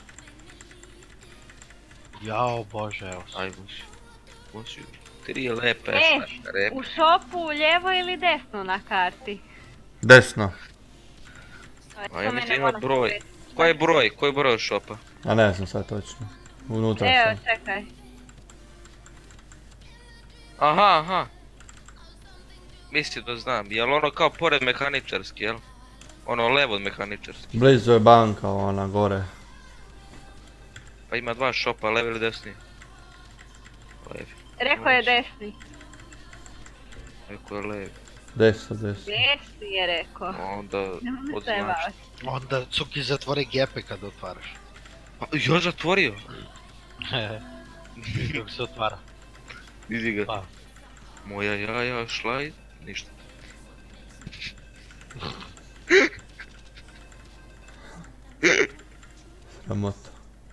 Jao bože, evo sam. Aj vozi. Vozi. Tri lepe E, šargarepe. u šopu lijevo ili desno na karti? Desno. A ja mislim ima broj. Koji je broj? Koji je broj šopa? A ne znam sad točno. Unutra Evo, sam. čekaj. Aha, aha. Mislim da znam, jel ono kao pored mehaničarski, jel? Ono levo od mehaničarski. Blizu je banka ona gore. Pa ima dva šopa, levi ili desni? Levi. Rekao je desni. Rekao je levi. Desno, desno. Desni je rekao. Onda odzvaš. Onda Cuki zatvori gepe kad otvaraš. Pa ja zatvorio? Dok se otvara. Vidi ga. Pa. Moja jaja šla i... ništa. Sramota.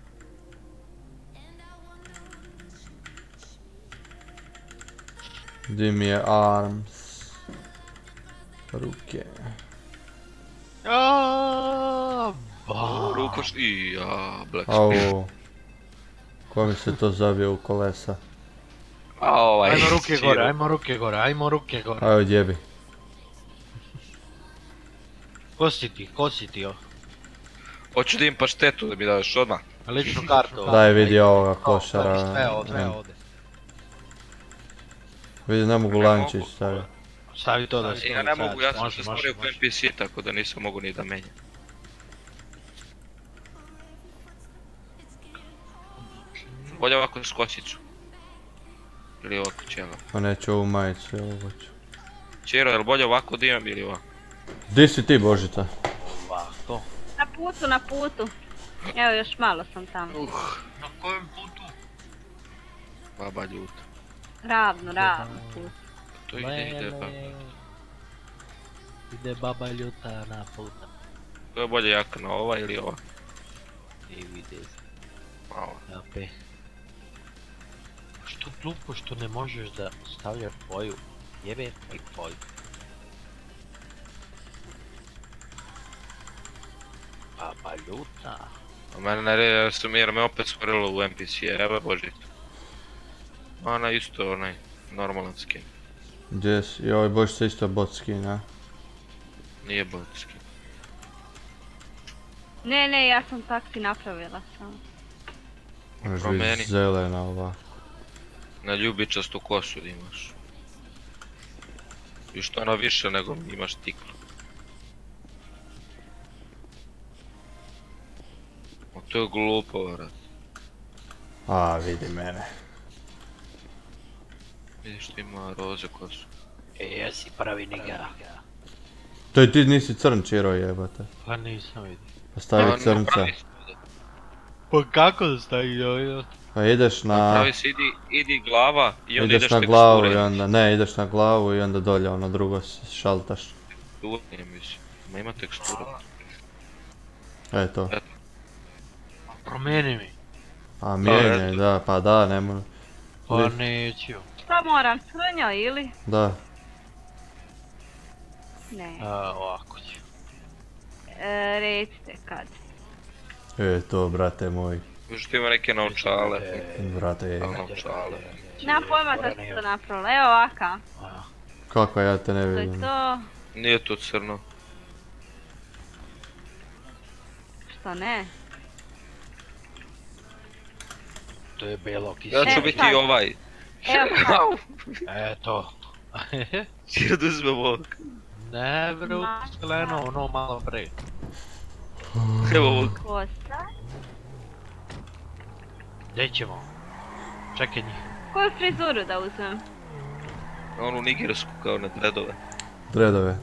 Gdje mi je arms? Ruke. Aaaa, Rukoš i ja, Black Au. Spear. Ko mi se to zabio u kolesa? A ovaj... Ajmo ruke gore, ajmo ruke gore, ajmo ruke gore. Ajde odjebi. Ko si ti, ko si ti ovo? Hoću da im paštetu da mi daš odmah. Ličnu kartu. Daj vidi ovoga košara. Sve ovdje, sve ovdje. Vidi ne mogu lančić staviti. Stavi to da se... Ja ne mogu, ja sam se stvorio u N P C tako da nisam mogu ni da menjam. Bolje ovako s kosicu. Ili ovako ćemo. Pa neću ovu majicu, evo hoću. Čero, jel bolje ovako da imam ili ovako? Di si ti Božica? Ovako. Na putu, na putu. Evo još malo sam tamo. Na kojem putu? Baba ljuta. Ravno, ravno put. To ide, ide baba. Ide baba ljuta na puta. To je bolje jaka na ova ili ova? I vidi. Malo. Opet. Što glupo što ne možeš da stavljaš boju? Jebe i boju. Baba ljuta. A mene ne sam jer me opet stvorilo u N P C, evo Božica. Ona isto onaj normalan skin. Gdje si? I ovaj Božica isto bot skin, a? Nije bot skin. Ne, ne, ja sam taksi napravila samo. Možeš Promeni. biti zelena ova. Na ljubičastu kosu da imaš. I što ona više nego imaš tiklu. O, to je glupo, vrat. A, vidi mene. Vidiš ti ima roze kosu. E, jesi pravi niga. To i ti nisi crn Čiro jebate. Pa nisam vidio. Pa stavi crnca. Pa kako da stavi ovo? Pa ideš na... Pravi se idi, idi glava i onda ideš Ideš na teksture. glavu i onda... Ne, ideš na glavu i onda dolje ono drugo šaltaš. Teksture, mislim. Ma ima tekstura. E to. Promijeni mi. A mijenjaj, da, pa da, ne mogu. Pa neću. Šta moram, crnja ili? Da. Ne. A, ovako ću. E, recite kad. E to, brate moj. Još ti ima neke naučale. Brate, Naučale. Nema pojma da sam to napravila, evo ovaka. kako ja te ne To je vidim. to. Nije to crno. Što ne? To je belo kiselo. Ja ću E, biti sad. ovaj. Evo sad. Eto. Čio da uzmem ovog. Ne bre, zeleno, ono malo pre. Evo ovog. Kosa. Gdje ćemo? Čekaj njih. Koju frizuru da uzmem? Onu nigersku kao na dredove. Dredove.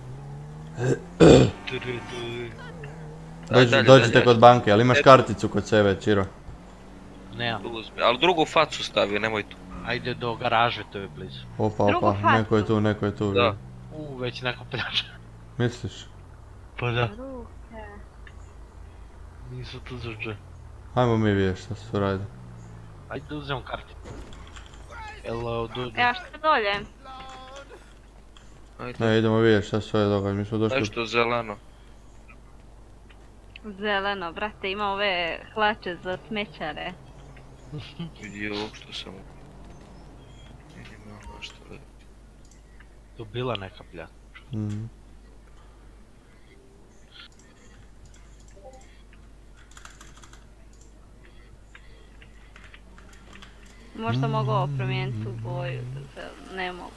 Daj, Dođi- dalje, Dođite dalje. kod banke, ali imaš karticu kod sebe, Čiro. Nemam. Uzmi, ali drugu facu stavi, nemoj tu. Ajde do garaže, to je blizu. Opa, Drugu opa, facu. neko je tu, neko je tu. Da. U, već neko pljača. Misliš? Pa da. Ruke. Nisu tu zađe. Ajmo mi vidjeti šta se radi. Ajde da uzem kartu. Jel dođu? Ja što dolje? Ajde. Ne, idemo vidjeti šta se ovdje događa, mi smo došli... Nešto zeleno. Zeleno, brate, ima ove hlače za smećare. Vidi ovog što sam... Ima ono što je. Tu bila neka pljačka. Mhm. Možda mogu ovo promijeniti u boju, zel- ne mogu.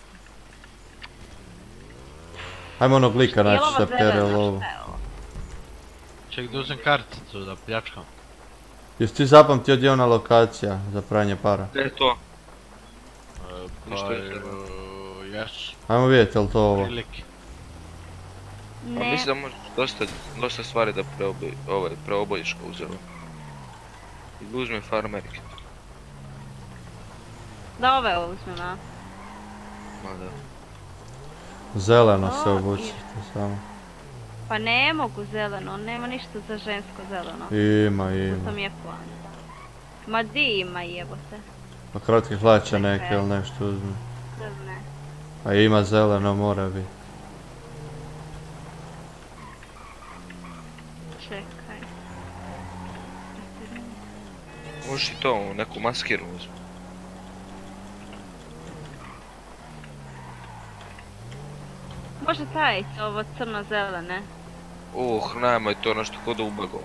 Ajmo onog lika naći Jelova sa pere zelena, lovu. šta je ovo? Ček da uzem karticu da pljačkam. Jesi ti zapamtio gdje je ona lokacija za pranje para? Gdje je to? E, Ništa pa, ne treba. e, jes. Ajmo vidjeti jel to ovo. Prilike. Pa Ne, mislim da možeš dosta, dosta stvari da preoboj, ovaj, preobojiš kao uzelo. I uzmi farmerke. Da ove uzmem, a? Ma da. Zeleno se O, obučite samo. Pa ne mogu zeleno, nema ništa za žensko zeleno. Ima, ima. To mi je plan. Ma di ima jebote. Pa kratke hlače neke ili nešto uzme. Ne. A ima zeleno, mora biti. Čekaj. Možeš i to, neku maskiru uzmi. Može taj, ovo crno-zelene. Uh, nemoj to nešto kod ubago.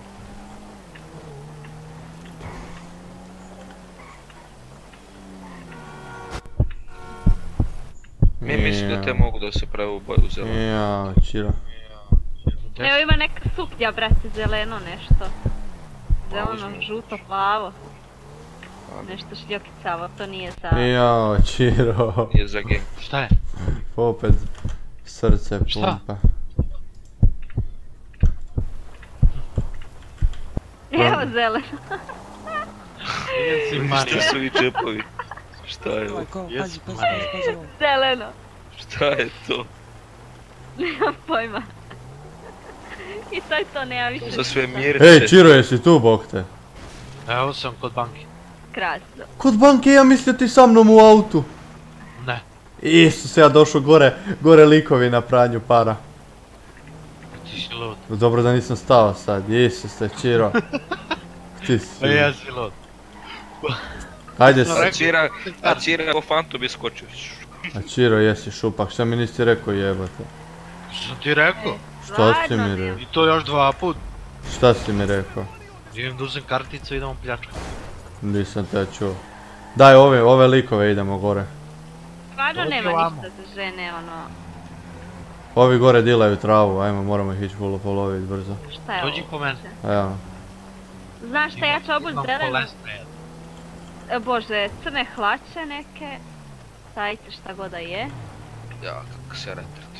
Mi mislim da te mogu da se pravi u boju zeleno. Jao, čira. Evo ima neka suknja, brate, zeleno nešto. Zeleno, žuto, plavo. Nešto šljokicavo, to nije za... Jao, čiro. Nije za game. Šta je? Opet srce pumpa. Evo zeleno. Šta su i čepovi? Šta je ovo? Pazi, pazi, pazi, pazi ovo. Zeleno. Šta je to? Nemam pojma. I to je to, nema više. Za sve mirce. Ej, Čiro, jesi tu, bok te? Evo sam kod banke. Krasno. Kod banke, ja mislio ti sa mnom u autu. Ne. Isus, ja došao gore, gore likovi na pranju para. Ti si lud. Dobro da nisam stao sad, Isus te, Čiro. Ti si. Pa ja si lud. Ajde A se. Čira, a Čira ko fantu bi skočio. A Čiro, jesi šupak, šta mi nisi rekao jebate? Što sam ti rekao? Šta si mi rekao? I to još dva put. Šta si mi rekao? Idem da uzem karticu i idemo pljačkati. Nisam te čuo. Daj ove, ove likove idemo gore. Stvarno Dođi nema ovamo. ništa za žene, ono... Ovi gore dilaju travu, ajmo, moramo ih ići full polovit brzo. Šta je ovo? Dođi po mene. Evo. Znaš šta, ja ću obuć Imam zeleno... kolestre. E, Bože, crne hlače neke... Sajte šta god da je. Ja, kako se retret.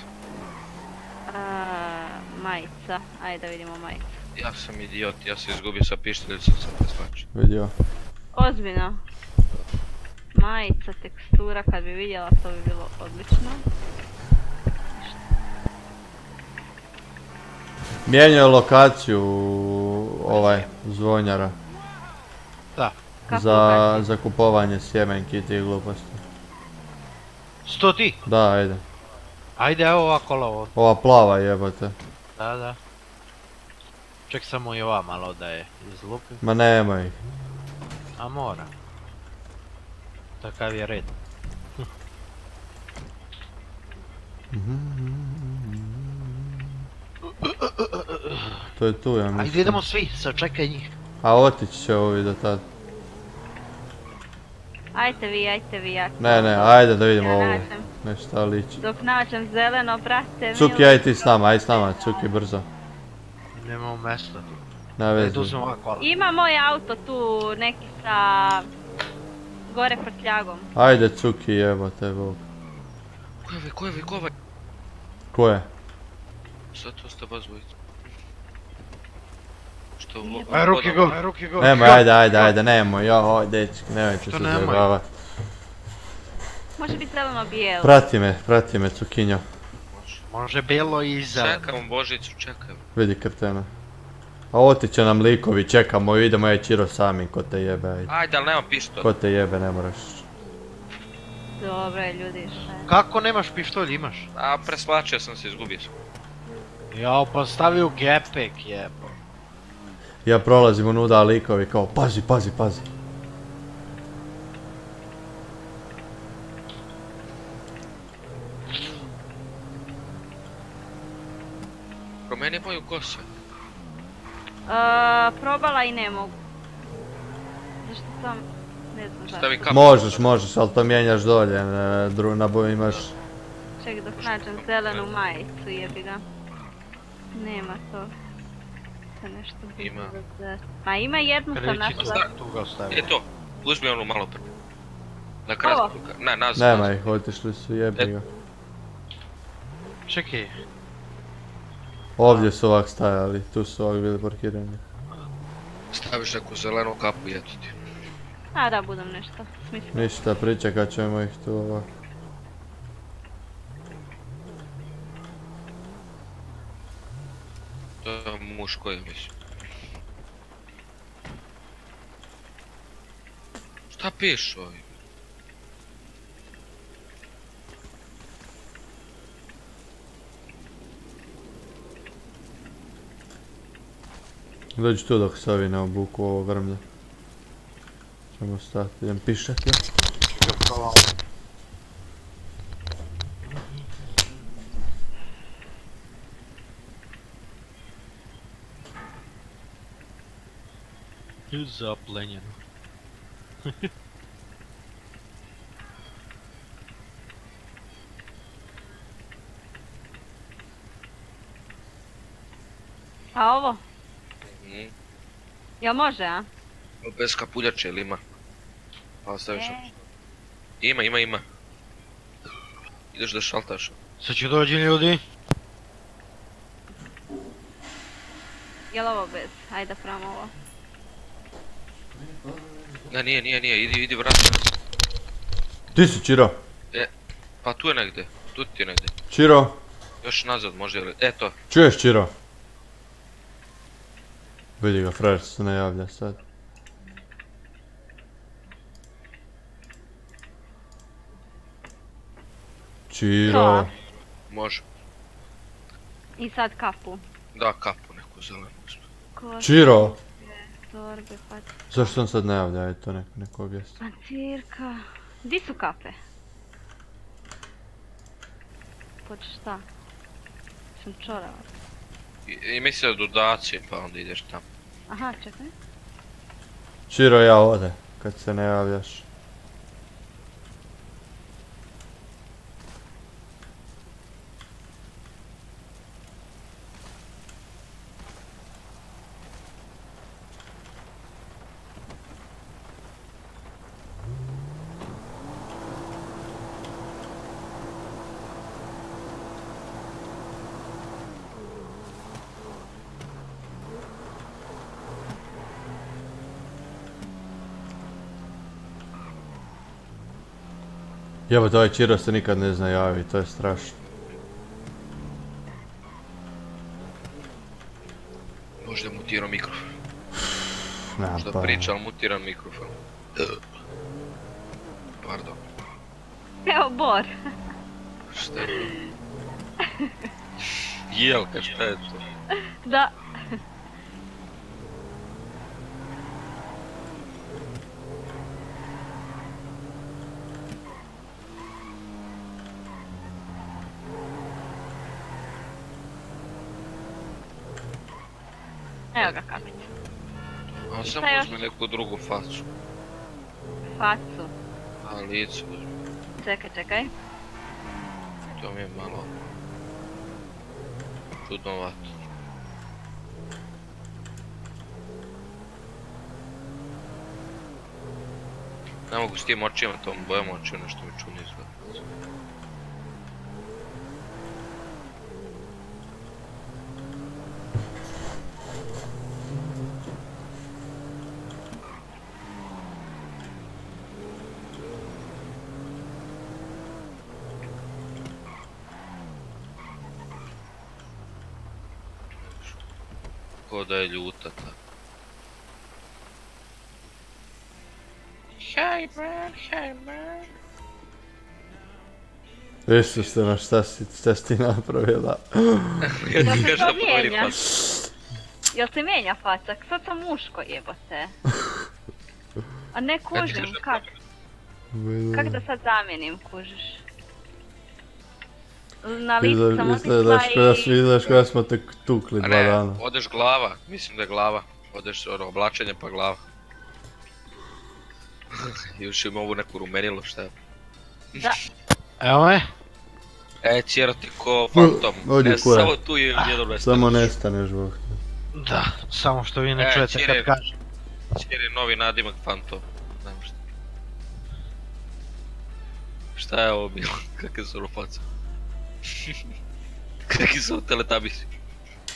A, majica, ajde da vidimo majicu. Ja sam idiot, ja se izgubio sa pišteljicom, sad ne znači. Vidio. Ozbiljno. Majica, tekstura, kad bi vidjela to bi bilo odlično. Mijenjaju lokaciju ovaj zvonjara. Da. Kako Za, lokaciju? za kupovanje sjemenki i tih gluposti. Sto ti? Da, ajde. Ajde, evo ova kola ovdje. Ova plava jebote. Da, da. Ček samo i ova malo da je izlupim. Ma nemoj. A mora. Takav je red. To je tu, ja mislim. Ajde idemo svi, sačekaj njih. A otići će ovi do tad. Ajte vi, ajte vi, ja ću... Ne, ne, ajde da vidimo Ja ovo. nađem. Nešto liči. Dok nađem zeleno, brate, Cuki, aj ti s nama, aj s nama, Cuki, brzo. Nemamo mjesta. Na Ajde vezi. uzmem ova kola. Ima moj auto tu, neki sa... Gore prtljagom. Ajde, Cuki, jebote, bog. Ko je, ko je, ko je? Ko je? Sad to ste baš dvojica. Što... Aj ruke go, aj ruke go. Nemoj, ajde, ajde, ajde, nemoj, joj, dečki, nemojte se Što nemoj? zajebavat. Može biti zeleno bijelo. Prati me, prati me, Cukinjo. Može bijelo i za... Čekam Božicu, čekam. Vidi krtena. A otiće nam likovi, čekamo, idemo je Čiro sami, ko te jebe, ajde. Ajde, ali nemam pištolj. Ko te jebe, ne moraš. Dobro je, ljudi, šta je? Kako nemaš pištolj, imaš? A, preslačio sam se, izgubio sam. Jao, pa stavi u gepek, jebo. Ja prolazim unuda, a likovi kao, pazi, pazi, pazi. Promeni boju kose. Uh, probala i ne mogu. Zašto sam... Ne znam zašto. Stavi kapu. Možeš, možeš, ali to mijenjaš dolje, ne, dru, na boju imaš... Ček dok nađem zelenu majicu, jebi ga. Nema to. To nešto drugo Ima. za- Ma ima jednu sam našla. Tu ga ostavi. E to, uzmi onu malo prvo. Na Ovo? krasku, ne, nazad. Nema nazad. ih, otišli su, jebi ga. Čekaj. Ovdje su ovak stajali, tu su ovak bili parkirani. Staviš neku zelenu kapu i eto ti. A da, budem nešto smisliti. Ništa, pričekat ćemo ih tu ovako. To je muško je mislim. Šta piš ovi? Dođi tu dok se ovi ne obuku ovo grmlje. Ćemo stati, idem pišat ja. Zaplenjeno. A ovo? Mhm. Jel može, a? Bez kapuljače ili ima? Pa ostaviš E. opšte. Ima, ima, ima. Ideš da šaltaš. Sad će dođi ljudi. Jel ovo bez? Ajde da probamo ovo. Ne, nije, nije, nije, idi, idi vrati. Ti si Čiro. E, pa tu je negdje, tu ti je negdje. Čiro. Još nazad može li, eto. Čuješ Čiro? Vidi ga, frajer se ne javlja sad. Čiro. Može. I sad kapu. Da, kapu neku zelenu. Košulje, Čiro. torbe, pa... Zašto on sad ne javlja, aj to neko, neko objasni. Pancirka... Di su kape? Pod šta? Sam čorava. I, i misli da dodacije, pa onda ideš tamo. Aha, čekaj. Čiro ja ode, kad se ne javljaš. Jebote, ovaj Čiro se nikad ne zna javi, to je strašno. Možda mutirao mikrofon. Nema Možda pa. priča, ali mutiran mikrofon. Pardon. Evo Bor. Šta je to? Jelka, šta je to? Da. Evo ga kapić. A I samo šta još? uzme neku drugu facu. Facu. A lice uzme. Čekaj, čekaj. To mi je malo... čudnovato. Ne mogu s tim očima, tom bojom očima, nešto mi čudno izgleda. Ko da je ljuta ta. Hey man, hey man. Isuse, na šta si, šta si ti napravila? Jel se to mijenja? Jel se mijenja faca? Sad sam muško jebote. A ne kužim, kak? Kak da sad zamijenim, kužiš? Na licu sam otišla i... Izgledaš kada smo te tukli A dva ne, dana. odeš glava, mislim da je glava. Odeš ono, oblačenje pa glava. Još ima ovu neku rumenilo, šta je? Da. Evo me. E, Čiro ti ko fantom. Odi Ne, kura. samo tu je jednom nestaneš. Samo nestaneš, Bog. Da, samo što vi ne E, čujete Čiro je- kad kažem. Čiro je novi nadimak fantom. Znam šta. Šta je ovo bilo? Kakve su ono faca? Kakvi su teletabisi?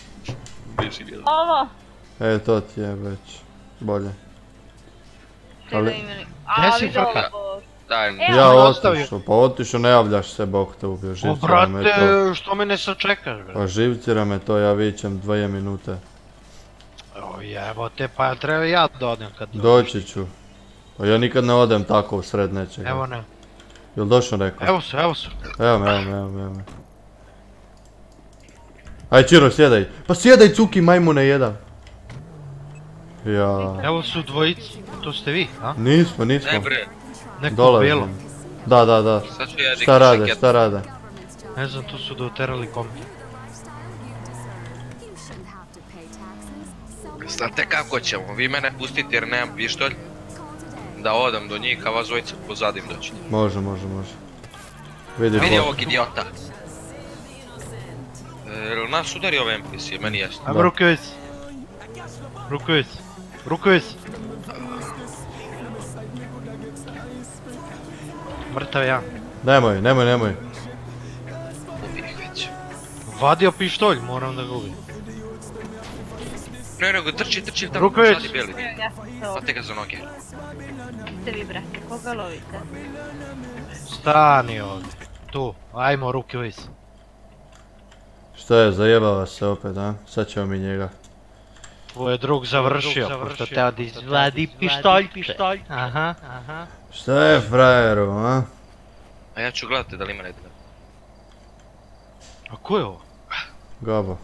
Bivši jedan. Ovo! E, to ti je već bolje. ste Ali- ga imali. A, Gdje si vi frka? dobro. Daj, Evo, Ja me otišao, ostavio. pa otišao, ne javljaš se, Bog te ubio, O živcira me to. brate, što me ne sačekaš bre? Pa živcira me to, ja vićem dvije minute. O jebote, pa treba ja da odem kad Doći ću. Pa ja nikad ne odem tako u sred nečega. Evo ne. Jel došao neko? Evo su, evo su. Evo me, evo me, evo me, evo me. Aj Čiro, sjedaj. Pa sjedaj cuki majmune jedan. Ja. Evo su dvojici. To ste vi, a? Nismo, nismo. Ne bre, Neko Dolazim. bijelo. Da, da, da. sad ću ja Šta rade, šta rade? Ne znam, tu su doterali kombi. Znate kako ćemo, vi mene pustite jer nemam pištolj. Da odem do njih, a vas dvojica pozadim doćete. Može, može, može. Vidi Vidi bot. ovog idiota. E, Jel nas udario ove N P C, meni jasno. Ajmo Rukovic. Rukovic. Rukovic. Mrtav ja. Nemoj, nemoj, nemoj. Ubih već. Vadio pištolj, moram da ga ubijem. Ne, nego trči, trči tamo, Ruković. šadi bijeli. Evo, ja sam se Hvate ga za noge. Ste vi, brate, koga lovite? Stani ovdje. Tu, ajmo Rukovic. Šta je, zajebava se opet, a? Sad ćemo mi njega. Tvoj je drug završio, pošto teo da izvadi pištoljče. Aha, aha. Šta je frajeru, a? A ja ću gledati da li ima netko. A ko je ovo? Gabo.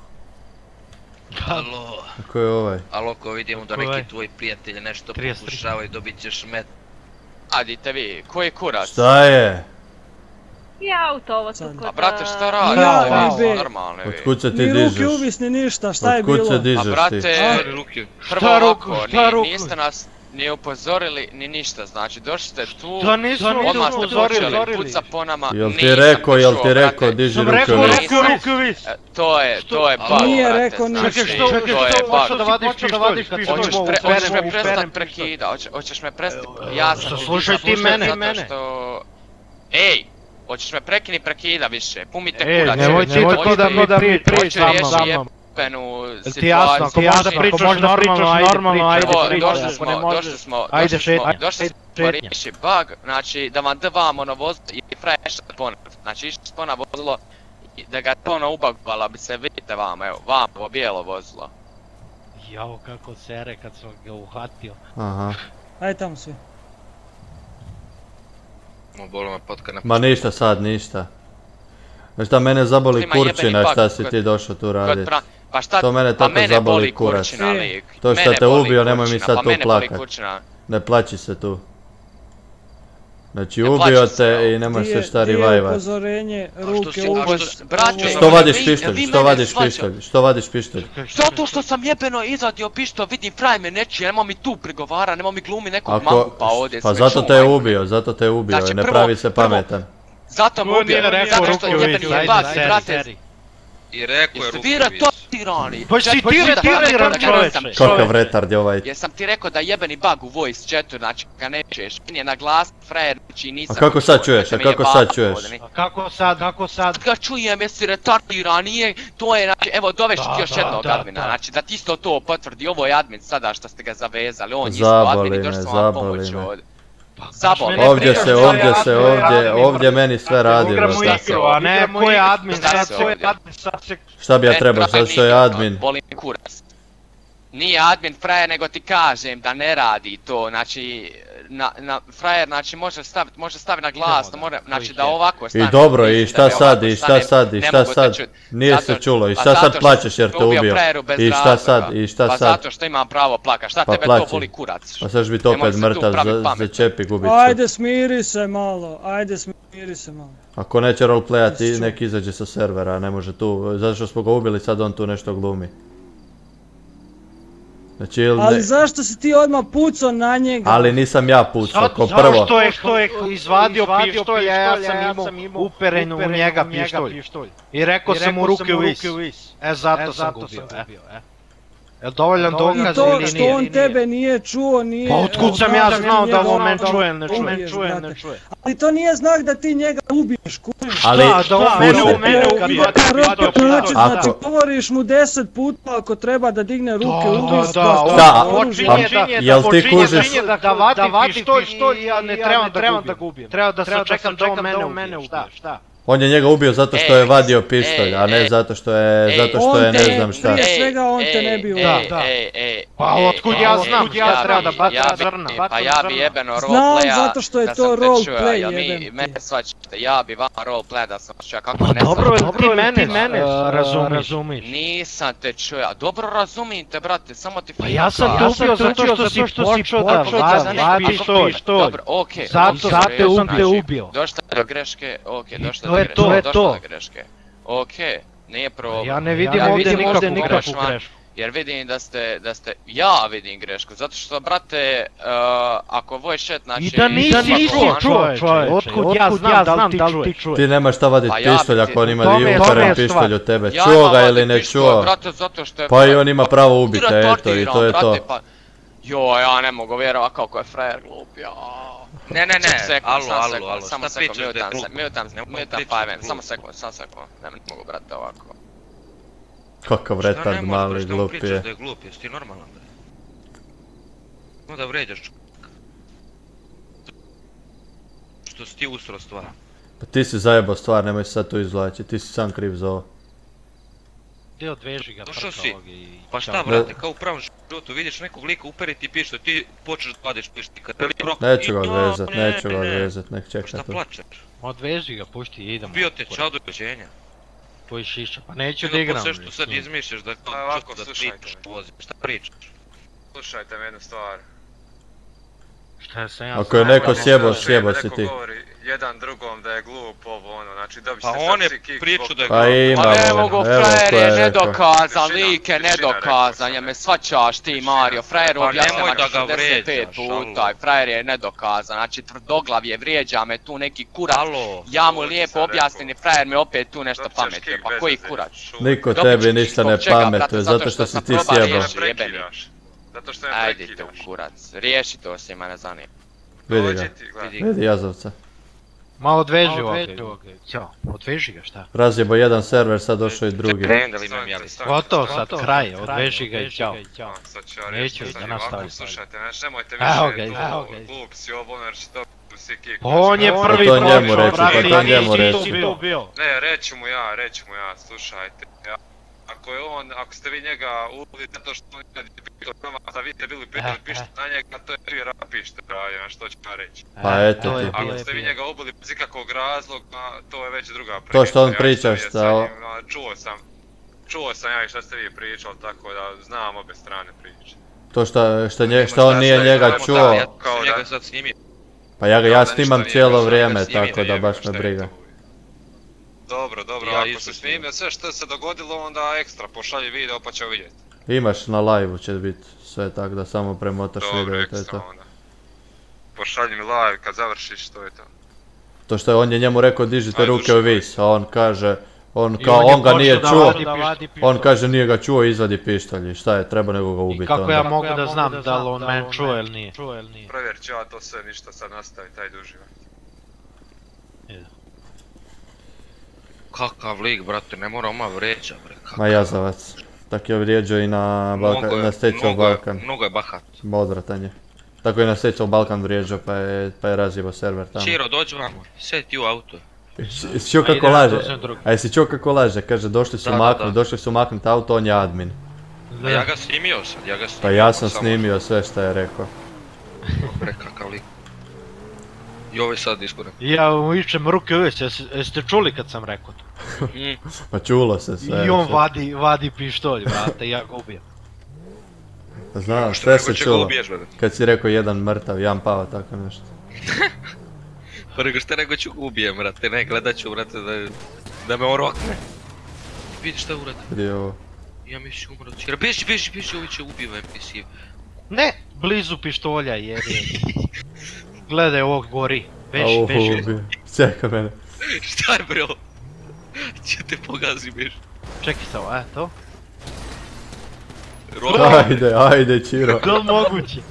Alo, A ko je ovaj? alo, ko vidimo da Ko je ovaj? neki tvoji prijatelji nešto trideset tri. pokušavaju, dobit ćeš met. Adite vi, koji kurac? Šta je? I auto ovo tu kod... A brate, šta a, radi? Ja, Ja, vi be. normalno vi. Otkud se ti Ni ruke dižeš? ubis, ni ništa, šta je Otkud bilo? se A dižeš ti? brate, Ruke. prvo Šta ovako, ruku, šta ni- ruku? niste nas ni upozorili ni ništa, znači došli ste tu, Da nismo odmah ste upozorili. počeli puca po nama, Jel ti nisam rekao, jel čuo, ti rekao, brate. diži Sam ruke rekao u ruku, Nisam. Rukovic. E, To je, to je A bug, nije brate, rekao ništa. znači, Čekaj, što, to čekaj, je što, bug. hoću da vadiš pištolj kad Hoćeš, ćemo pre, hoćeš uperem, me prestat uperem pištolj. prekida, hoće- hoćeš me prestat, ja sam ti Slušaj dižao ti pištolj mene, zato mene. što... Ej, hoćeš me prekini prekida više, pumite Ej, kurac. nemoj ti hoću tako da ti- mi pri- hoću priča riješiti sa mnom. jebenu Jel ti jasno, ako situaciju. možda pričaš normalno, ajde normalno, pričaj. ajde Prvo, pričaj. došli Ako ne smo, možeš- došli smo, Ajde, došli smo, šetnja, došli ajde, smo šetnja. riješi bug, znači da vam dvam ono vozilo i fresh ponav, znači išli smo na vozilo i da ga ono ubagovala bi se vidite vam, evo, vam ovo bijelo vozilo. Jao, kako sere kad sam ga uhvatio. Aha. Ajde tamo svi. Mo bolo me potka na... Ma ništa sad, ništa. Znaš šta, mene zaboli Ima jebeni kurčina bug šta si kod- ti došao tu Kod radit. pra- Pa šta, To mene pa tako mene zaboli boli kurac. kurčina, E, lik. to što Mene te boli ubio, nemoj mi kurčina, sad pa tu mene boli plakat. kurčina. Ne plaći se tu. Znači Ne ubio plaći se, te evo. i nemaš Di se je- šta di je revajvat. upozorenje, A što ruke si- a ubis. što- brate, Što Jel vadiš vi- pištolj, vi što mene vadiš svađa- pištolj, što vadiš pištolj? Zato što sam jebeno izvadio pištolj, vidim fraj me neće, nemoj mi tu prigovara, nemoj mi glumi nekog Ako, mangupa ovdje. pa sve zato te je čuvaj. ubio, zato te je ubio, Znači, ne prvo- pravi se prvo- pametan. Zato me Ko ubio, nije rekao zato što je Rukovic, jebeni ajde, bug, seri, brate. seri. I rekao je Jeste vi Ruković. retardirani? Pa si ti Čekaj, retardiran, da ga čoveče. nisam Kakav čovjek. retard je ovaj. Jesam ti rekao da jebeni bug u voice chatu, znači ga ne čuješ. Meni je na glas frajer, znači nisam... A kako sad čuo, čuješ, znači a me kako jebava sad čuješ? ovdje, ne? A kako sad, kako sad? Kad ga čujem jesi retardiran, nije, to je, znači, evo dovešću Da, ti još da, jednog da, admina, da. znači da ti isto to potvrdi, ovo je admin sada što ste ga zavezali, on je isto Zaboli admin i me, došli smo vam zaboli pomoći me. ovdje. Pa, Zaboli. znaš, Ovdje pričaš se, da je ovdje se, admin, ovdje, admin, ovdje meni sve radilo. Igramo Šta, igru, a ne Igramo ko je igru. admin, Šta sad se ko je ovdje? admin, sad se... šta bi ja Ne trebao, treba zato što je nikako, admin? Boli me kurac. Nije admin frajer, nego ti kažem da ne radi to, znači, na, na, frajer, znači, može staviti, može staviti na glas, Idemo more, ga, znači koji da je? ovako I stane. dobro, mislim i da šta me sad, ovako i šta stane, sad, i ne šta mogu te sad? čut. Nije Zato se što- čulo, i pa šta zato sad što plaćeš jer sam te ubio? frajeru bez I šta razloga. sad, i šta Pa sad? zato što imam pravo plaka, šta Pa tebe plaći. to boli kurac? Pa sad će biti Nemoj opet se tu mrtav pravit za, za pametan. čepi gubicu. Ajde smiri se malo, ajde smiri se malo. Ako neće roleplayati, Jesi čuo? nek izađe sa servera, ne može tu, zato što smo ga ubili, sad on tu nešto glumi. Znači, ili Ali ne- zašto si ti odmah pucao na njega? ali nisam ja pucao, Zato ko zato prvo. što je, što je izvadio pištolj, a ja sam imao uperen u njega pištolj. I rekao sam mu ruke vis. E, zato sam gubio, e. Jel dovoljan dokaz I to ili što nije? on tebe nije čuo, nije... Pa otkud sam ja znao da ovo men čuje, ne čuje, ubiješ, čuje, brate. ne čuje. Ali to nije znak da ti njega ubiješ, kužiš. Ali, Da, da on mene slušaj. ubije kad Ide vadi ruke pištolj, proći, da, znači da. govoriš mu deset puta ako treba da digne ruke, Da, ubiješ da, ga, da, Da, on oružje. pa- počinje jel da, ti počinje kužiš- da, da vadi pištolj i ja ne trebam da ga ubijem. Treba da sačekam da on mene ubije, šta, šta? On je njega ubio zato što je vadio pištolj, a ne zato što je, zato što je On ne te- znam šta. prije svega on te ne bi ubio. Da, da. Pa otkud ja znam, ja treba da bacam zrna. Pa ja bi jebeno Znam, roleplaya zato što je da to sam te role čuo, play, jel mi, jebem ti. mene svačate, ja bi vama roleplay da sam čuo kako Pa ne dobro, sam- jel ti mene, mene razumiš? Nisam te čuo, a dobro razumim te brate, samo ti Pa ja sam te Ja ubio zato što si počeo da počeo da vadiš pištolj. Dobro, okej. Zato okej, zato sam te znači, ubio. Došlo je do greške, okej, I došlo to je je do to, greške, je došlo to. do greške. Okej, nije problem. Ja ne vidim Ja ovdje vidim nikakvu grešku, grešku. man, jer vidim da ste, da ste, ja vidim grešku, zato što brate, uh, ako voj šet, znači... I da nisi čuo, čovječe, otkud ja znam da li ti čuješ? Ti nemaš šta vadit Pa ja bi pištolj ti- ako on ima tome je- tome uperen je pištolj stvar. u tebe. Ja Čuo imam ga vadit ili ne pištolj, čuo. brate, zato što je... Pa i on ima pravo ubiti, eto, i retardiran, to je to. brate, pa- Joj, ja ne mogu vjerovat kako je frajer glup, ja. Ne, ne, ne, Sekund, alo, samo alo, sekund, alo, samo šta sekund, pričaš da je mutam se, glup? mutam, Ne mogu mutam pričat five da je minutes, samo glup. sekund, samo sekund, ne, ne mogu brate ovako. Kakav Šta ne retard možeš, mali, šta mu glup pričaš je. da je glup, jesi ti normalan bre? No da vređaš čovjeka. Što si ti usro stvar. Pa ti si zajebao stvar, nemoj se sad tu izvlačiti, ti si sam kriv za ovo. Ti odveži ga Došao si, prkavog i... pa šta brate, kao u pravom životu, vidiš nekog lika uperi ti pištolj, ti počneš da vadiš pištolj, kad veli rok... Neću ga i- odvezat, ne, neću ga ne, ne. odvezat, nek čeka Šta tu. plačeš? Odveži ga, pušti i idemo. Bio te čado rođenja. Tvoj šiša, pa neću da Nego igram. sve što bre, sad s njim. izmišljaš da A, ovako, da slušajte pričaš, me. voziš, šta pričaš? Slušajte me jednu stvar. Šta sam ja Ako je znao, neko da- sjebao, Slušaj, sjebao si neko ti. govori jedan drugom da je glup, ovo ono, znači dobit Pa ćete on sad je svi kick pričao zbog da je toga. Pa ima Pa ne ovo, mogu, evo frajer ko je je rekao. nedokazan, Tišina, lik je tišina, nedokazan, rekao ja sam. me svačaš ti Mario, frajer Pa objašnjava nemoj da ga šezdeset pet vređaš, puta, alo. i frajer je nedokazan, znači tvrdoglav je, vrijeđa me tu neki kurac, Alo, ja mu to ti lijepo sam objasnim i rekao. frajer mi opet tu nešto Dobit ćeš pametuje, kick pa bez koji veze. kurac? Šut. Niko Dobit tebi ćeš ništa zbog ne čega, brate, pametuje, zato zato što što si sam ti probao sjebao. riješiti. Ne jebeni. prekidaš. Zato što ne Ajde te u prekidaš. kurac, riješi to se, ima ne zanima. Vidi ga, Dođi ti, gledaj. vidi ga. vidi jazovca. Ma odveži ovog. Ćao, odveži ga, šta? Razjebo jedan server, sad došao i drugi. Krenem da li imam jeli. Gotovo sad, kraj, odveži ga i ćao. A, sad ću ja Neću, reći, da sad nastavi. ovako, slušajte, znači nemojte Evo više ga, tu, evo ga. glup si ovo, ono, jer će to si kick. Pa on je Znači, prvi to njemu počeo, reći, brate, pa to ja njemu nisam reći. tu bio. Ne, reći mu ja, reći mu ja, slušajte. Ja, ako je on, ako ste vi njega ubili zato što on je bilo nama, a vi ste bili pitali pište na njega, to je prvi rap pište, ja, što ću ja reći. Pa eto to je ti. bilo. Ako ste vi njega ubili bez ikakvog razloga, to je već druga priča. To što on Ja priča, isto vidjet šta sa o- njim, a, Čuo sam, čuo sam ja i šta ste vi pričali, tako da znam obje strane priče. To šta, šta, nje, šta on nije njega čuo, Ja Kao sam da- njega sad snimio. pa ja ga Kao ja da snimam ništa cijelo nije, vrijeme, snimio tako da nije, baš šta me je briga. to? Dobro, dobro, Ja ako isto se snimio. snimio sve što se dogodilo, onda ekstra pošalji video pa ćemo vidjeti. Imaš na live-u će biti sve tako da samo premotaš Dobro, video i to je ekstra to. onda. Pošalji mi live kad završiš, to je to. To što je on je njemu rekao dižite Ajde, ruke u ušao. vis, a on kaže, on I kao on je on ga počeo nije da čuo, vadi- da vadi pištolj. on kaže nije ga čuo, izvadi pištolj i šta je, treba nego ga I ubiti kako ja onda. mogu da znam da li on men čuje ili nije? Provjerit ću ja to sve, ništa sad nastavi taj duživa. Kakav lik, brate, ne mora oma vređa, bre. kakav. Ma jazavac. Tako je vrijeđao i na, Mnogo Balkan, je- na Stage of mnogo je- Balkan. Mnogo je bahat. Odvratan Tako je na Stage of Balkan vrijeđao pa je, pa je razjebao server tamo. Čiro, dođi vamo, sjedi ti u auto. Jesi čuo Ma kako idemo, laže? to sam drugi. A jesi čuo kako laže? Kaže došli su Da, da, maknut, da. došli su maknut auto, on je admin. A ja ga snimio sad, ja ga snimio. Pa ja sam samo- snimio sve što je rekao. Bre, kakav lik. I ovo je sad iskorak. Ja mu išem ruke u vis, jeste jeste čuli kad sam rekao to? Pa čulo se sve. I on sve. vadi, vadi pištolj, brate, ja ga ubijem. Znam, Što sve nego se će ga čulo. ubiješ, brate. Kad si rekao jedan mrtav, jedan pao, tako nešto. Pa nego šta nego ću ga ubijem, brate, ne, gledat ću, brate, da, da me on rokne. Vidi šta uradi. Vidi ovo. Ja mi ću umro. Čira, beži, beži, beži, ovi će ubiva N P C. Ne, blizu pištolja jer je. Gledaj ovog gori, beži, Au, beži. ubio. Čekaj mene. Šta je bro? Če te pogazi, beži. Čekaj samo, e, to? Ajde, ajde, Čiro. To moguće.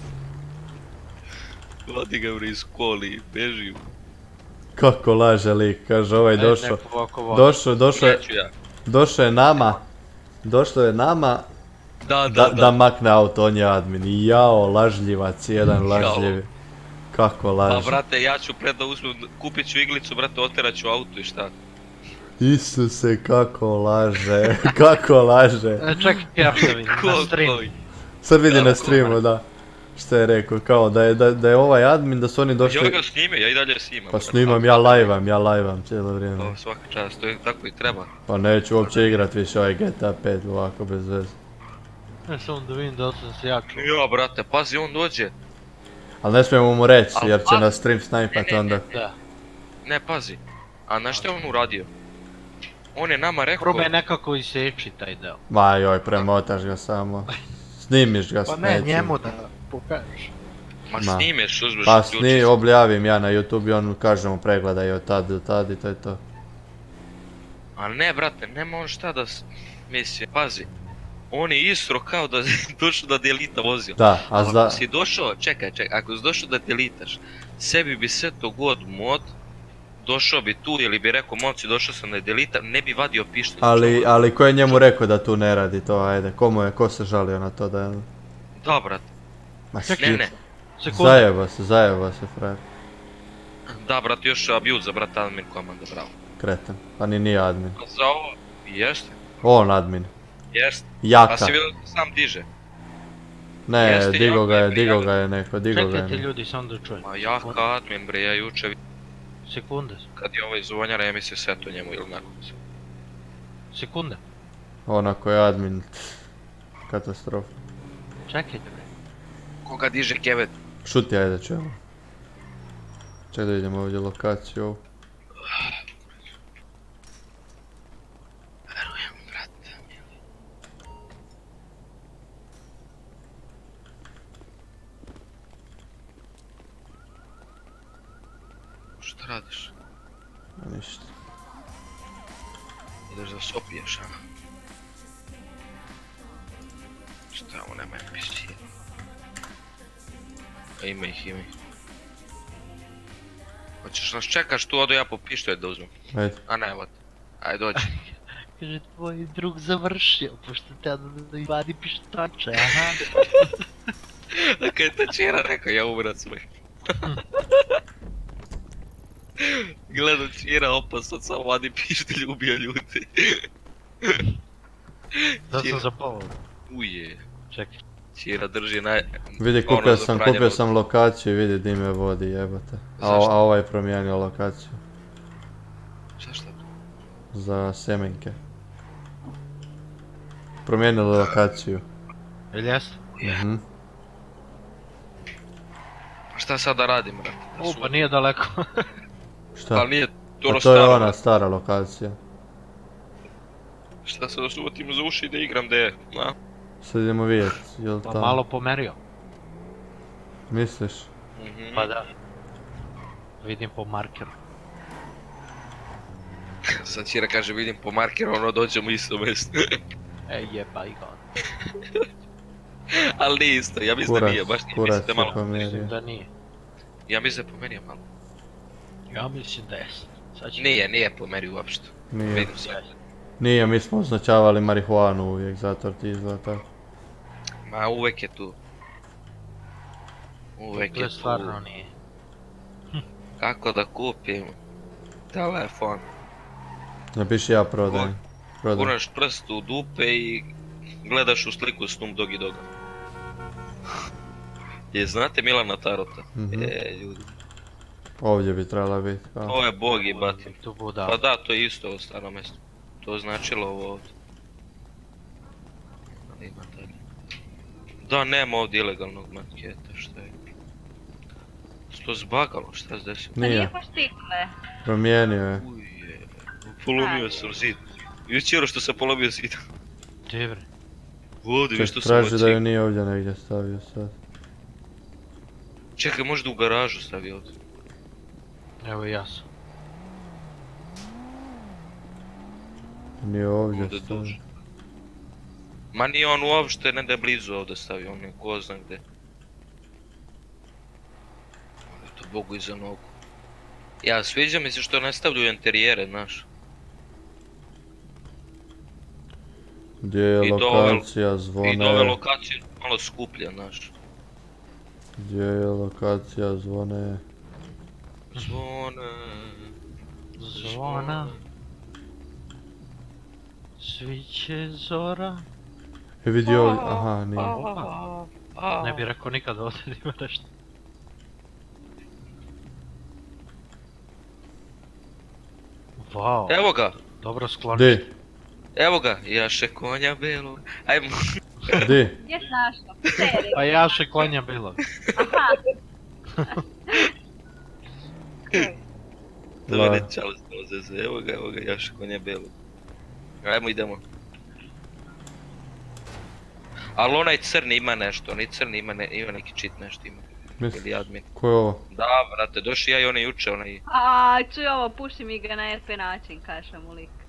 Vadi ga bre iz koli, beži. Kako laže lik, kaže ovaj došao. Došao, došao je, došao je nama. Došao je nama. Da, da, da. Da makne auto, on je admin. Jao, lažljivac, jedan lažljivi. Kako laže. Pa brate, ja ću pred da uzmem, kupit ću iglicu, brate, oterat ću auto i šta. Isuse, kako laže, kako laže. Čekaj, ja sam vidim, na streamu. Sad vidi na streamu, da. Što je rekao, kao da je, da, da je ovaj admin, da su oni došli... Jel ga snime, ja i dalje snimam. Pa snimam, ja live-am, ja live-am cijelo vrijeme. O, svaka čast, to je tako i treba. Pa neću uopće igrat više ovaj G T A pet ovako bez veze. Ne, samo da vidim da li sam se ja čuo. Ja, brate, pazi, on dođe. Ali ne smijemo mu reći, jer će nas stream snajpat onda. Da. Ne, pazi. A na što je on uradio? On je nama rekao... Probaj nekako iseči taj deo. Ma joj, premotaš ga samo. Snimiš ga s Pa ne, njemu da pokažeš. Ma snimeš, uzmeš pa sni, objavim ja na YouTube i on kaže mu pregledaj od tad do tad i to je to. Ali ne, brate, nema on šta da... Misli, pazi. On je istro kao da je došao da delita vozilo. Da, a zda... Ako si došao, čekaj, čekaj, ako si došao da delitaš, sebi bi sve to god mod, došao bi tu ili bi rekao, momci, došao sam da delitam, ne bi vadio pištolj. Ali, ali ko je njemu rekao da tu ne radi to, ajde, komu je, ko se žalio na to da je... Da, brate. Ma ne, ne. Zajeba se, zajeba se, frajer. Da, brate, još abuse, brate, admin komanda, bravo. Kreten, pa ni nije admin. Za ovo, jeste. On admin. Jeste. Jaka. A si vidio da sam diže? Ne, digo ga je, digo ga je neko, digo ga je. Čekajte ljudi, sam da čujem. Ma jaka admin, bre, ja juče vidio. Sekunde. Kad je ovaj zvonjara, ja mislio seto njemu ili nakon se. Sekunde. Onako je admin. Katastrofa. Čekajte bre. Koga diže kevet? Šuti, ajde čujemo. Čekaj da vidimo ovdje lokaciju ovu. Verujem, brate. Šta radiš? Ništa. Ideš da se opiješ, a? Šta ovo nema N P C? A ima ih, ima ih. Hoćeš nas čekaš tu, odo ja po pištolj da uzmem. Ajde. A ne, evo te. Ajde, dođi. Kaže, tvoj drug završio, pošto te da vadi pištače, aha. A kad je ta čera rekao, ja umrat smeh. Gledam čera opasno, samo vadi pištolj, ubija ljudi. Da sam zapao. Uje. Čekaj. Čera drži naj... Vidi, kupio sam, kupio sam lokaciju i vidi di me vodi, jebate. A ovaj je promijenio lokaciju. Zašto? Za sjemenke. Promijenili lokaciju. Jel' jeste? Mhm. Šta sad da radim, brate? O, pa nije daleko. Šta? Pa nije to Pa to je ona stara lokacija. Šta se da se uvatim za uši da igram gdje je, na? Sad idemo vidjet, jel' Pa tamo? malo pomerio. Misliš? Pa da. Vidim po markeru. Sad Čira kaže vidim po markeru, ono dođemo u isto mjesto. Ej jebaj ga. Ali nije isto, ja mislim da nije, baš nije, mislim da je malo Mislim da nije. Ja mislim da je pomerio malo. Ja mislim da jest. Nije, nije pomerio uopšte. Nije. Vidim sad. Nije, mi smo označavali marihuanu uvijek, zato ti izgleda tako. Ma uvek je tu. Uvek je tu. To stvarno nije. Kako da kupim telefon? Napiši ja prodajem. Gurnaš prst u dupe i gledaš u sliku Snoop Doggy Dogga. Je znate Milana Tarota? E, ljudi. Ovdje bi trebala biti. To je bog i batim. Pa da, to je isto ovo staro mjesto. To značilo ovo ovdje. Ima dalje. Da, nema ovdje ilegalnog marketa, šta je? To zbagalo, šta se desilo? Pa nije baš tikle. Promijenio je. Uje, polomio sam zid. Jučer što sam polomio zid. Dobre. Ovdje, vi što sam traži da ju nije ovdje negdje stavio sad. Čekaj, možda u garažu stavio ovdje. Evo i ja sam. Nije ovdje stavio. Ma nije on uopšte, ne da je blizu ovdje stavio, on je ko zna gdje. To Bogu iza nogu. Ja, sviđa mi se što ne stavljaju interijere, znaš. Gdje je lokacija zvone? I do ove lokacije malo skuplja, znaš. Gdje je lokacija zvone? Zvone... Zvona. Sviće zora. Je vidio ovdje, aha, nije. Ne bi rekao nikad ovdje da ima nešto. Vau. Evo ga! Dobro sklonište. Di? Evo ga, jaše konja belo. Ajmo. Di? Gdje si našao? Seri. Pa jaše konja bilo. Aha. To me ne čali stalo zeze, evo ga, evo ga, jaše konja belo. Ajmo, idemo. Ali onaj crni ima nešto, onaj crni ima, ne, ima neki cheat nešto ima. Ili admin. Ko je ovo? Da, brate, došli ja i onaj juče, onaj... A, čuj ovo, puši mi ga na R P način, kaže mu lik.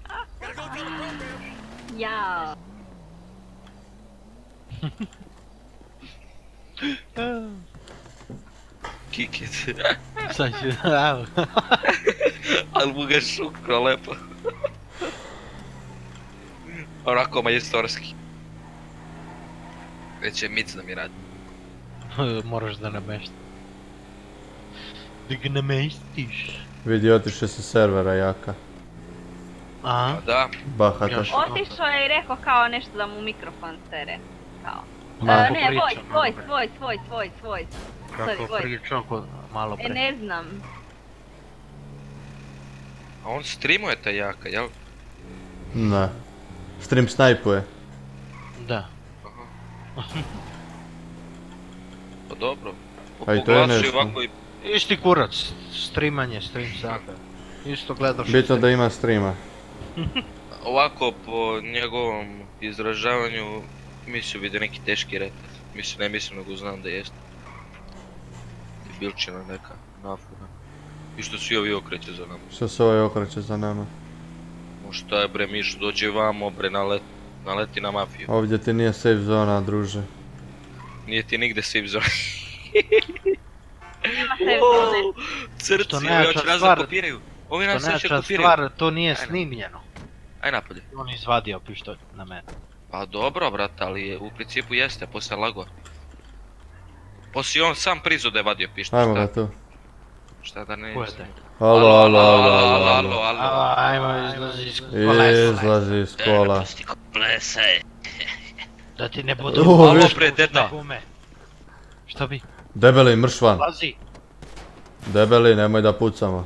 Jao. Kick it. Sad ću, evo. Ali mu ga šukro lepo. Onako majstorski. Već je mic da mi radi. Moraš da namešti. Da ga namestiš. Vidi, otiše sa servera jaka. Aha. Da. Bahata. Otišao je i rekao kao nešto da mu mikrofon tere. Kao. Ma. E, ne, voice, voice, voice, voice, voice, voice. Sorry, Kako voice. pričao kod malo E, pre. ne znam. A on streamuje ta jaka, jel? Ne. Stream snajpuje. Da. Pa dobro. Pa i to je nešto. Ovako i... Isti kurac, streamanje, stream saka. Isto gledaš... Bitno da ima streama. Ovako po njegovom izražavanju mislim vidi neki teški ret. Mislim, ne mislim nego znam da jeste. Debilčina neka, nafuna. I što svi ovi okreće za nama. Što se ovaj okreće za nama? Šta je bre Mišo, dođe vamo bre, nalet, naleti na mafiju. Ovdje ti nije safe zona, druže. Nije ti nigde safe zona. Nema safe zone. Crci, ovi najjača hoće nas stvar- da kopiraju. Ovi nas To hoće najjača kopiraju. stvar, to nije snimljeno. Aj napolje. On izvadio pištolj na mene. Pa dobro brate, ali u principu jeste, poslije lago. Poslije on sam priznao da je vadio pištolj. Ajmo šta? ga tu. Šta da ne... Ko je taj? Alo, alo, alo, alo, alo, alo. alo. Ajmo, izlazi iz kola. Izlazi iz kola. Plesaj. Da ti ne budu... U, Alo viš- bre, deda. gume. Šta bi? Debeli, mrš van. Lazi. Debeli, nemoj da pucamo.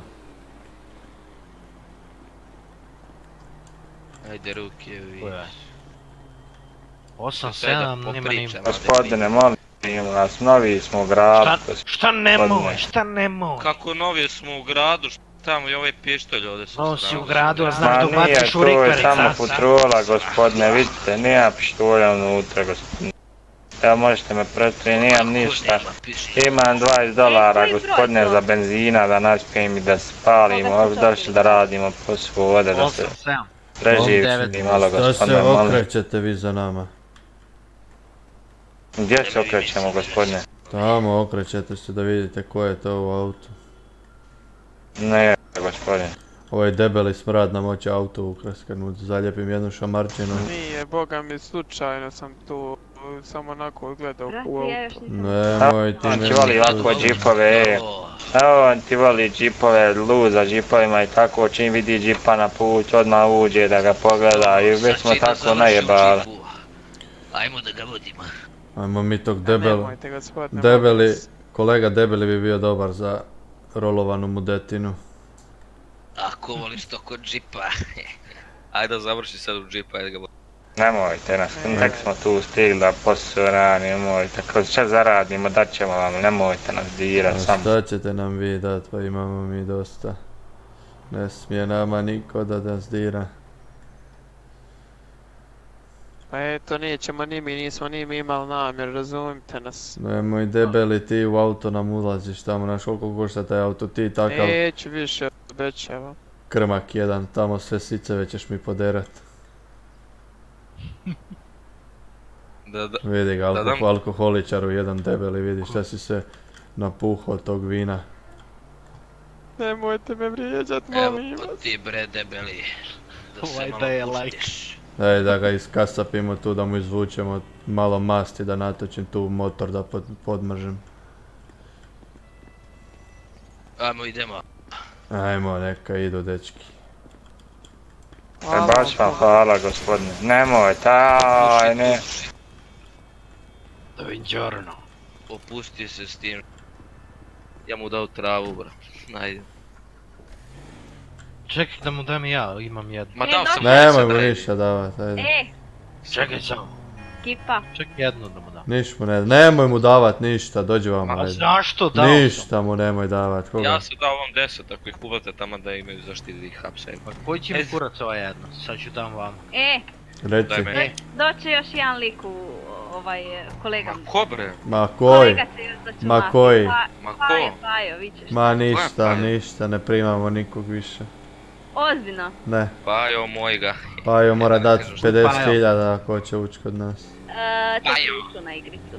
Ajde ruke vi. Osam, Sve da sedam, nima ni... popričamo. Gospodine, molim vas, novi smo u gradu. Šta, šta nemoj, šta nemoj? Kako novi smo u gradu, šta tamo i ovaj pištolj ovdje sam No si u stavio. gradu, a Ma znaš da nije, ubaciš u to je rikverica. samo patrola, gospodine, vidite, nema pištolja unutra, gospodine. Evo možete me pretvoriti, nemam ništa. Imam dvadeset dolara, gospodine, za benzina, da naspijem i da se palimo, ovdje došli da radimo posao ovdje, da se Osam, sedam. preživim malo, Što se gospodine, molim. okrećete vi za nama? Gdje se okrećemo, gospodine? Tamo okrećete se da vidite ko je to u autu. Ne, gospodine. Ovaj debeli smrad nam hoće auto ukrast kad mu zalijepim jednu šamarčinu. Nije, boga mi, slučajno sam tu samo onako gledao Brate, u ja auto. još nisam... Nemoj ti On ti meni voli ovako tući. džipove, e. Evo on ti voli džipove, luza džipovima i tako, čim vidi džipa na put, odmah uđe da ga pogleda i već smo tako najebali. Ajmo da ga vodimo. Ajmo mi tog debeli. Nemojte, gospodine, Debeli, molim vas. kolega debeli bi bio dobar za rolovanu mudetinu. Ako voliš to kod džipa. Ajde da završi sad u džipa, ajde ga vodimo. Nemojte nas, tek smo tu stigli da posao rani, nemojte, kroz šta zaradimo, dat ćemo vam, nemojte nas dirat A samo. šta ćete nam vi dat, pa imamo mi dosta. Ne smije nama niko da nas dira. Pa eto, nećemo ni mi, nismo ni mi imali namjer, razumite nas. Nemoj debeli, ti u auto nam ulaziš tamo, znaš koliko košta taj auto, ti takav Neću više, obećavam. krmak jedan, tamo sve siceve ćeš mi poderat. Da, da. Vidi ga, Da dam- alko- alkoholičaru, jedan debeli, vidi šta si se napuhao od tog vina. Nemojte me vrijeđat, Evo molim vas. ti bre debeli. Da se Ovaj malo da je pustiš. Daj da ga iskasapimo tu, da mu izvučemo malo masti, da natočim tu motor da pod, podmržem. Ajmo, idemo. Ajmo, neka idu dečki. E, baš vam hvala gospodine. Nemojte, aj ne. Buongiorno. Opusti se s tim. Ja mu dao travu, bro. Najde. Čekaj da mu dam i ja, imam jednu. Ma dao sam mu Nemoj deset, mu ajde. ništa davat, ajde. E, Čekaj samo. kipa. Čekaj jednu da mu dam. Niš mu ne, nemoj mu davat ništa, dođi vam, Ma ajde. zašto dao Ništa mu nemoj davat, koga? Ja sam dao ovom deset, ako ih uvate tamo da imaju zaštiti da ih hapsaju. Pa koji će mi kurac ova jedna? Sad ću dam vam. E, Reci. Daj meni. doće još jedan lik u ovaj kolega. Ma ko bre? Ma koji? Kolega se još doće Ma mlati. koji? Pa- Ma ko? Pajo, Pajo, vićeš. Ma ništa, Pajo? ništa, ne primamo nikog više. Ozbiljno. Ne, Pajo mojega. Pajo mora dati pedeset Pajo. hiljada ako će ući kod nas. E, to si ušao na igricu.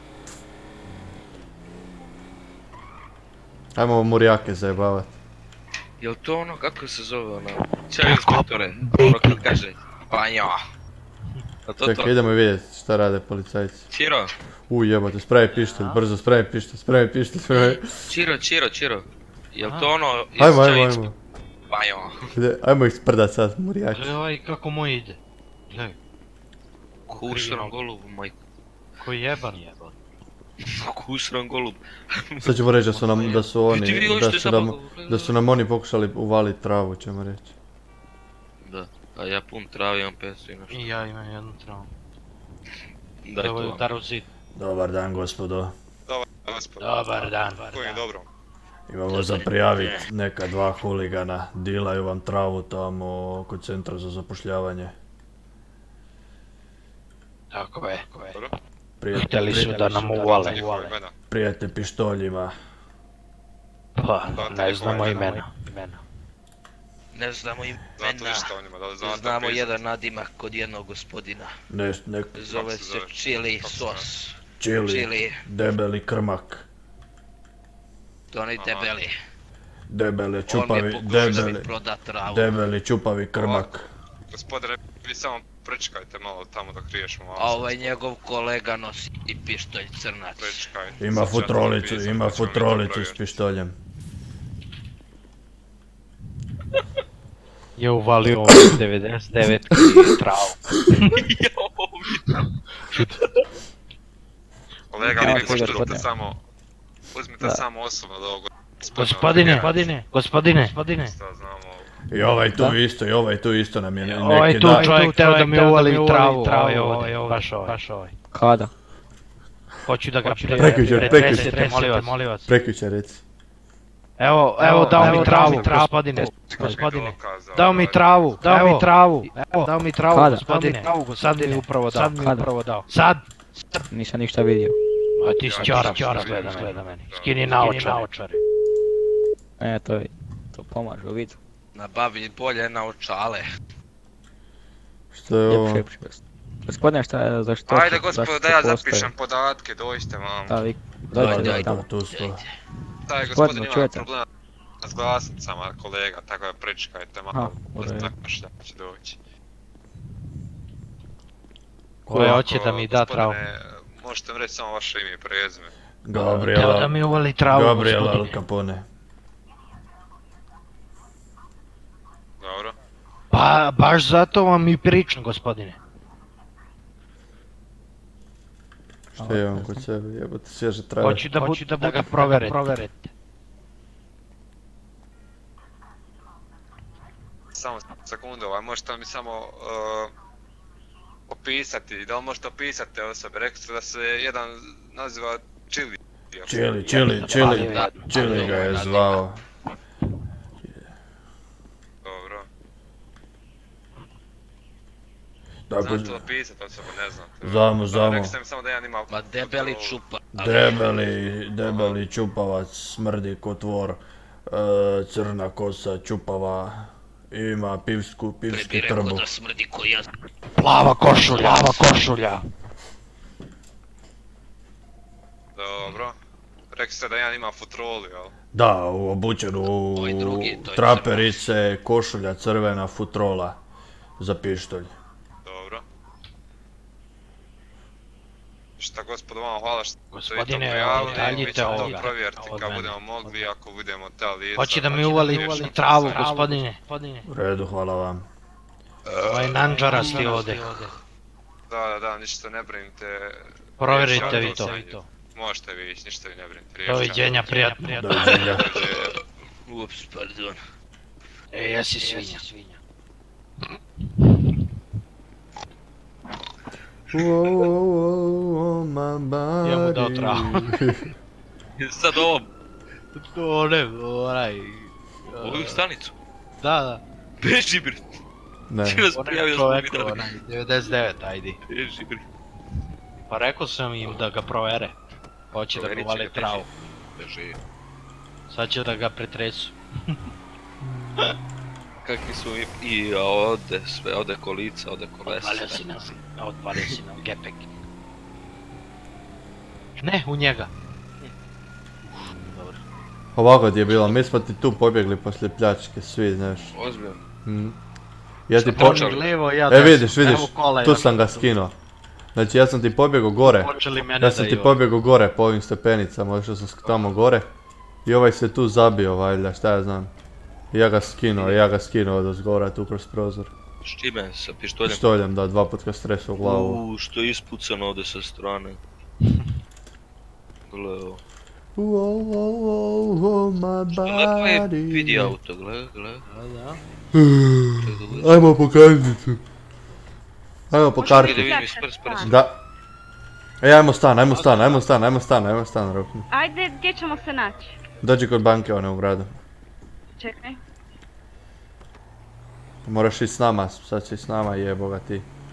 Ajmo Murijake zajebavat. Jel to ono, kako se zove ono? Čaj inspektore, ono kad kaže Panjo. A to Čekaj, to? idemo vidjeti šta rade policajci. Čiro, U jebote, spremi pištolj, brzo spremi pištolj, spremi pištolj, spremi. Čiro, Čiro, Čiro. Jel to ono iz Ajmo, čaj ajmo, inspektore? ajmo. Panjo. Ide, ajmo ih sprdat sad, Murijake. Gle ovaj kako moj ide. Gle. Kusran golub, majko. Koji jeban jeban. Kusran golub. Sad ćemo reći da su nam, da su Ti vidi oni, ovo da što je su nam, zapravo- da su nam oni pokušali uvalit travu, ćemo reći. Da, a ja pun travi, imam pesu i nešto. I ja imam jednu travu. Daj to Ovo je vam. udarao zid. Dobar dan, gospodo. Dobar, gospod. Dobar dan. Kojim dobrom? Imamo za prijavit neka dva huligana, dilaju vam travu tamo kod centra za zapošljavanje. Tako je. Dobro. Prijete, Htjeli su prijete, da nam uvale. Njihova imena. prijete pištoljima. Pa, Znate ne njihova znamo imena? imena. Ne znamo Znate imena. ništa o njima, da li znate Znamo prezime? jedan nadimak kod jednog gospodina. Ne, ne, Zove se se zove? Chili Kako se sos. čili, Čili. debeli krmak. To oni debeli. Debeli, On čupavi, mi je pokušao da mi debeli, proda travu. debeli, čupavi krmak. Gospodine, vi samo prečkajte malo tamo dok riješimo malo. A ovaj njegov kolega nosi i pištolj crnac. Prečkajte. Ima Sad ću ja to futrolicu, napisati, ima pa ćemo mi to futrolicu s provjeriti. pištoljem. Je uvalio devedeset devet travu. Kolega, Evo vi ti, možete gospodine. samo... Uzmite Da. samo osobno od ovog Gospodine, gospodine, gospodine, gospodine. Šta znamo... I ovaj tu Da. isto, i ovaj tu isto nam je neki Ovaj tu dan. čovjek teo da mi uvali travu, ovaj ovdje, baš ovaj. Baš ovaj. Kada? Hoću da ga Prekjučer, pretresete, prekjučer. molim vas, molim vas. Prekjučer reci. Evo, evo dao mi travu, gospodine, gospodine. Dao mi travu, dao mi travu, evo, dao mi travu, Kada? gospodine. Sad mi je upravo dao, sad mi je Kada? upravo dao. Sad! Nisam ništa vidio. A ti si čarap, čarap gleda, gleda meni. Skini naočare. E, to je, to pomaže u vidu. Nabavi bolje na očale. Što je ovo? Ljepše, ljepše. Gospodine, šta je, zašto? Ajde gospodo, zašto da ja postoje? zapišem podatke, dođite vam. Da, vi, Dajte, dođite dajte, tamo. tu smo. Taj Gospodine, gospodin ima čujete? problema s glasnicama kolega, tako da prečkajte Aha, malo. u redu. Zapašlja će doći. Koje hoće da mi da travu? Gospodine, možete mi reći samo vaše ime i prezime. Teo da Gabriela, mi uvali travu, Gabriela Al gospodine. Capone. Dobro. Pa, baš zato vam i pričam, gospodine. Što je on kod sebe, jebote, svježe trave. Hoću da, Hoću da, da ga proverete. Samo sekundu, ovaj, možete li mi samo uh, opisati, da li možete opisati te osobe? Rekli ste da se jedan naziva Chili. Čili, čili, čili, čili ga je zvao. Dobro. Tako, Znate li opisati osobu, ne znam. znamo, znamo. Rekli ste mi samo da jedan ima... Ma debeli čupa. Debeli, debeli čupavac, smrdi ko tvor, e, crna kosa, čupava, ima pivsku, pivski Bi rekao trbuh. da smrdi ko ja. Plava košulja, plava košulja. Dobro. Rekli ste da jedan ima futrolu, jel? Da, obučen u traperice, košulja crvena, futrola za pištolj. Dobro. Šta gospodo, vama hvala što ste i to Gospodine, pojavili, odaljite mi ćemo to ovoga provjeriti od kad mene. budemo mogli, ako budemo ta lica. Hoće da pa mi ćemo uvali riješiti travu, sve. gospodine. U redu, hvala vam. Ovaj nanđarasti ovdje. Da, da, da, ništa ne brinite. Provjerite vi to. Možete vi ići, ništa vi ne brinite. Doviđenja, prijatno. Doviđenja. Ups, pardon. E, jesi svinja. Ja mu dao travu. Sad ovom. To ne, onaj... Ovu stanicu? Da, da. Beži bre. Ne. Ti vas prijavio da smo vidjeli. devedeset devet, ajde. Beži bre. Pa rekao sam im da ga provere. Hoće da ga uvali travu. Beži. Sad će da ga pretresu. Kakvi su i, i ode sve, ode kolica, ode kolesa. Odvalio si nam, odvalio si nam gepek. Ne, u njega. Dobro. Ovako ti je bilo, mi smo ti tu pobjegli poslije pljačke, svi, znaš. Ozbiljno. Mm. Ja ti Što po... počeli? Lijevo, ja E desno. vidiš, vidiš, Evo kola, tu ja sam ga sam skinuo. Znači ja sam ti pobjegao gore, Počeli mene ja sam da ti i ovo. pobjegao gore po ovim stepenicama, otišao sam tamo gore. I ovaj se tu zabio valjda, šta ja znam. I ja ga skinuo, ja ga skinuo od ozgora tu kroz prozor. S čime? Sa pištoljem? Pištoljem, da, dva put ga stresao u glavu. Uuu, što je ispucano ovdje sa strane. Gle ovo. Wow, wow, wow, wow, my Lepo je body. vidi auto, gle, gle. Ajmo po karticu. Ajmo po Možeš li da kartu. vidim iz prs prsa? Da. E, ajmo stan, ajmo stan, ajmo stan, ajmo stan, ajmo stan, Rokni. Ajde, gdje ćemo se naći? Dođi kod banke one u gradu. Čekaj. Moraš ići s nama, sad si s nama, jebo ga ti.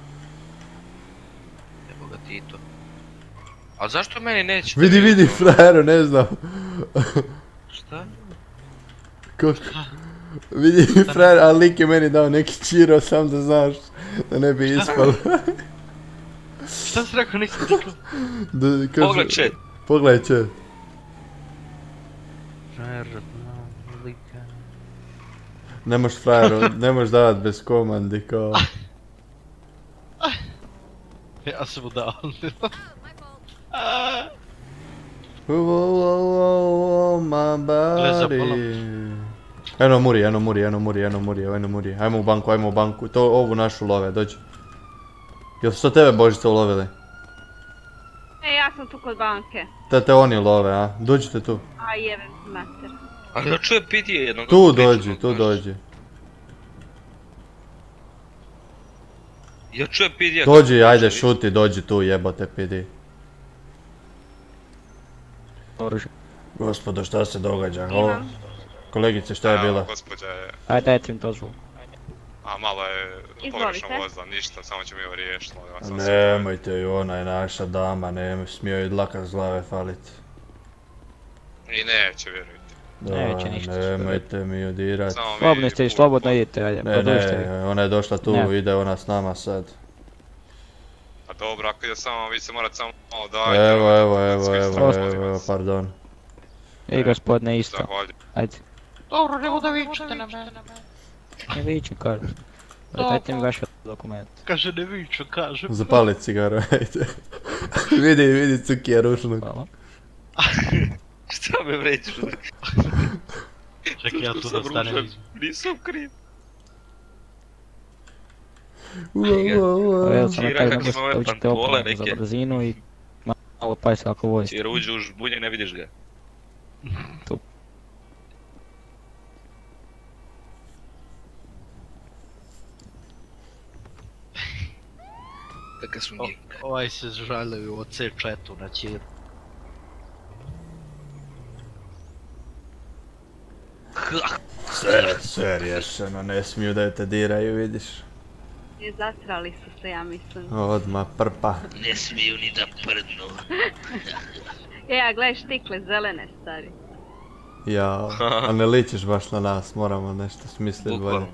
Evo ga ti to. Ali zašto meni neće? Vidi, vidi, frajeru, ne znam. Šta? Kako? Vidi, frajer, ali lik je meni dao neki čiro, sam da znaš, da ne bi ispalo. Šta si rekao, nisam tikao? Da, kaže- Pogledaj chat. Pogledaj chat. Ne možeš frajeru, ne možeš davat bez komandi kao... Ja sam mu dao. Wow, wow, wow, my Gle, za body. Eno muri, eno muri, eno muri, eno muri, eno muri. Ajmo u banku, ajmo u banku. To ovu našu love, dođi. Jel su to tebe Božice ulovili? E, ja sam tu kod banke. Te te oni love, a? Dođite tu. A jebem mater. A da čuje pitije jednog. Tu dođi, tu dođi. Ja čujem pitije. Dođi, ajde šuti, dođi tu, jebote pidi. Oružje. Gospodo, šta se događa? Imam. O, kolegice, šta je Evo, bila? gospođa je... Ajde, dajte mi dozvolu. A malo je Izvolite. pogrešno vozila, ništa, samo ćemo je ovo riješiti. molim vas, samo se- Nemojte ju, ona je naša dama, ne smije joj dlaka s glave falit. I neće, vjerujte. Da, Neće ništa. nemojte mi ju dirat. Samo vi Slobodno ste i put- slobodno idite, ajde, Ne, produžite vi. ne, ona je došla tu, Ne. ide ona s nama sad. A dobro, ako ide samo, vi se morate samo malo dajte. Evo, evo, evo, Svi evo, strasti, evo, molim evo, vas. pardon. I gospodine isto. Zahvaljujem. Ajde. Dobro, nego da vičete na mene. Ne viću, kažem. Ajde, dajte mi vaše dokumente. Kaže ne viču, kažem. Zapali cigaru, ajde. Vidi, vidi cukija rušnog. Hvala. Šta me vrećeš? Čekaj, ja tu da stanem. Nisam kriv. Evo ja sam na Čira, kraju kakve da smo ove ćete pantole opomenu za neke. brzinu i malo pajsa ako vozite. Jer uđe u žbunje, ne vidiš ga. Tu. Kakav su njih. Ovaj se žaljuju od C četu na ćir. Sve, sve riješeno, ne smiju da te diraju, vidiš. I zatrali su se, ja mislim. Odmah prpa. Ne smiju ni da prdnu. E, a gledaj štikle zelene, stari. Ja, a ne ličiš baš na nas, moramo nešto smisliti bolje. Bukvalno.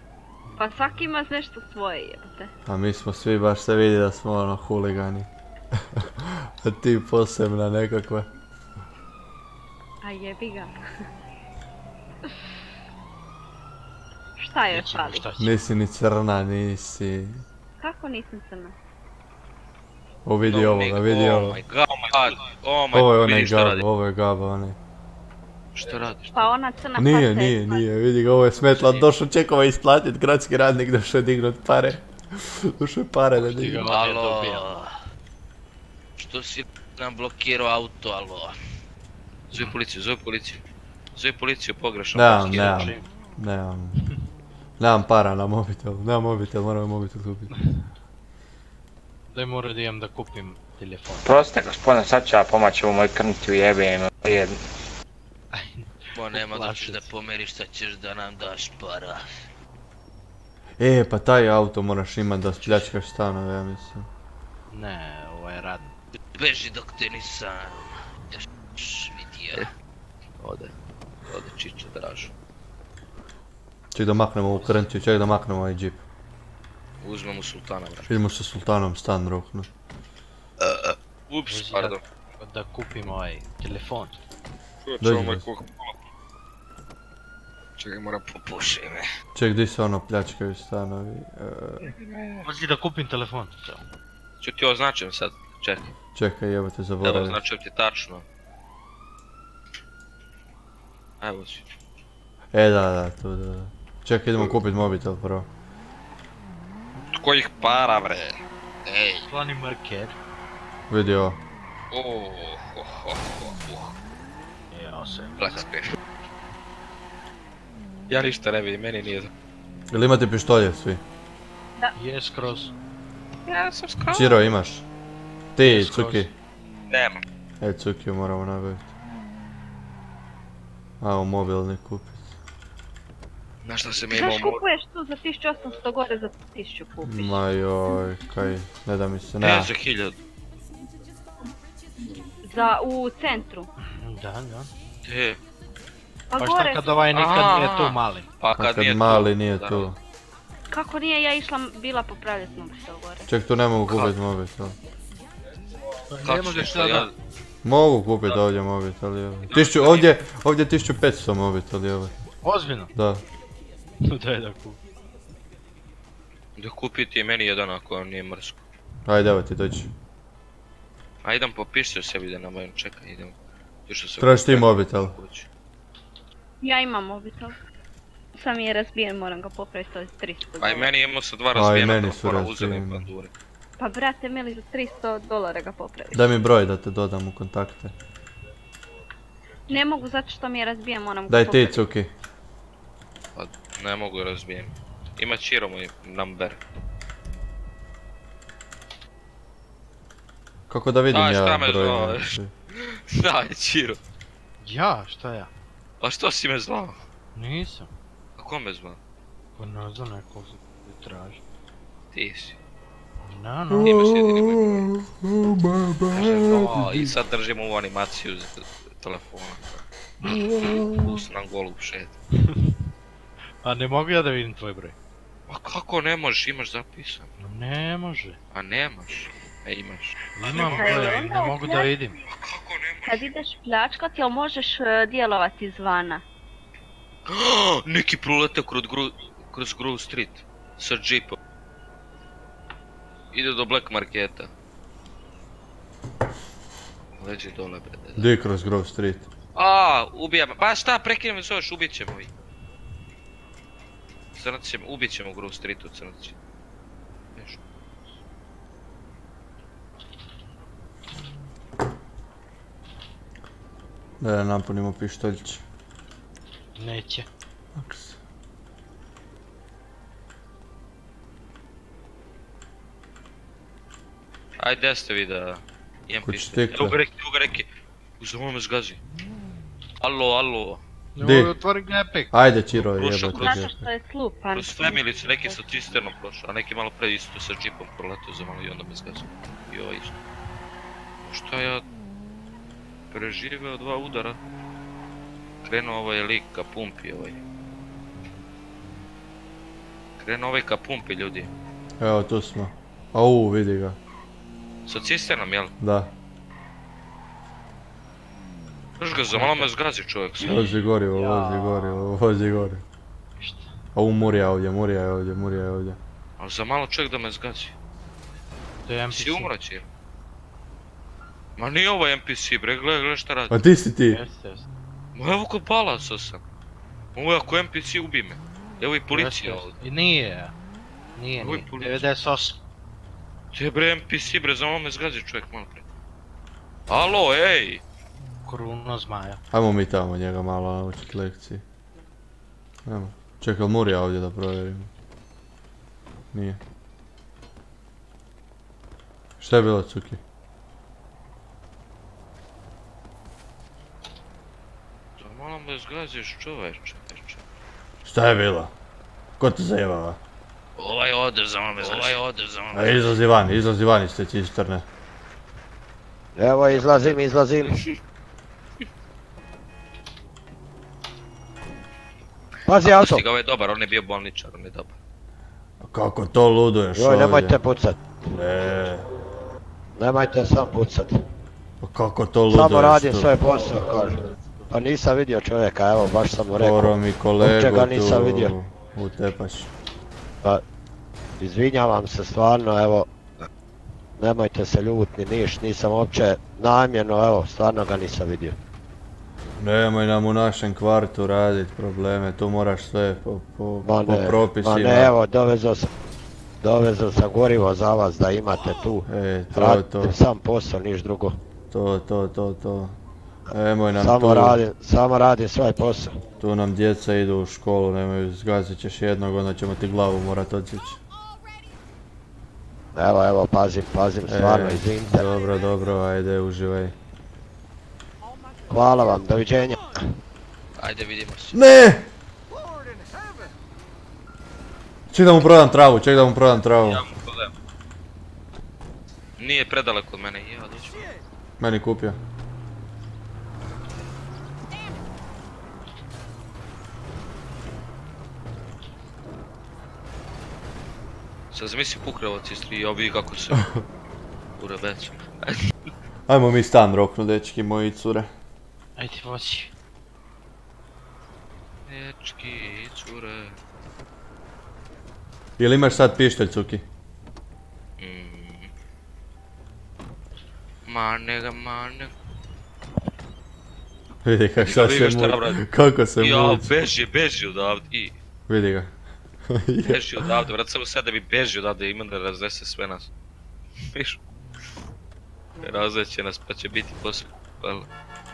Pa svaki ima nešto svoje, jebate. A mi smo svi baš se vidi da smo ono huligani. A ti posebna nekakva. A jebi ga. Šta još fali? Nisi ni crna, nisi... Kako nisam crna? O, vidi ovoga, vidi Oh ovo. my god, oh my god, Ovo je onaj vidi što Gaba, radi. ovo je Gaba, onaj. Što radiš? Pa ona crna Nije, faca nije, je nije, vidi ga, ovo je smetla, došao čekova isplatit, gradski radnik došao dignut pare. Došao je pare da dignut. Alo, što si nam blokirao auto, alo? Zove policiju, zove policiju. Zove policiju, pogrešno. Nemam, nemam, nemam. Nemam para na mobitel, nemam mobitel, moram mobitel kupiti. Daj mora da imam da kupim telefon. Prostite gospodine, sad ću ja pomoći u moj krniti ujebim. Bo nema da ćeš da pomeriš, sad ćeš da nam daš para. E, pa taj auto moraš imat da spljačkaš stanove, ja mislim. Ne, ovo je radno. Beži dok te nisam još vidio. Ode, ode čiča dražu. Ček da maknemo ovu krnciju, ček da maknemo ovaj džip. Uzmemo sultana, brać. Idemo sa sultanom stan roknut. Ups, pardon. Da kupim ovaj telefon. Čuo moj kuh. Čekaj, moram popušiti me. Ček, di se ono pljačkaju stanovi? Hoći da kupim telefon. Ću ti označim sad, čekaj. Čekaj, jebate, Evo, zaboravim. označujem ti tačno. Evo si. E, da, da, tu, da, da. Čekaj, idemo kupit mobitel prvo. Kojih para, bre? Ej. Plani marker. Vidi ovo. Oh, oh, oh, oh. Evo se. Black screen. Ja ništa ne vidim, meni nije. Ili imate pištolje svi? Da. Je skroz. Ja sam skroz. Čiro, imaš? Ti, Cuki. Nemam. E, Cukiju moramo nabaviti. Ajmo mobilni kupit. Znaš šta se mi imao... Znaš kupuješ tu za tisuću osamsto gore za tisuću kupiš. Ma joj, kaj, ne da mi se, Ne, ne. za hiljadu. Za, u centru. Da, da. Te. Pa Pa gore. šta kad ovaj nikad nije tu mali? Pa A kad kad nije mali tu. nije da. tu. Kako nije, ja išla bila popravljati mobitel gore. Ček, tu ne mogu kupit mobitel. Kako ćeš to ja... Mogu kupit ovdje mobitel, jel? Tisuću, ovdje, ovdje tisuću petsto mobitel, jel? Ozbiljno? Da. Daj da kupim. Da kupi ti meni jedan ako nije mrsko. Ajde, evo ti dođi. A idem popišću sebi da nabavim, čekaj, idem. Tražiš ti mobitel? Ja imam mobitel. Sam je razbijen, moram ga popraviti, to je tristo dolara. A i meni imamo sa dva A i razbijena meni su telefona, uzeli razbijeni. pandure. Pa brate, mili za tristo dolara ga popraviš. Daj mi broj da te dodam u kontakte. Ne mogu zato što mi je razbijen, moram ga Daj popraviti. ti, Cuki. Pa ne mogu razbijen. Ima Čiro moj number. Kako da vidim Daj, šta ja me broj? zoveš? Daj, Čiro. Ja, šta ja? Pa što si me zvao? Nisam. A ko me zvao? Pa ne znam nekog se traži. Ti si. Na, no. Imaš jedini moj broj. Kažem, o, i sad držim ovu animaciju za telefona. Pus nam golub šet. A ne mogu ja da vidim tvoj broj? Pa kako ne možeš, imaš zapisan. Ne može. A nemaš. A imaš. Imam broj, ne mogu da vidim. Kad ideš pljačkati, jel možeš e, djelovati izvana? Neki proletao kroz, gru, kroz Grove Street. Sa džipom. Ide do Black Marketa. Leđe dole, bre. Di kroz Grove Street? A, ubija me. Pa šta, prekinem me zoveš, ubit ćemo ih. Crnac ćemo, ubit ćemo u Grove Streetu, crnac će. Da napunimo pištoljče. Neće. Ajde, gdje ste vi da... Imam Kuć pištolj. stikle. Evo ga reki, evo ga reki. Uzemo me zgazi. Alo, alo. Ne Di? mogu otvorit Epic. Ajde, Čiro, Prošao jebate. kroz- Zato što je slupan. Kroz Family su neki sa cisternom prošao, a neki malo pre isto sa džipom proletao za malo i onda me zgazio. I ovo isto. Šta ja... Preživeo dva udara. Krenuo ovaj lik ka pumpi ovaj. Krenuo ovaj ka pumpi ljudi. Evo, tu smo. Au, vidi ga. Sa cisternom, jel? Da. Još ga za malo me zgazi čovjek. Vozi gorivo, vozi gorivo, vozi gorivo. A u Murija ovdje, Murija je ovdje, Murija je ovdje. Ali za malo čovjek da me zgazi. To je M P C. Si umro će. Ma nije ovo N P C bre, gledaj, gledaj šta radi. A ti si ti? Jeste, jeste. Ma evo kod balasa sam. Ovo je ako N P C ubi me. Evo i policija ovdje. I nije. Nije, Ovo je nije. policija. devedeset osam. To je bre N P C bre, za malo me zgazi čovjek malo pre. Alo, ej! Kruno zmaja. Ajmo mi tamo njega malo naučit lekciji. Ajmo. Čekaj, Murija ovdje da provjerimo. Nije. Šta je bilo, Cuki? Za malo me zgaziš čoveče. Šta je bilo? Ko te zajebava? Ovaj ode za malo me zgazi. Ovaj ode za malo me A zgazi. izlazi van, izlazi van iz te cisterne. Evo izlazim, izlazim. Pazi auto. Pusti ga, ovaj je dobar, on je bio bolničar, on je dobar. Kako to luduješ ovdje? Joj, nemojte pucat. Ne. Nemojte sam pucat. Pa kako to luduješ tu? Samo radim svoj posao, kažu. Pa nisam vidio čovjeka, evo, baš sam mu rekao. Skoro mi kolegu Čega nisam tu vidio. utepaš. Pa, izvinjavam se stvarno, evo. Nemojte se ljutni, niš, nisam uopće namjerno, evo, stvarno ga nisam vidio. Nemoj nam u našem kvartu radit probleme, tu moraš sve po, po, Ma po ne, propisima. ma ne, evo, dovezao sam, dovezao sam gorivo za vas da imate tu. E, to, Radite to. sam posao, niš drugo. To, to, to, to. Nemoj nam Samo tu. radim, samo radim svoj posao. Tu nam djeca idu u školu, nemoj, zgazit ćeš jednog, onda ćemo ti glavu morat odsjeći. Evo, evo, pazim, pazim, stvarno, E, izvinite. Dobro, dobro, ajde, uživaj. Hvala vam, doviđenja. Ajde vidimo se. Ne! Ček da mu prodam travu, ček da mu prodam travu. Ja mu prodajem. Nije predaleko od mene, ja doću. Meni kupio. Sad zamisli pukrevac istri i ovi kako se u rebecu. Ajmo mi stan roknu, dečki moji cure. Ajde, vozi. Dečki i cure. Ili imaš sad pištolj, Cuki? Mm. Mane ga, mane. Vidi kak šta se muči, kako se Ja, muči. beži, beži odavde, i. Vidi ga. Beži odavde, vrat samo sad da bi beži odavde, imam da raznese sve nas. Viš? Razneće nas pa će biti posle. Hvala.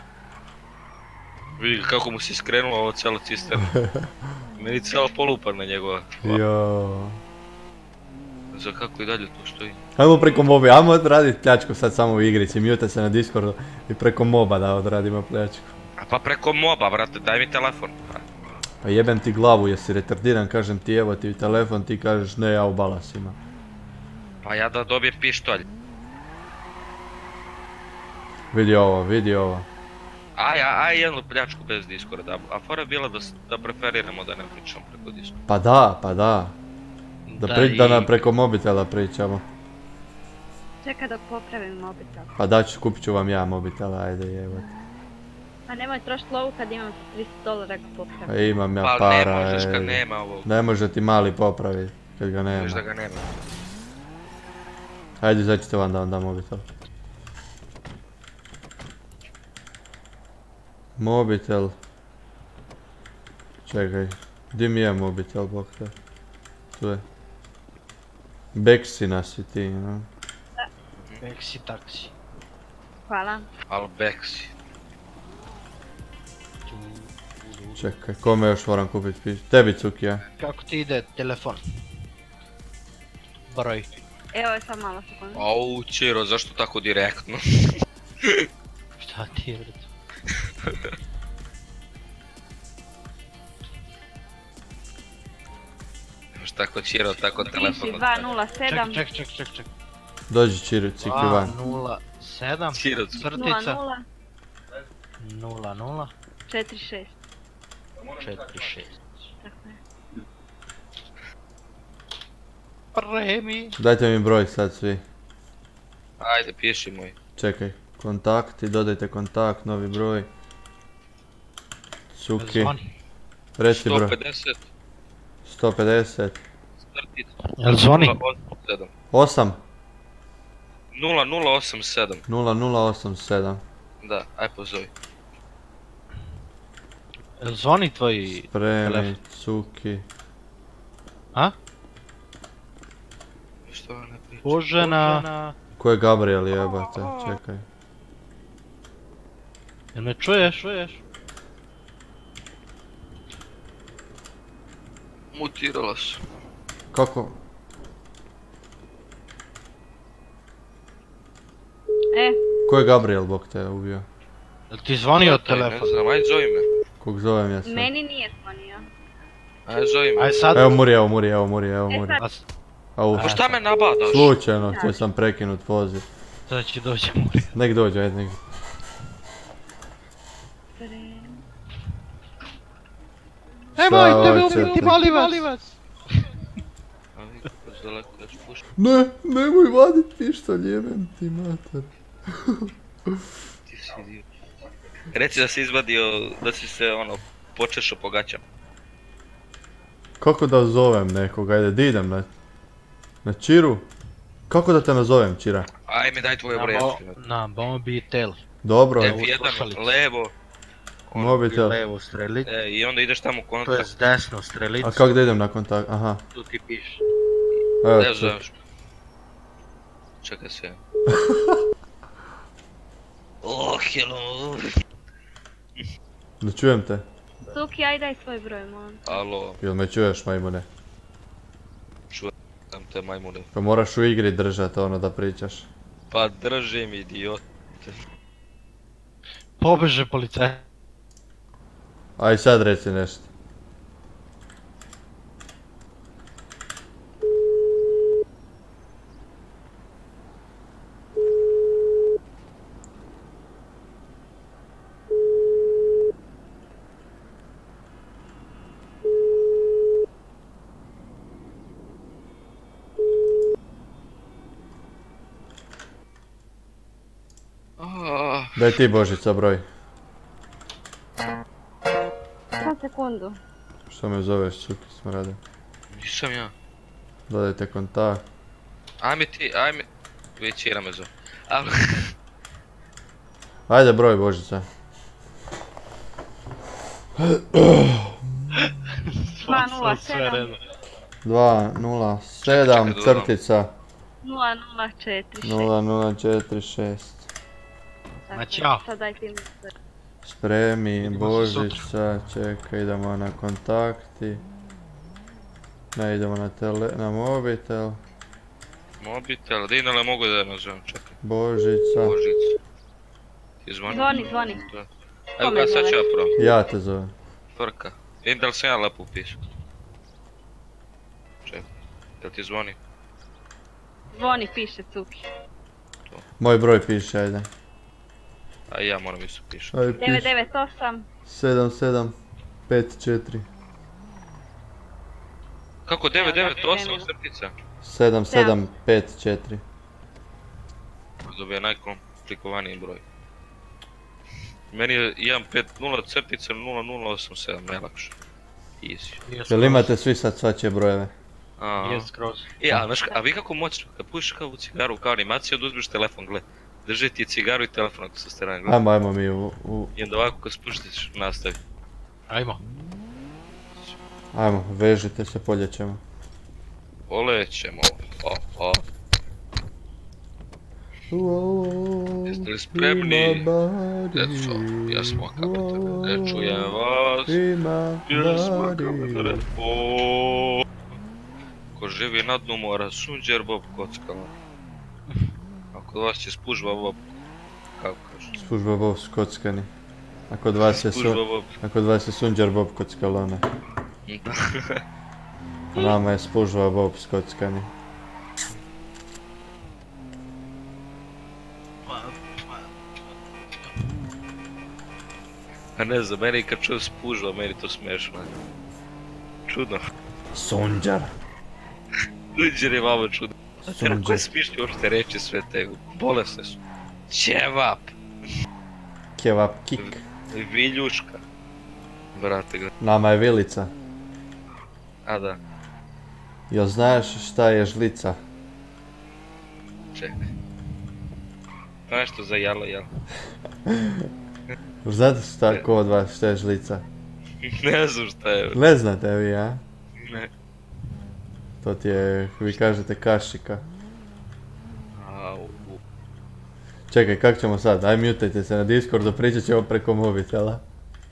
Vidi kako mu se skrenulo ovo cijelo cisterno. Meni cijela poluparna njegova. Jo. Za kako i dalje tu stoji. Ajmo preko mobi, ajmo odradit pljačku sad samo u igrici, mute se na Discordu i preko moba da odradimo pljačku. A pa preko moba, vrate, daj mi telefon. Pa jebem ti glavu, jesi retardiran, kažem ti evo ti telefon, ti kažeš ne, ja u balasima. Pa ja da dobijem pištolj. Vidi ovo, vidi ovo. Aj, aj jednu pljačku bez Discorda, a fora je bila da, da preferiramo da ne pričamo preko Discorda. Pa da, pa da. Da, Da, pri, da i- nam preko mobitela pričamo. Čekaj da popravim mobitel. Pa daću, kupit ću vam ja mobitela, ajde jebate. A nemoj trošiti lovu kad imam tristo dolara ga popravim. Pa imam ja Pa ne para, možeš kad ajde. nema ovog. Ne može ti mali popraviti, kad ga nema. Viš da ga nema. Ajde, začite vam da vam dam mobitel. Mobitel. Čekaj, di mi je mobitel, bok te? Tu je. Beksi nas i ti, no? Beksi taksi. Hvala. Al Beksi. Čekaj, kome još moram kupit pić? Tebi, Cuki, ja? Kako ti ide telefon? Broj. Evo je sad malo sekundu. Au, Čiro, zašto tako direktno? Šta ti je, brate? Još tako Čiro, tako telefon. Piši dva nula sedam. Ček, ček, ček, ček. Dođi, Čiri, Ciki van. dva nula sedam. Čiro, crtica. nula nula nula. četiri šest. četiri šest. Tako je. Premi. Dajte mi broj sad svi. Ajde, piši moj. Čekaj, kontakti, dodajte kontakt, novi broj. Cuki. Reci broj. sto pedeset. sto pedeset. Jel zvoni? osam. nula nula osam sedam. nula nula osam sedam. Da, aj pozovi. Jel zvoni tvoj Spremi, telefon? Cuki. A? Što ne priča? Božena. Ko je Gabriel jebate, čekaj. Jel me čuješ? Čuješ? Mutirala su. Kako? E. Ko je Gabriel, bok te ubio? Jel ti zvonio od telefona? Ne znam, ajde zovi me. Kog zovem ja sad? Meni nije zvonio. Ajde zovi me. Aj sad. Evo Muri, evo Muri, evo Muri, evo E Muri. sad. Au. Pa šta me nabadaš? Slučajno, htio sam prekinut poziv. Sada će doći Muri. Nek dođe, ajde nek. Nemojte me hoćete? ubiti, molim vas! A vi kako daleko da ću pušiti? Ne, nemoj vadit pištolj, jebem ti mater. Ti si idiot. Reci da si izvadio, da si se ono, počešao po gaćama. Kako da zovem nekoga, ajde, di idem na... Na Čiru? Kako da te nazovem, Čira? Aj mi daj tvoje Na broje. bo- Na mobitel. Dobro. F jedan, levo. Mobitel. Levo strelicu. E, i onda ideš tamo u To kontakt. je s desno strelicu. A kak da idem na kontakt, aha. Tu ti piše. Evo, Ne ček. zoveš. Čekaj se. Oh, hello. Ne čujem te. Suki, aj daj svoj broj, molim. Alo, Jel me čuješ, majmune? čujem te majmune. Pa moraš u igri držat ono da pričaš. Pa držim, idiot. Pobeže policaj. Aj sad reci nešto. Ah, Daj ti Božica broj. Samo sekundu. Što me zoveš, Cuki smrade? nisam ja. Dodajte kontakt. Ajme ti, ajme. Već Ira me zove. Alo. Ajde broj Božica. dva nula sedam dva nula sedam Čekaj, čekaj, crtica nula nula četiri šest. nula nula četiri šest. Ma ćao. Sad daj ti mi broj. Spremi Vidimo se Božica, čekaj idemo na kontakti. Ne idemo na tele, na mobitel. Mobitel, Dinale mogu da nazovem, čekaj. Božica. Božica. Ti zvoni? Zvoni, zvoni. Da. Evo ga, sad ću ja prvo. Ja te zovem. Frka. Vidim da li sam ja lepo upisao. Čekaj, jel ti zvoni? Zvoni, piše Cuki. Moj broj piše, ajde. A i ja moram isto pišem. Ajde devet piše. devet osam sedam sedam pet četiri. Kako devet devet osam crtica? sedam sedam pet četiri. Dobija najkomplikovaniji broj. Meni je jedan pet nula crtica nula nula osam sedam, najlakše. Easy. Jel imate svi sad svačije brojeve? Aha. Jest skroz. E, a, znaš, a vi kako moćno, kad pušiš kao u cigaru, kao animaciju, onda uzmeš telefon, gle. Drži ti cigaru i telefon ako sa strane, gle. Ajmo, ajmo mi u... u... I onda ovako kad spuštiš, nastavi. Ajmo. Ajmo, vežite se, poljećemo. Polećemo. O, o. Jeste li spremni? Deco, ja smo kapetane, ne čujem vas. Ja smo kapetane. O. Ko živi na dnu mora, sunđer bob kockala. A kod vas će spužva bob, kako kažu? Spužba bob skockani. A kod vas je, Spužba su... bob. A kod vas je sunđer bob kockalone. A nama je spužva bob skockani. A ne znam, meni kad čujem spužva, meni to smiješno. Čudno. Sunđer. Sunđer je malo čudno. Znate na koje smišlju uopšte reći sve te bolesne su? Ćevap! Kevap kik. Viljuška. Brate ga. Nama je vilica. A da. Jel znaš šta je žlica? Čekaj. To je nešto za jalo, jel? Znate šta ko od vas šta je žlica? Ne znam šta je. Ne znate vi, a? Ne. To ti je, vi kažete kašika. Au. Čekaj, kak ćemo sad? Aj mutajte se na Discordu, pričat ćemo preko mobitela.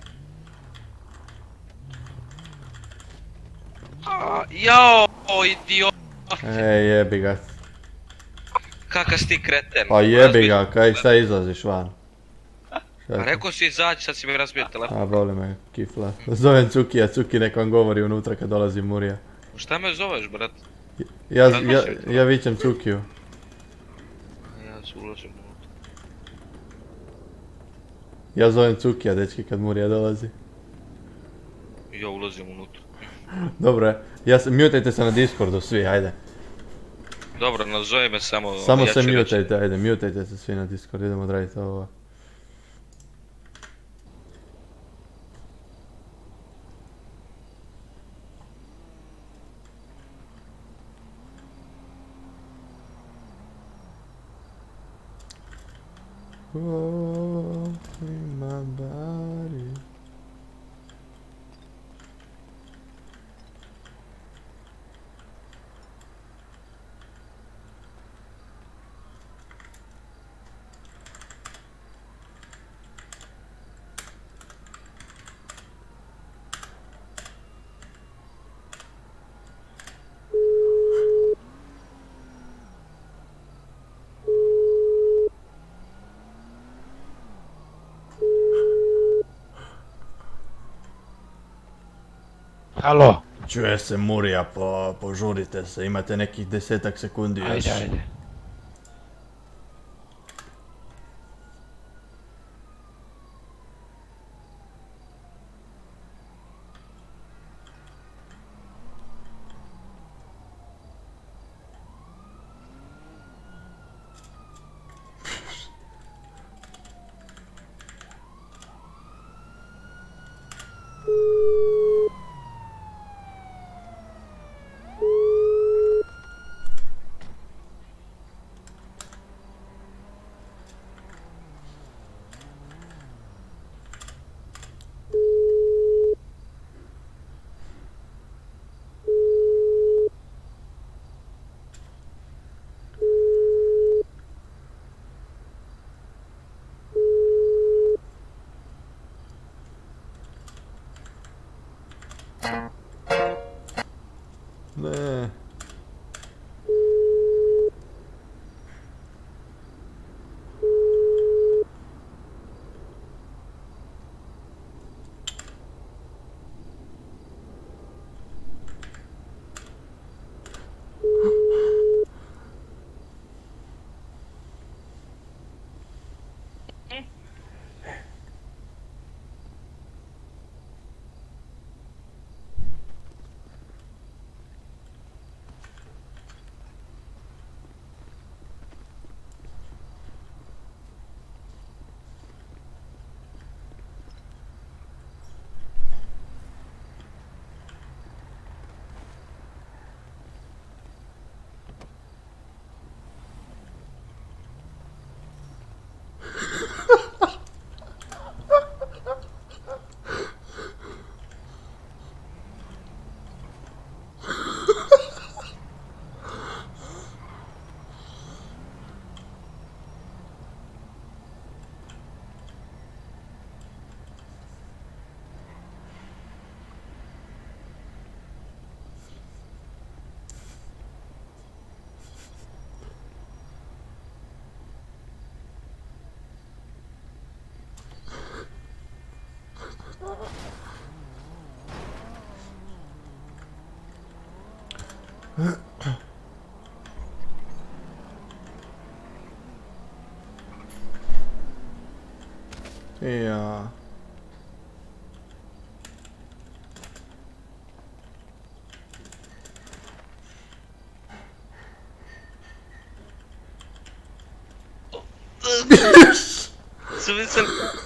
Jao, idiot! Ej, jebi ga. Kakav si ti kreten? Pa jebi ga, kaj šta izlaziš van? A rekao si izaći, sad si mi razbio telefon. A, boli me kifla. Zovem Cukija, Cuki nek vam govori unutra kad dolazi Murija. Šta me zoveš, brat? Ja, ja, ja vićem Cukiju. Ja se ulazim unutra. Ja zovem Cukija, dečki, kad Murija dolazi. Ja ulazim unutra. Dobro, ja se, mutajte se na Discordu svi, ajde. Dobro, nazove me samo... Samo ja se ću mutajte, reći. ajde, mutajte se svi na Discord, idemo odraditi ovo. Oh, in my body. Halo? Čuje se Murija, po, požurite se, imate nekih desetak sekundi još. Ajde, ajde. Ne. Ja. Su mislili...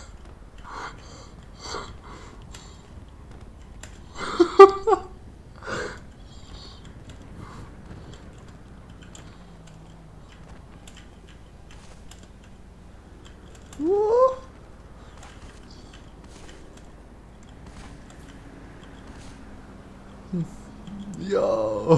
Yo.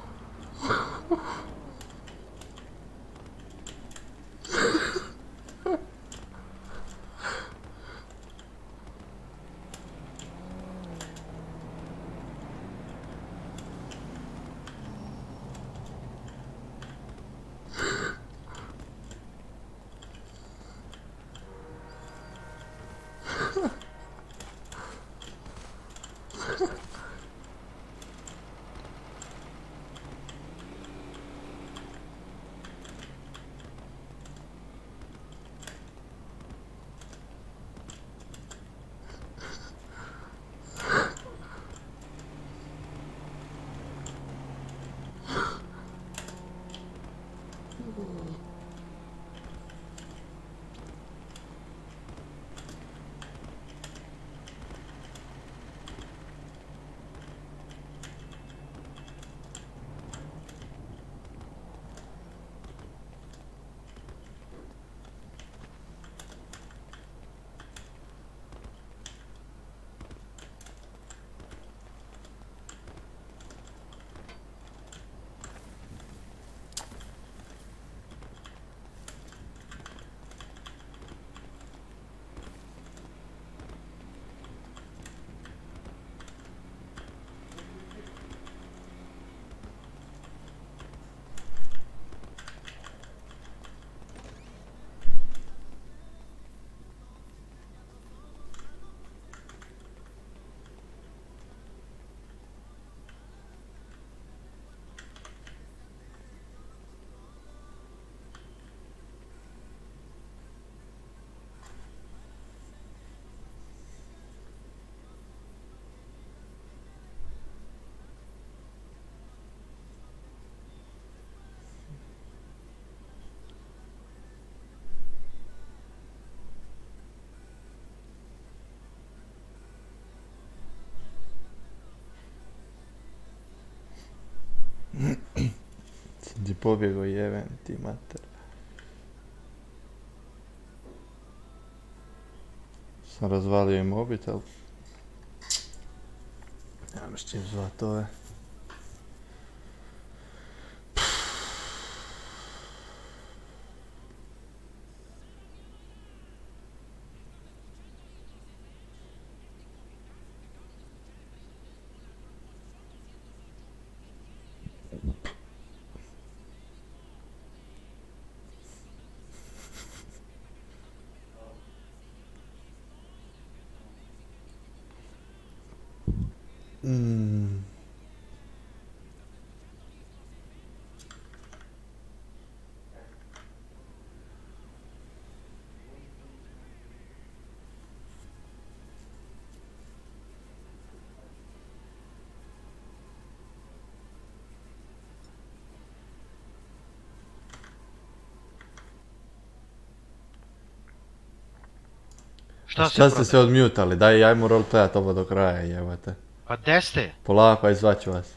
Sam ti pobjegao, jebem ti mater. Sam razvalio i mobitel. Nemam s čim zvat ove. Mm. Šta ste Šta ste se odmutali? Daj, ajmo roleplayat ovo do kraja, jebate. Pa gdje ste? Polako, aj zvaću vas.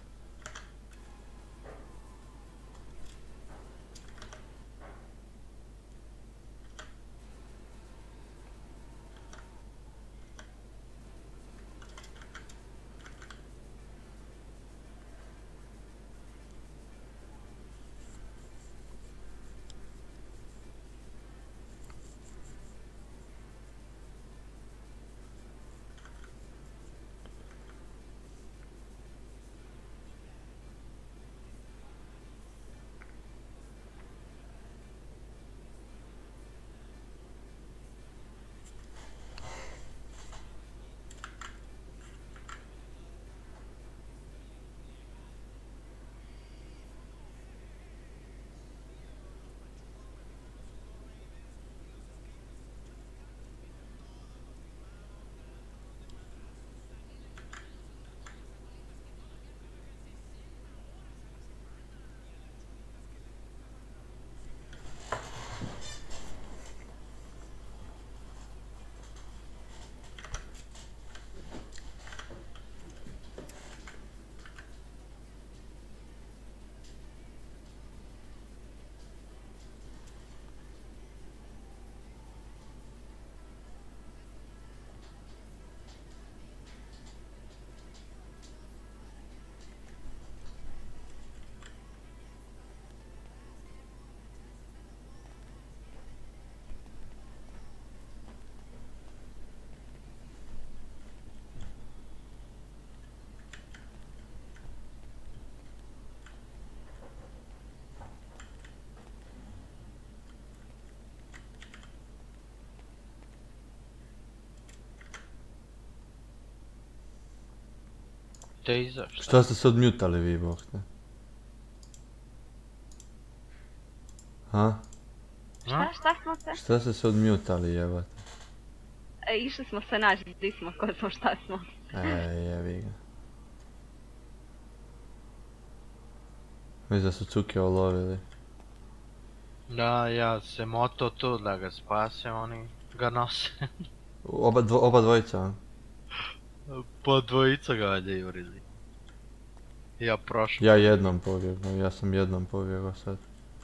Tejza, šta? Šta ste se odmutali vi, bok te? Ha? Šta, šta smo se? Šta ste se odmutali, jebate? E, išli smo se naći gdje smo, ko smo, šta smo. Ej, jebi ga. Mislim da su Cuke olovili. Da, ja se moto tu da ga spasem, oni ga nose. Oba, dvo, oba dvojica, a? Po dvojica ga valjda jurili. Ja prošao. Ja jednom pobjegao, ja sam jednom pobjegao sad.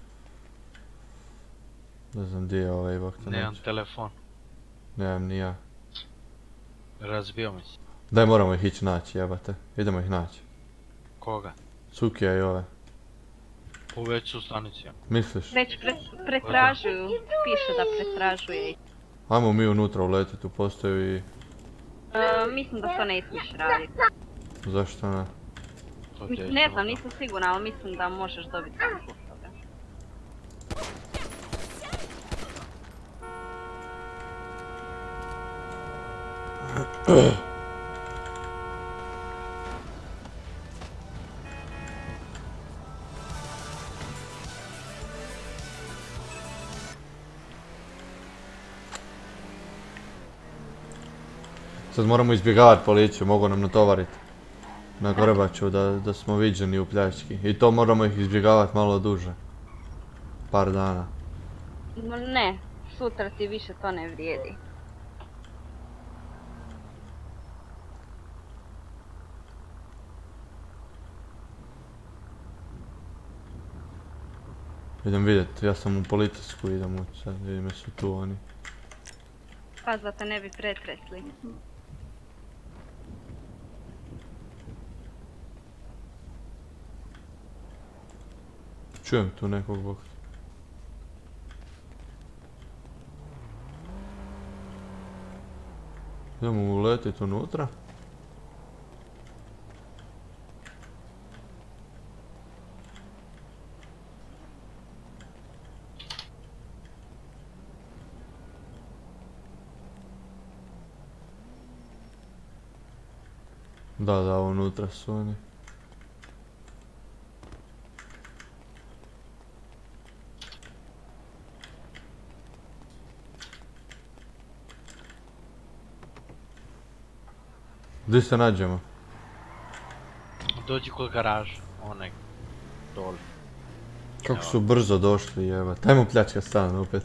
Ne znam gdje je ovaj bok te Nemam naći. telefon. Nemam ni ja. Razbio mi se. Daj, moramo ih ići naći, jebate. Idemo ih naći. Koga? Cukija i ove. U već su stanici. Misliš? Već pre, pretražuju, piše da pretražuje. Ajmo mi unutra uletiti u postaju i... E, mislim da to ne smiješ raditi. Zašto ne? Mislim, ne znam, nisam sigurna, ali mislim da možeš dobiti zbog toga. Sad moramo izbjegavati policiju, mogu nam natovariti na Grbaču da, da smo viđeni u pljački. I to moramo ih izbjegavati malo duže. Par dana. No, ne, sutra ti više to ne vrijedi. Idem vidjet, ja sam u policijsku, idem u sad, vidim jesu tu oni. Paz da te ne bi pretresli. Čujem tu nekog bok. Idemo uletit unutra. Da, da, unutra su oni. Gdje se nađemo? Dođi kod garaža, onaj dole. Kako su brzo došli, jebate. Ajmo pljačka stan opet.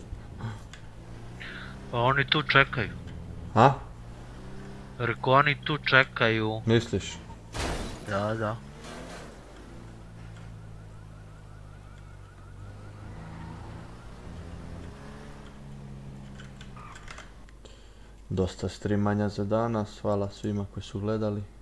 Pa oni tu čekaju. A? Reko, oni tu čekaju. Misliš? Da, da. Dosta streamanja za danas, hvala svima koji su gledali.